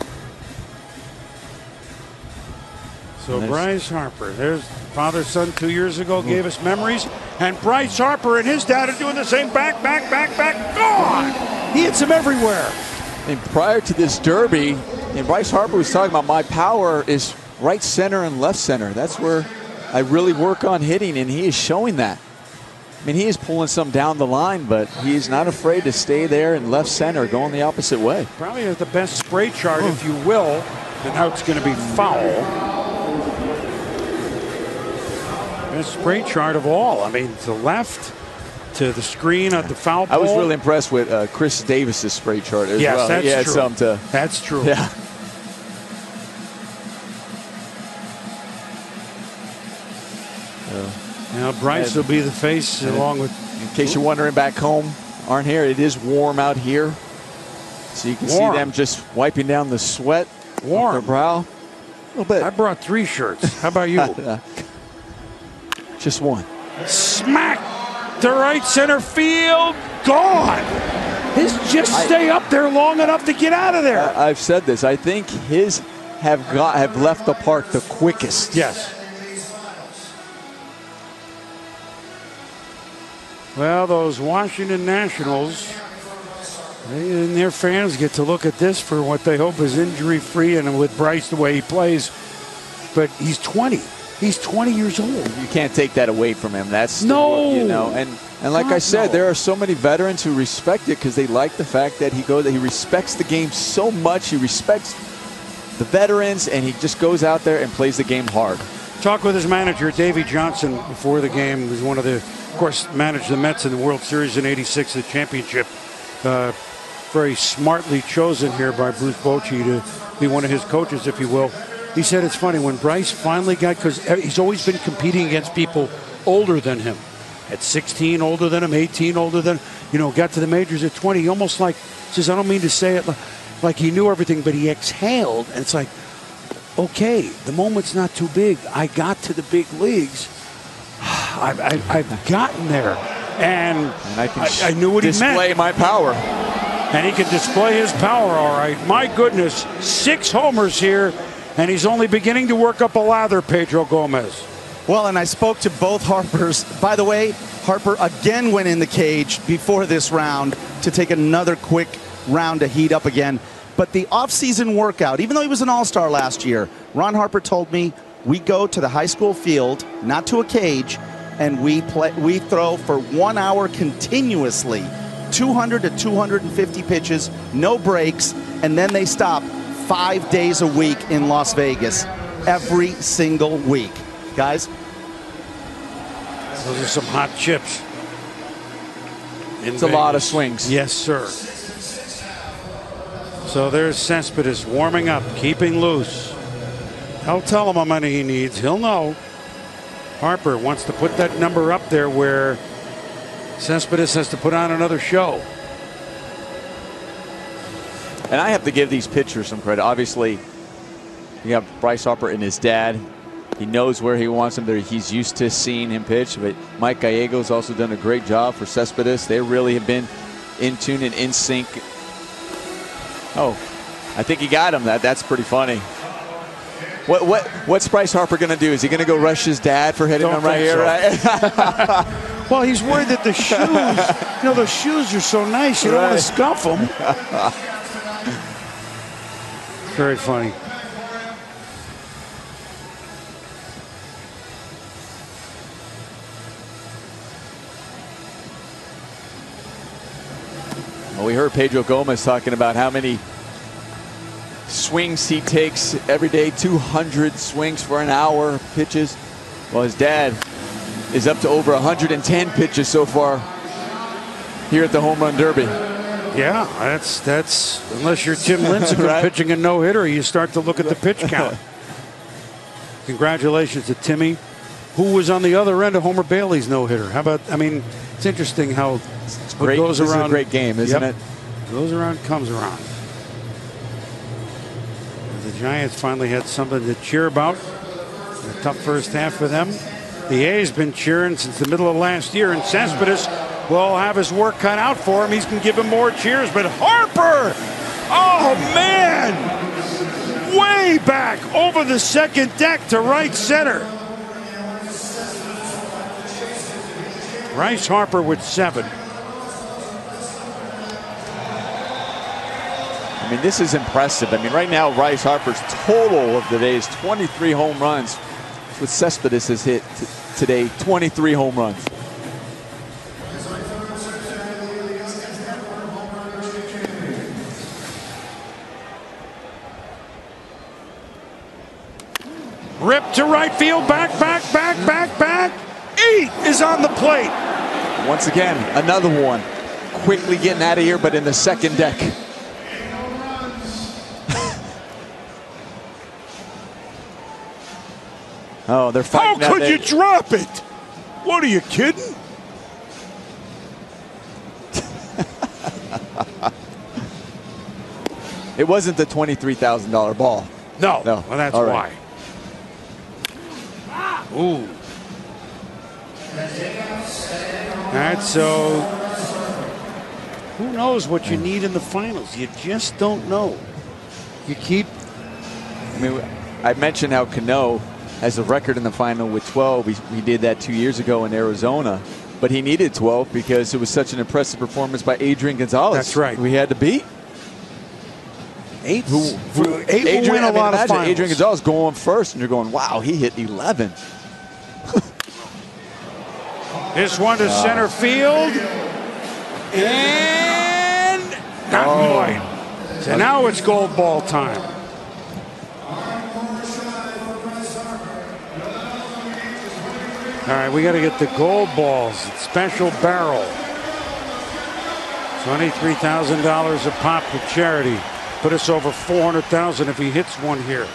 So Bryce Harper, there's father-son 2 years ago, gave us memories. And Bryce Harper and his dad are doing the same. Back, gone! He hits him everywhere. And prior to this derby, and Bryce Harper was talking about my power is right center and left center. That's where I really work on hitting, and he is showing that. I mean, he is pulling some down the line, but he's not afraid to stay there in left center, going the opposite way. Probably has the best spray chart, if you will. And now it's going to be foul. Best spray chart of all. I mean, to left, to the screen at the foul pole. I was really impressed with Chris Davis's spray chart as well. That's he had true. something to, that's true. Yeah. Now Bryce will be the face along with. In case you're wondering back home, aren't here, it is warm out here. So you can see them just wiping down the sweat off their brow. A little bit. I brought 3 shirts. How about you? Just one. Smack to right center field. Gone. His just stay up there long enough to get out of there. I've said this. I think his have left the park the quickest. Yes. Well, those Washington Nationals and their fans get to look at this for what they hope is injury-free, and with Bryce the way he plays. But he's 20. He's 20 years old. You can't take that away from him. That's no, you know. And like I said, there are so many veterans who respect it because they like the fact that he respects the game so much. He respects the veterans, and he just goes out there and plays the game hard. Talk with his manager, Davey Johnson, before the game. He was one of the, of course, managed the Mets in the World Series in '86, the championship. Very smartly chosen here by Bruce Bochy to be one of his coaches, if you will. He said it's funny when Bryce finally got, because he's always been competing against people older than him. At 16, older than him, 18, older than, got to the majors at 20. He almost says, I don't mean to say it like he knew everything, but he exhaled. And it's like, okay, the moment's not too big. I got to the big leagues. I've gotten there. And I knew what he meant. Display my power. And he can display his power, all right. My goodness, 6 homers here, and he's only beginning to work up a lather, Pedro Gomez. Well, and I spoke to both Harpers. By the way, Harper again went in the cage before this round to take another quick round to heat up again. But the offseason workout, even though he was an all-star last year, Ron Harper told me we go to the high school field, not to a cage, and we throw for 1 hour continuously, 200 to 250 pitches, no breaks, and then they stop 5 days a week in Las Vegas, every single week. Guys? Those are some hot chips. It's a lot of swings. Yes, sir. So there's Cespedes warming up, keeping loose. I'll tell him how many he needs. He'll know. Harper wants to put that number up there where Cespedes has to put on another show. And I have to give these pitchers some credit. Obviously, you have Bryce Harper and his dad. He knows where he wants him there. He's used to seeing him pitch. But Mike Gallego's also done a great job for Cespedes. They really have been in tune and in sync. Oh, I think he got him. That's pretty funny. What's Bryce Harper going to do? Is he going to go rush his dad for hitting him right here? Right? Well, he's worried that the shoes, the shoes are so nice, you don't want to scuff them. Very funny. Well, we heard Pedro Gomez talking about how many swings he takes every day, 200 swings for an hour, pitches. Well, his dad is up to over 110 pitches so far here at the Home Run Derby. Yeah, that's unless you're Tim Lincecum Right. pitching a no-hitter, you start to look at the pitch count. Congratulations to Timmy, who was on the other end of Homer Bailey's no-hitter. How about, it's interesting how great. Goes this around. is a great game, isn't it? Goes around, comes around. The Giants finally had something to cheer about. A tough first half for them. The A's been cheering since the middle of last year, and Cespedes will have his work cut out for him. He's going to give him more cheers, but Harper! Oh, man! Way back over the second deck to right center. Bryce Harper with 7. This is impressive. Right now, Bryce Harper's total of the day is 23 home runs. That's what Cespedes has hit today, 23 home runs. Rip to right field, back. 8 is on the plate. Once again, another one. Quickly getting out of here, but in the second deck. Oh, they're fighting. How could you drop it? What, are you kidding? It wasn't the $23,000 ball. No. Well, that's All why. Ooh. That's so. Who knows what you need in the finals? You just don't know. You keep. I mentioned how Cano has a record in the final with 12. He did that 2 years ago in Arizona, but he needed 12 because it was such an impressive performance by Adrian Gonzalez. That's right. We had to beat. 8 will win a lot of finals. Adrian Gonzalez going first, and you're going, wow, he hit 11. This one to center field. And not quite. So now it's gold ball time. All right, we got to get the gold balls. Special barrel. $23,000 a pop to charity. Put us over $400,000 if he hits one here.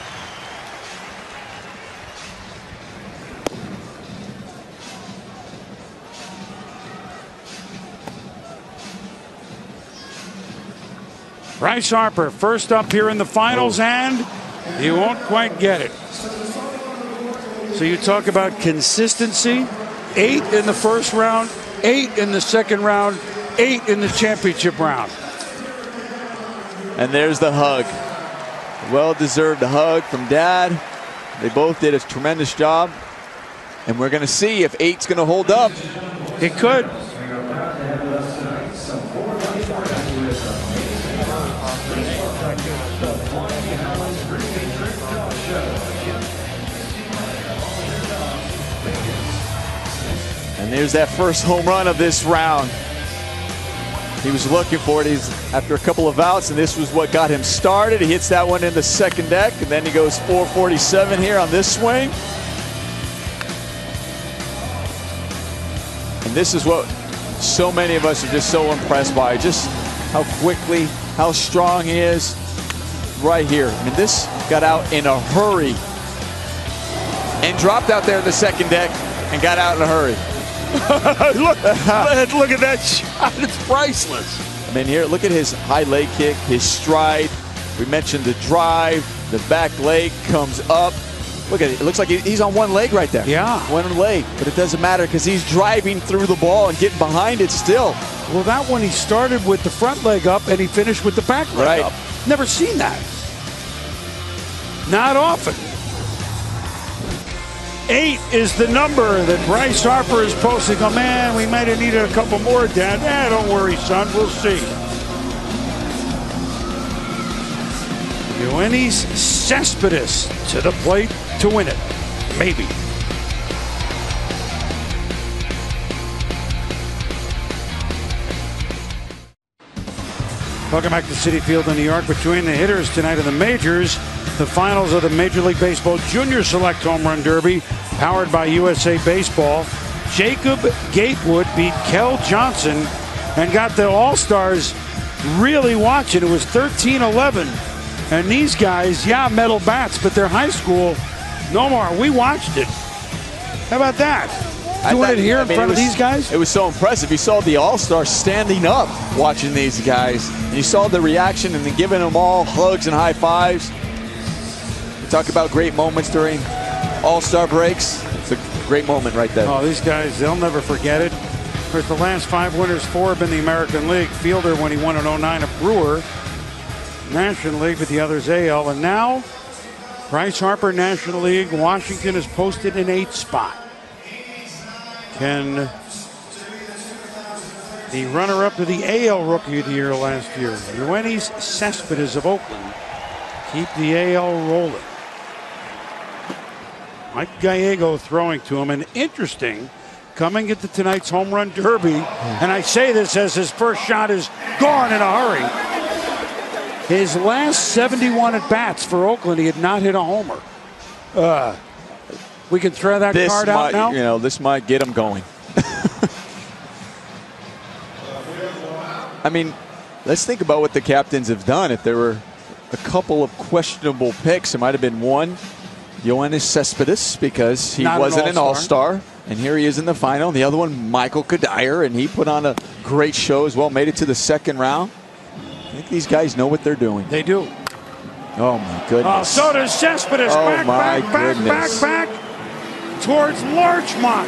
Bryce Harper first up here in the finals, and he won't quite get it. So you talk about consistency. 8 in the first round, 8 in the second round, 8 in the championship round. And there's the hug. Well-deserved hug from Dad. They both did a tremendous job. And we're going to see if 8's going to hold up. It could. And there's that first home run of this round. He was looking for it. He's after a couple of outs, and this was what got him started. He hits that one in the second deck, and then he goes 447 here on this swing. And this is what so many of us are just so impressed by, just how quickly, how strong he is right here. I mean, this got out in a hurry and dropped out there in the second deck and got out in a hurry. look at that shot. It's priceless. I mean, here, look at his high leg kick, his stride. We mentioned the drive. The back leg comes up. Look at it. It looks like he's on one leg right there. Yeah. One leg. But it doesn't matter because he's driving through the ball and getting behind it still. Well, that one he started with the front leg up and he finished with the back leg up. Never seen that. Not often. 8 is the number that Bryce Harper is posting. Oh, man, we might have needed a couple more, Dad. Don't worry, son. We'll see. Yoenis Cespedes to the plate to win it. Maybe. Welcome back to Citi Field in New York. Between the hitters tonight in the majors, the finals of the Major League Baseball Junior Select Home Run Derby, powered by USA Baseball. Jacob Gatewood beat Kel Johnson and got the All-Stars really watching. It was 13-11. And these guys, metal bats, but they're high school. No more. We watched it. How about that? Doing it here in front of these guys? It was so impressive. You saw the All-Stars standing up watching these guys. You saw the reaction and then giving them all hugs and high fives. We talk about great moments during All-Star breaks. It's a great moment right there. Oh, these guys, they'll never forget it. Of course, the last 5 winners, 4 have been the American League. Fielder when he won in 09, a Brewer. National League with the others AL. And now, Bryce Harper, National League. Washington is posted in 8th spot. Can the runner-up to the AL Rookie of the Year last year, Yoenis Cespedes of Oakland, keep the AL rolling? Mike Gallego throwing to him. And interesting, coming into tonight's Home Run Derby, and I say this as his first shot is gone in a hurry. His last 71 at-bats for Oakland, he had not hit a homer. We can throw that card out now? You know, this might get him going. I mean, let's think about what the captains have done. If there were a couple of questionable picks, it might have been one, Yoenis Cespedes, because he wasn't an all-star. And here he is in the final. The other one, Michael Kadire, and he put on a great show as well, made it to the second round. I think these guys know what they're doing. They do. Oh, my goodness. So does Cespedes. Oh, Back towards Larchmont.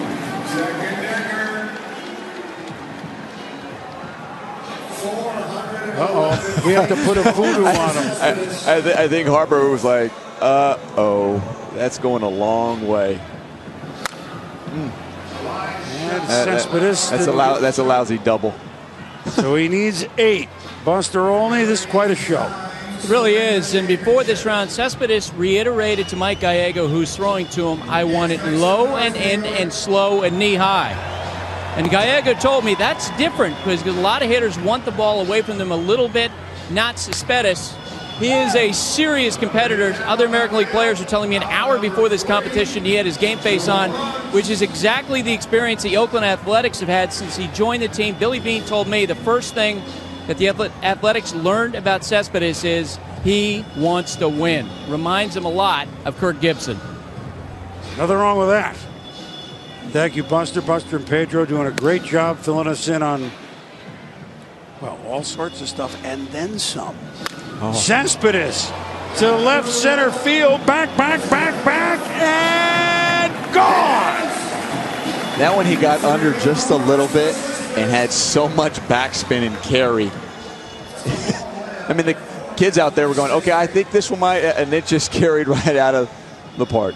Uh-oh. We have to put a voodoo on him. I think Harper was like, that's going a long way. Cespedes. That's a lousy double. So he needs 8. Buster Olney, this is quite a show. It really is. And before this round, Cespedes reiterated to Mike Gallego, who's throwing to him, I want it low and in and slow and knee high. And Gallego told me that's different because a lot of hitters want the ball away from them a little bit, not Cespedes. He is a serious competitor. Other American League players are telling me an hour before this competition he had his game face on, which is exactly the experience the Oakland Athletics have had since he joined the team. Billy Beane told me the first thing that the Athletics learned about Cespedes is he wants to win. Reminds him a lot of Kirk Gibson. Nothing wrong with that. Thank you, Buster. Buster and Pedro doing a great job filling us in on, well, all sorts of stuff and then some. Cespedes to left center field. Back, and gone. That one he got under just a little bit and had so much backspin and carry. I mean, the kids out there were going, okay, I think this one might, and it just carried right out of the park.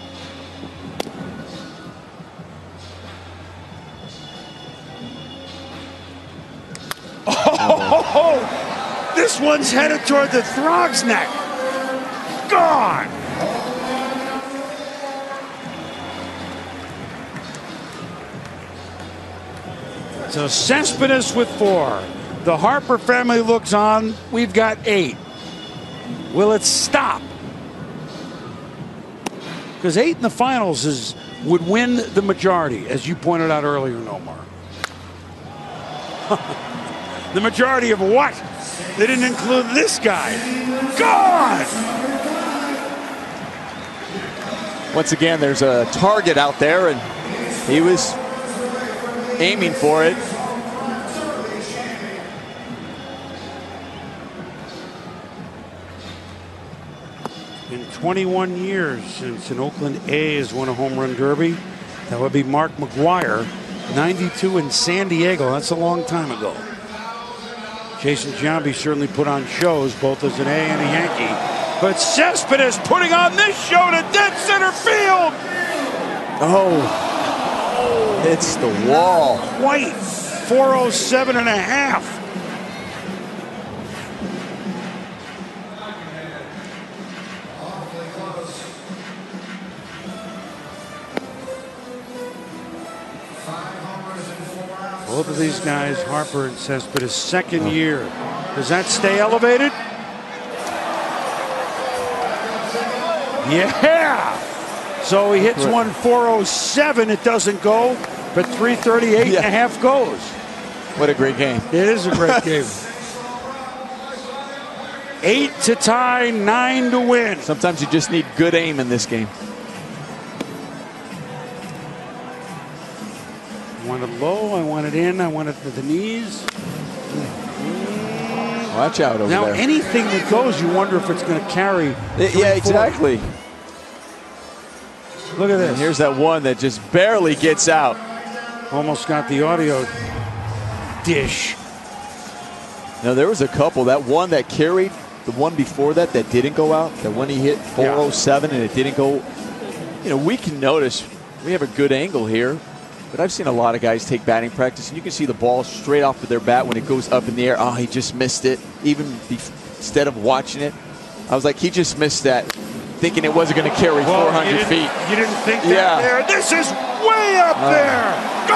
Oh, this one's headed toward the Throg's neck. Gone. So Cespedes with 4. The Harper family looks on. We've got 8. Will it stop? Because 8 in the finals would win the majority, as you pointed out earlier, Nomar. The majority of what? They didn't include this guy. Gone! Once again, there's a target out there, and he was aiming for it. 21 years since an Oakland A's won a home run derby. That would be Mark McGwire, 92 in San Diego. That's a long time ago. Jason Giambi certainly put on shows, both as an A and a Yankee. But Cespedes putting on this show to dead center field. Oh, hits the wall. White, 407 and a half. Both of these guys, Harper and Cespedes, second year. Does that stay elevated? Yeah! So he hits one 407, it doesn't go, but 338 and a half goes. What a great game. It is a great game. 8 to tie, 9 to win. Sometimes you just need good aim in this game. I want it low, I want it in, I want it to the knees. Watch out over now, there. Now, anything that goes, you wonder if it's going to carry. Yeah, exactly. Look at this. And here's that one that just barely gets out. Almost got the audio dish. Now, there was a couple. That one that carried, the one before that didn't go out. That one he hit 407 and it didn't go. You know, we can notice we have a good angle here. But I've seen a lot of guys take batting practice, and you can see the ball straight off of their bat when it goes up in the air. Oh, he just missed it. Even instead of watching it, I was like, he just missed that, thinking it wasn't going to carry 400 feet. You didn't think that there? This is way up there.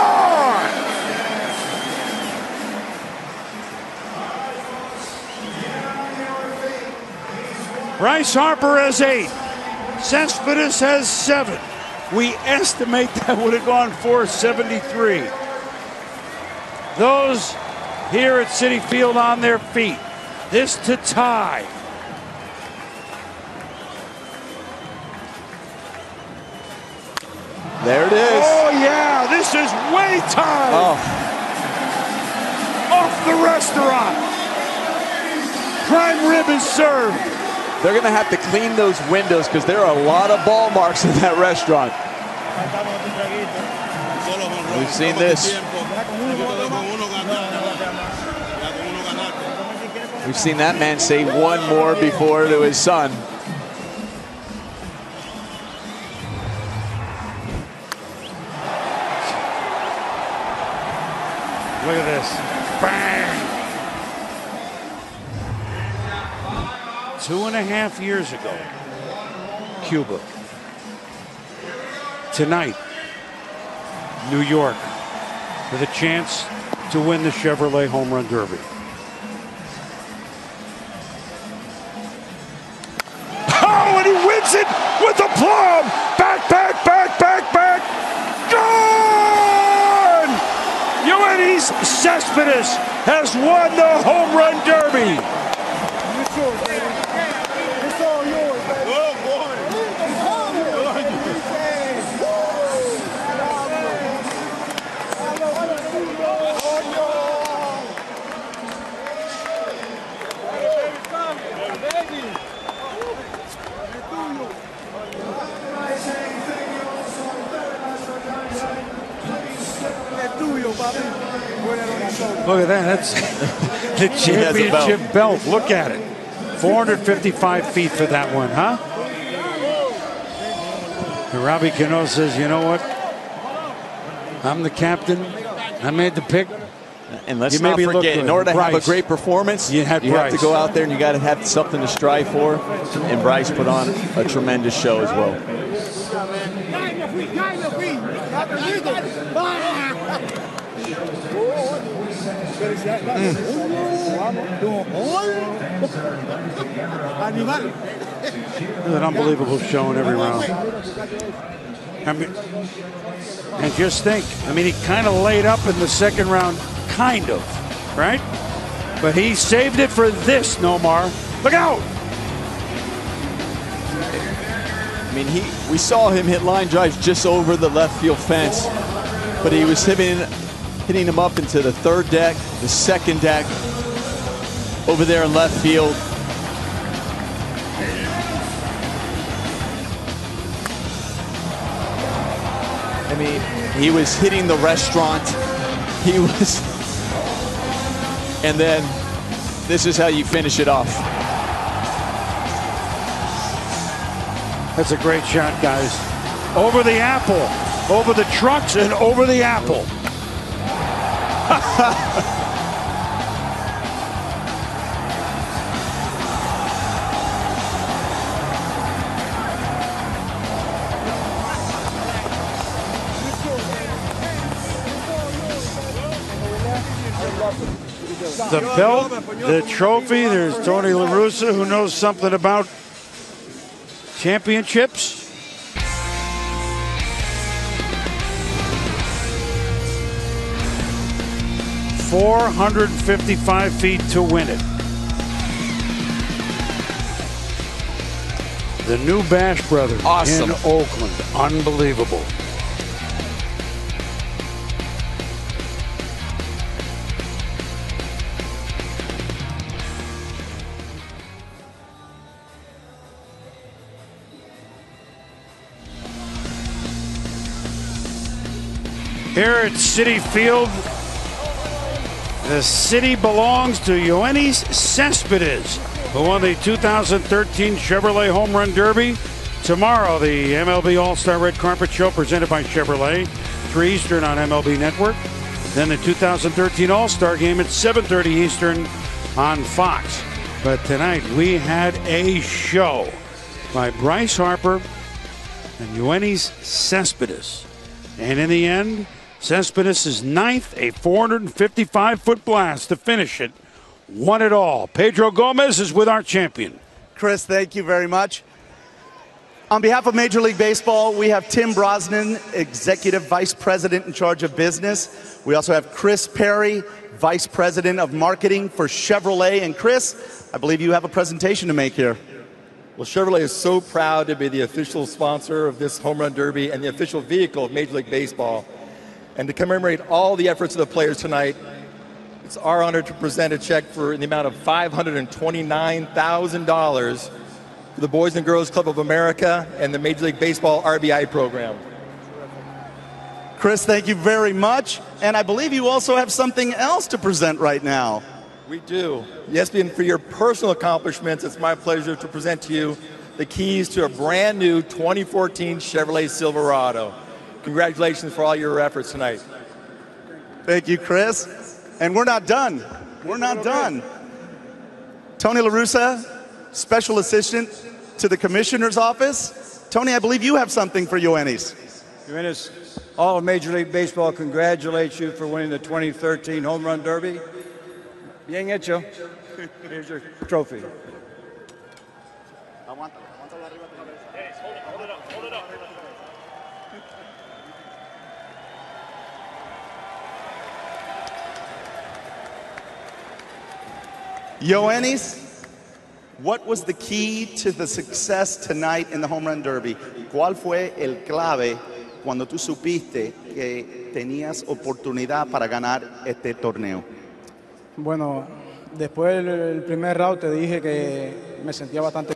Gone. Bryce Harper has 8. Cespedes has 7. We estimate that would have gone 473. Those here at Citi Field on their feet. This to tie. There it is. Oh, yeah. This is way tied. Oh. Off the restaurant. Prime rib is served. They're going to have to clean those windows because there are a lot of ball marks in that restaurant. We've seen this. We've seen that man say one more before to his son. Look at this. Bang! 2.5 years ago, Cuba. Tonight, New York, with a chance to win the Chevrolet Home Run Derby. Oh, and he wins it with aplomb! Back, back, back, back, back! Gone! Yoenis Cespedes has won the Home Run Derby. Look at that. That's the championship belt. Look at it. 455 feet for that one, huh? And Robbie Cano says, you know what? I'm the captain. I made the pick. And let's not forget, in order to have a great performance, you have to go out there and you got to have something to strive for. And Bryce put on a tremendous show as well. An unbelievable show in every round. I mean, and just think, I mean, he kind of laid up in the second round, kind of, right? But he saved it for this, Nomar. Look out! I mean, we saw him hit line drives just over the left field fence, but he was hitting him up into the third deck, the second deck, over there in left field. I mean, he was hitting the restaurant. He was, and then this is how you finish it off. That's a great shot, guys. Over the apple, over the trucks, and over the apple. The belt, the trophy. There's Tony La Russa, who knows something about championships. $455 feet to win it. The new Bash Brothers in Oakland. Unbelievable. Here at Citi Field, the city belongs to Yoenis Cespedes, who won the 2013 Chevrolet Home Run Derby. Tomorrow, the MLB All-Star Red Carpet Show presented by Chevrolet, 3 Eastern on MLB Network. Then the 2013 All-Star Game at 7:30 Eastern on Fox. But tonight, we had a show by Bryce Harper and Yoenis Cespedes. And in the end, Cespedes is ninth, a 455-foot blast to finish it. Won it all. Pedro Gomez is with our champion. Chris, thank you very much. On behalf of Major League Baseball, we have Tim Brosnan, Executive Vice President in charge of business. We also have Chris Perry, Vice President of Marketing for Chevrolet. And Chris, I believe you have a presentation to make here. Well, Chevrolet is so proud to be the official sponsor of this Home Run Derby and the official vehicle of Major League Baseball. And to commemorate all the efforts of the players tonight, it's our honor to present a check for the amount of $529,000 for the Boys and Girls Club of America and the Major League Baseball RBI program. Chris, thank you very much. And I believe you also have something else to present right now. We do. Yes, and for your personal accomplishments, it's my pleasure to present to you the keys to a brand new 2014 Chevrolet Silverado. Congratulations for all your efforts tonight. Thank you, Chris. And we're not done. We're not done. Tony La Russa, Special Assistant to the Commissioner's Office. Tony, I believe you have something for Yoenis. Yoenis, all of Major League Baseball congratulates you for winning the 2013 Home Run Derby. Bien hecho. Here's your trophy. Yoenis, what was the key to the success tonight in the Home Run Derby? ¿Cuál fue el clave cuando tú supiste que tenías oportunidad para ganar este torneo? Bueno, después del primer round te dije que me sentía bastante...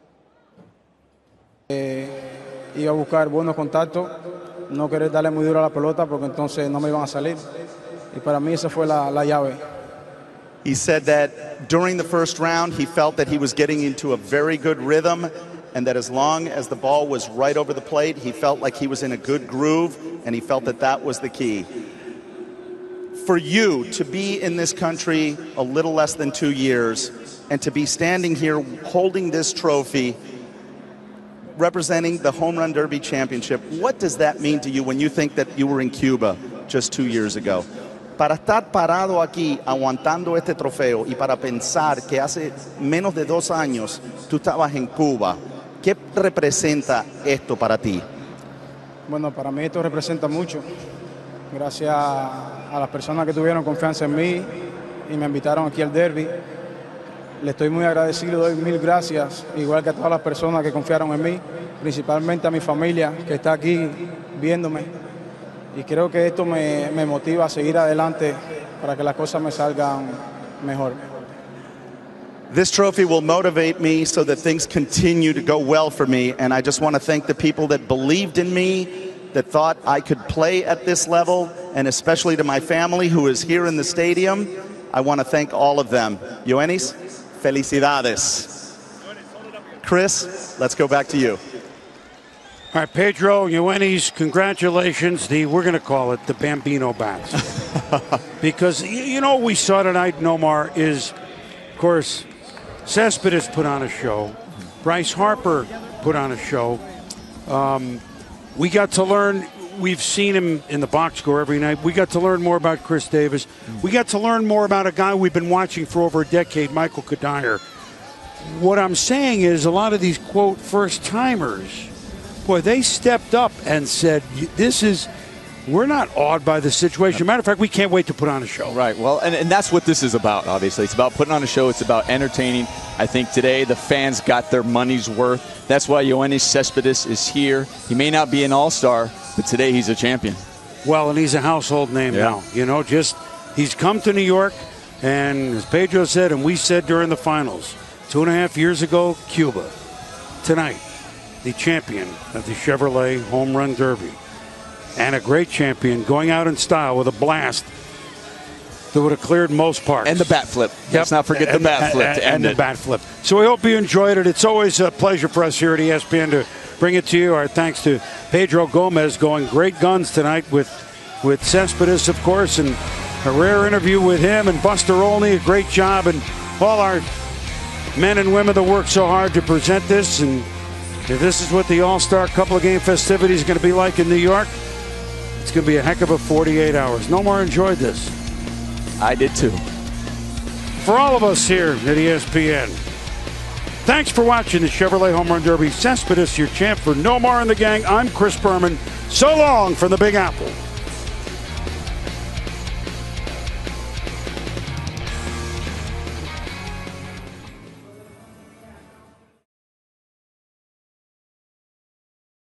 iba a buscar buenos contactos, no querer darle muy duro a la pelota porque entonces no me iban a salir. Y para mí esa fue la llave. He said that during the first round, he felt that he was getting into a very good rhythm and that as long as the ball was right over the plate, he felt like he was in a good groove, and he felt that that was the key. For you to be in this country a little less than 2 years and to be standing here holding this trophy, representing the Home Run Derby Championship, what does that mean to you when you think that you were in Cuba just 2 years ago? Para estar parado aquí aguantando este trofeo y para pensar que hace menos de 2 años tú estabas en Cuba, ¿qué representa esto para ti? Bueno, para mí esto representa mucho. Gracias a las personas que tuvieron confianza en mí y me invitaron aquí al derby. Le estoy muy agradecido, doy 1000 gracias, igual que a todas las personas que confiaron en mí, principalmente a mi familia que está aquí viéndome. Y creo que esto me motiva a seguir adelante para que las cosas me salgan mejor. This trophy will motivate me so that things continue to go well for me, and I just want to thank the people that believed in me that thought I could play at this level, and especially to my family who is here in the stadium, I want to thank all of them. Yoenis, felicidades. Chris, let's go back to you. All right, Pedro, Yoenis, congratulations. We're going to call it the Bambino Bats. Because, you know what we saw tonight, Nomar, is, of course, Cespedes put on a show. Bryce Harper put on a show. We got to learn, we've seen him in the box score every night. We got to learn more about Chris Davis. We got to learn more about a guy we've been watching for over a decade, Michael Kadire. What I'm saying is a lot of these, quote, first-timers, boy, they stepped up and said, we're not awed by the situation. Matter of fact, we can't wait to put on a show. Right. Well, and that's what this is about, obviously. It's about putting on a show. It's about entertaining. I think today the fans got their money's worth. That's why Yoenis Cespedes is here. He may not be an all-star, but today he's a champion. Well, and he's a household name now. You know, he's come to New York, and as Pedro said, and we said during the finals, 2.5 years ago, Cuba. Tonight, the champion of the Chevrolet Home Run Derby. And a great champion going out in style with a blast that would have cleared most parks. And the bat flip. Let's not forget the bat flip to end it. And the bat flip. So we hope you enjoyed it. It's always a pleasure for us here at ESPN to bring it to you. Our thanks to Pedro Gomez going great guns tonight with Cespedes, of course, and a rare interview with him and Buster Olney. A great job. And all our men and women that worked so hard to present this. And if this is what the All-Star couple of game festivities is going to be like in New York, it's going to be a heck of a 48 hours. Nomar enjoyed this. I did too. For all of us here at ESPN, thanks for watching the Chevrolet Home Run Derby. Cespedes, your champ. For Nomar and the gang, I'm Chris Berman. So long from the Big Apple.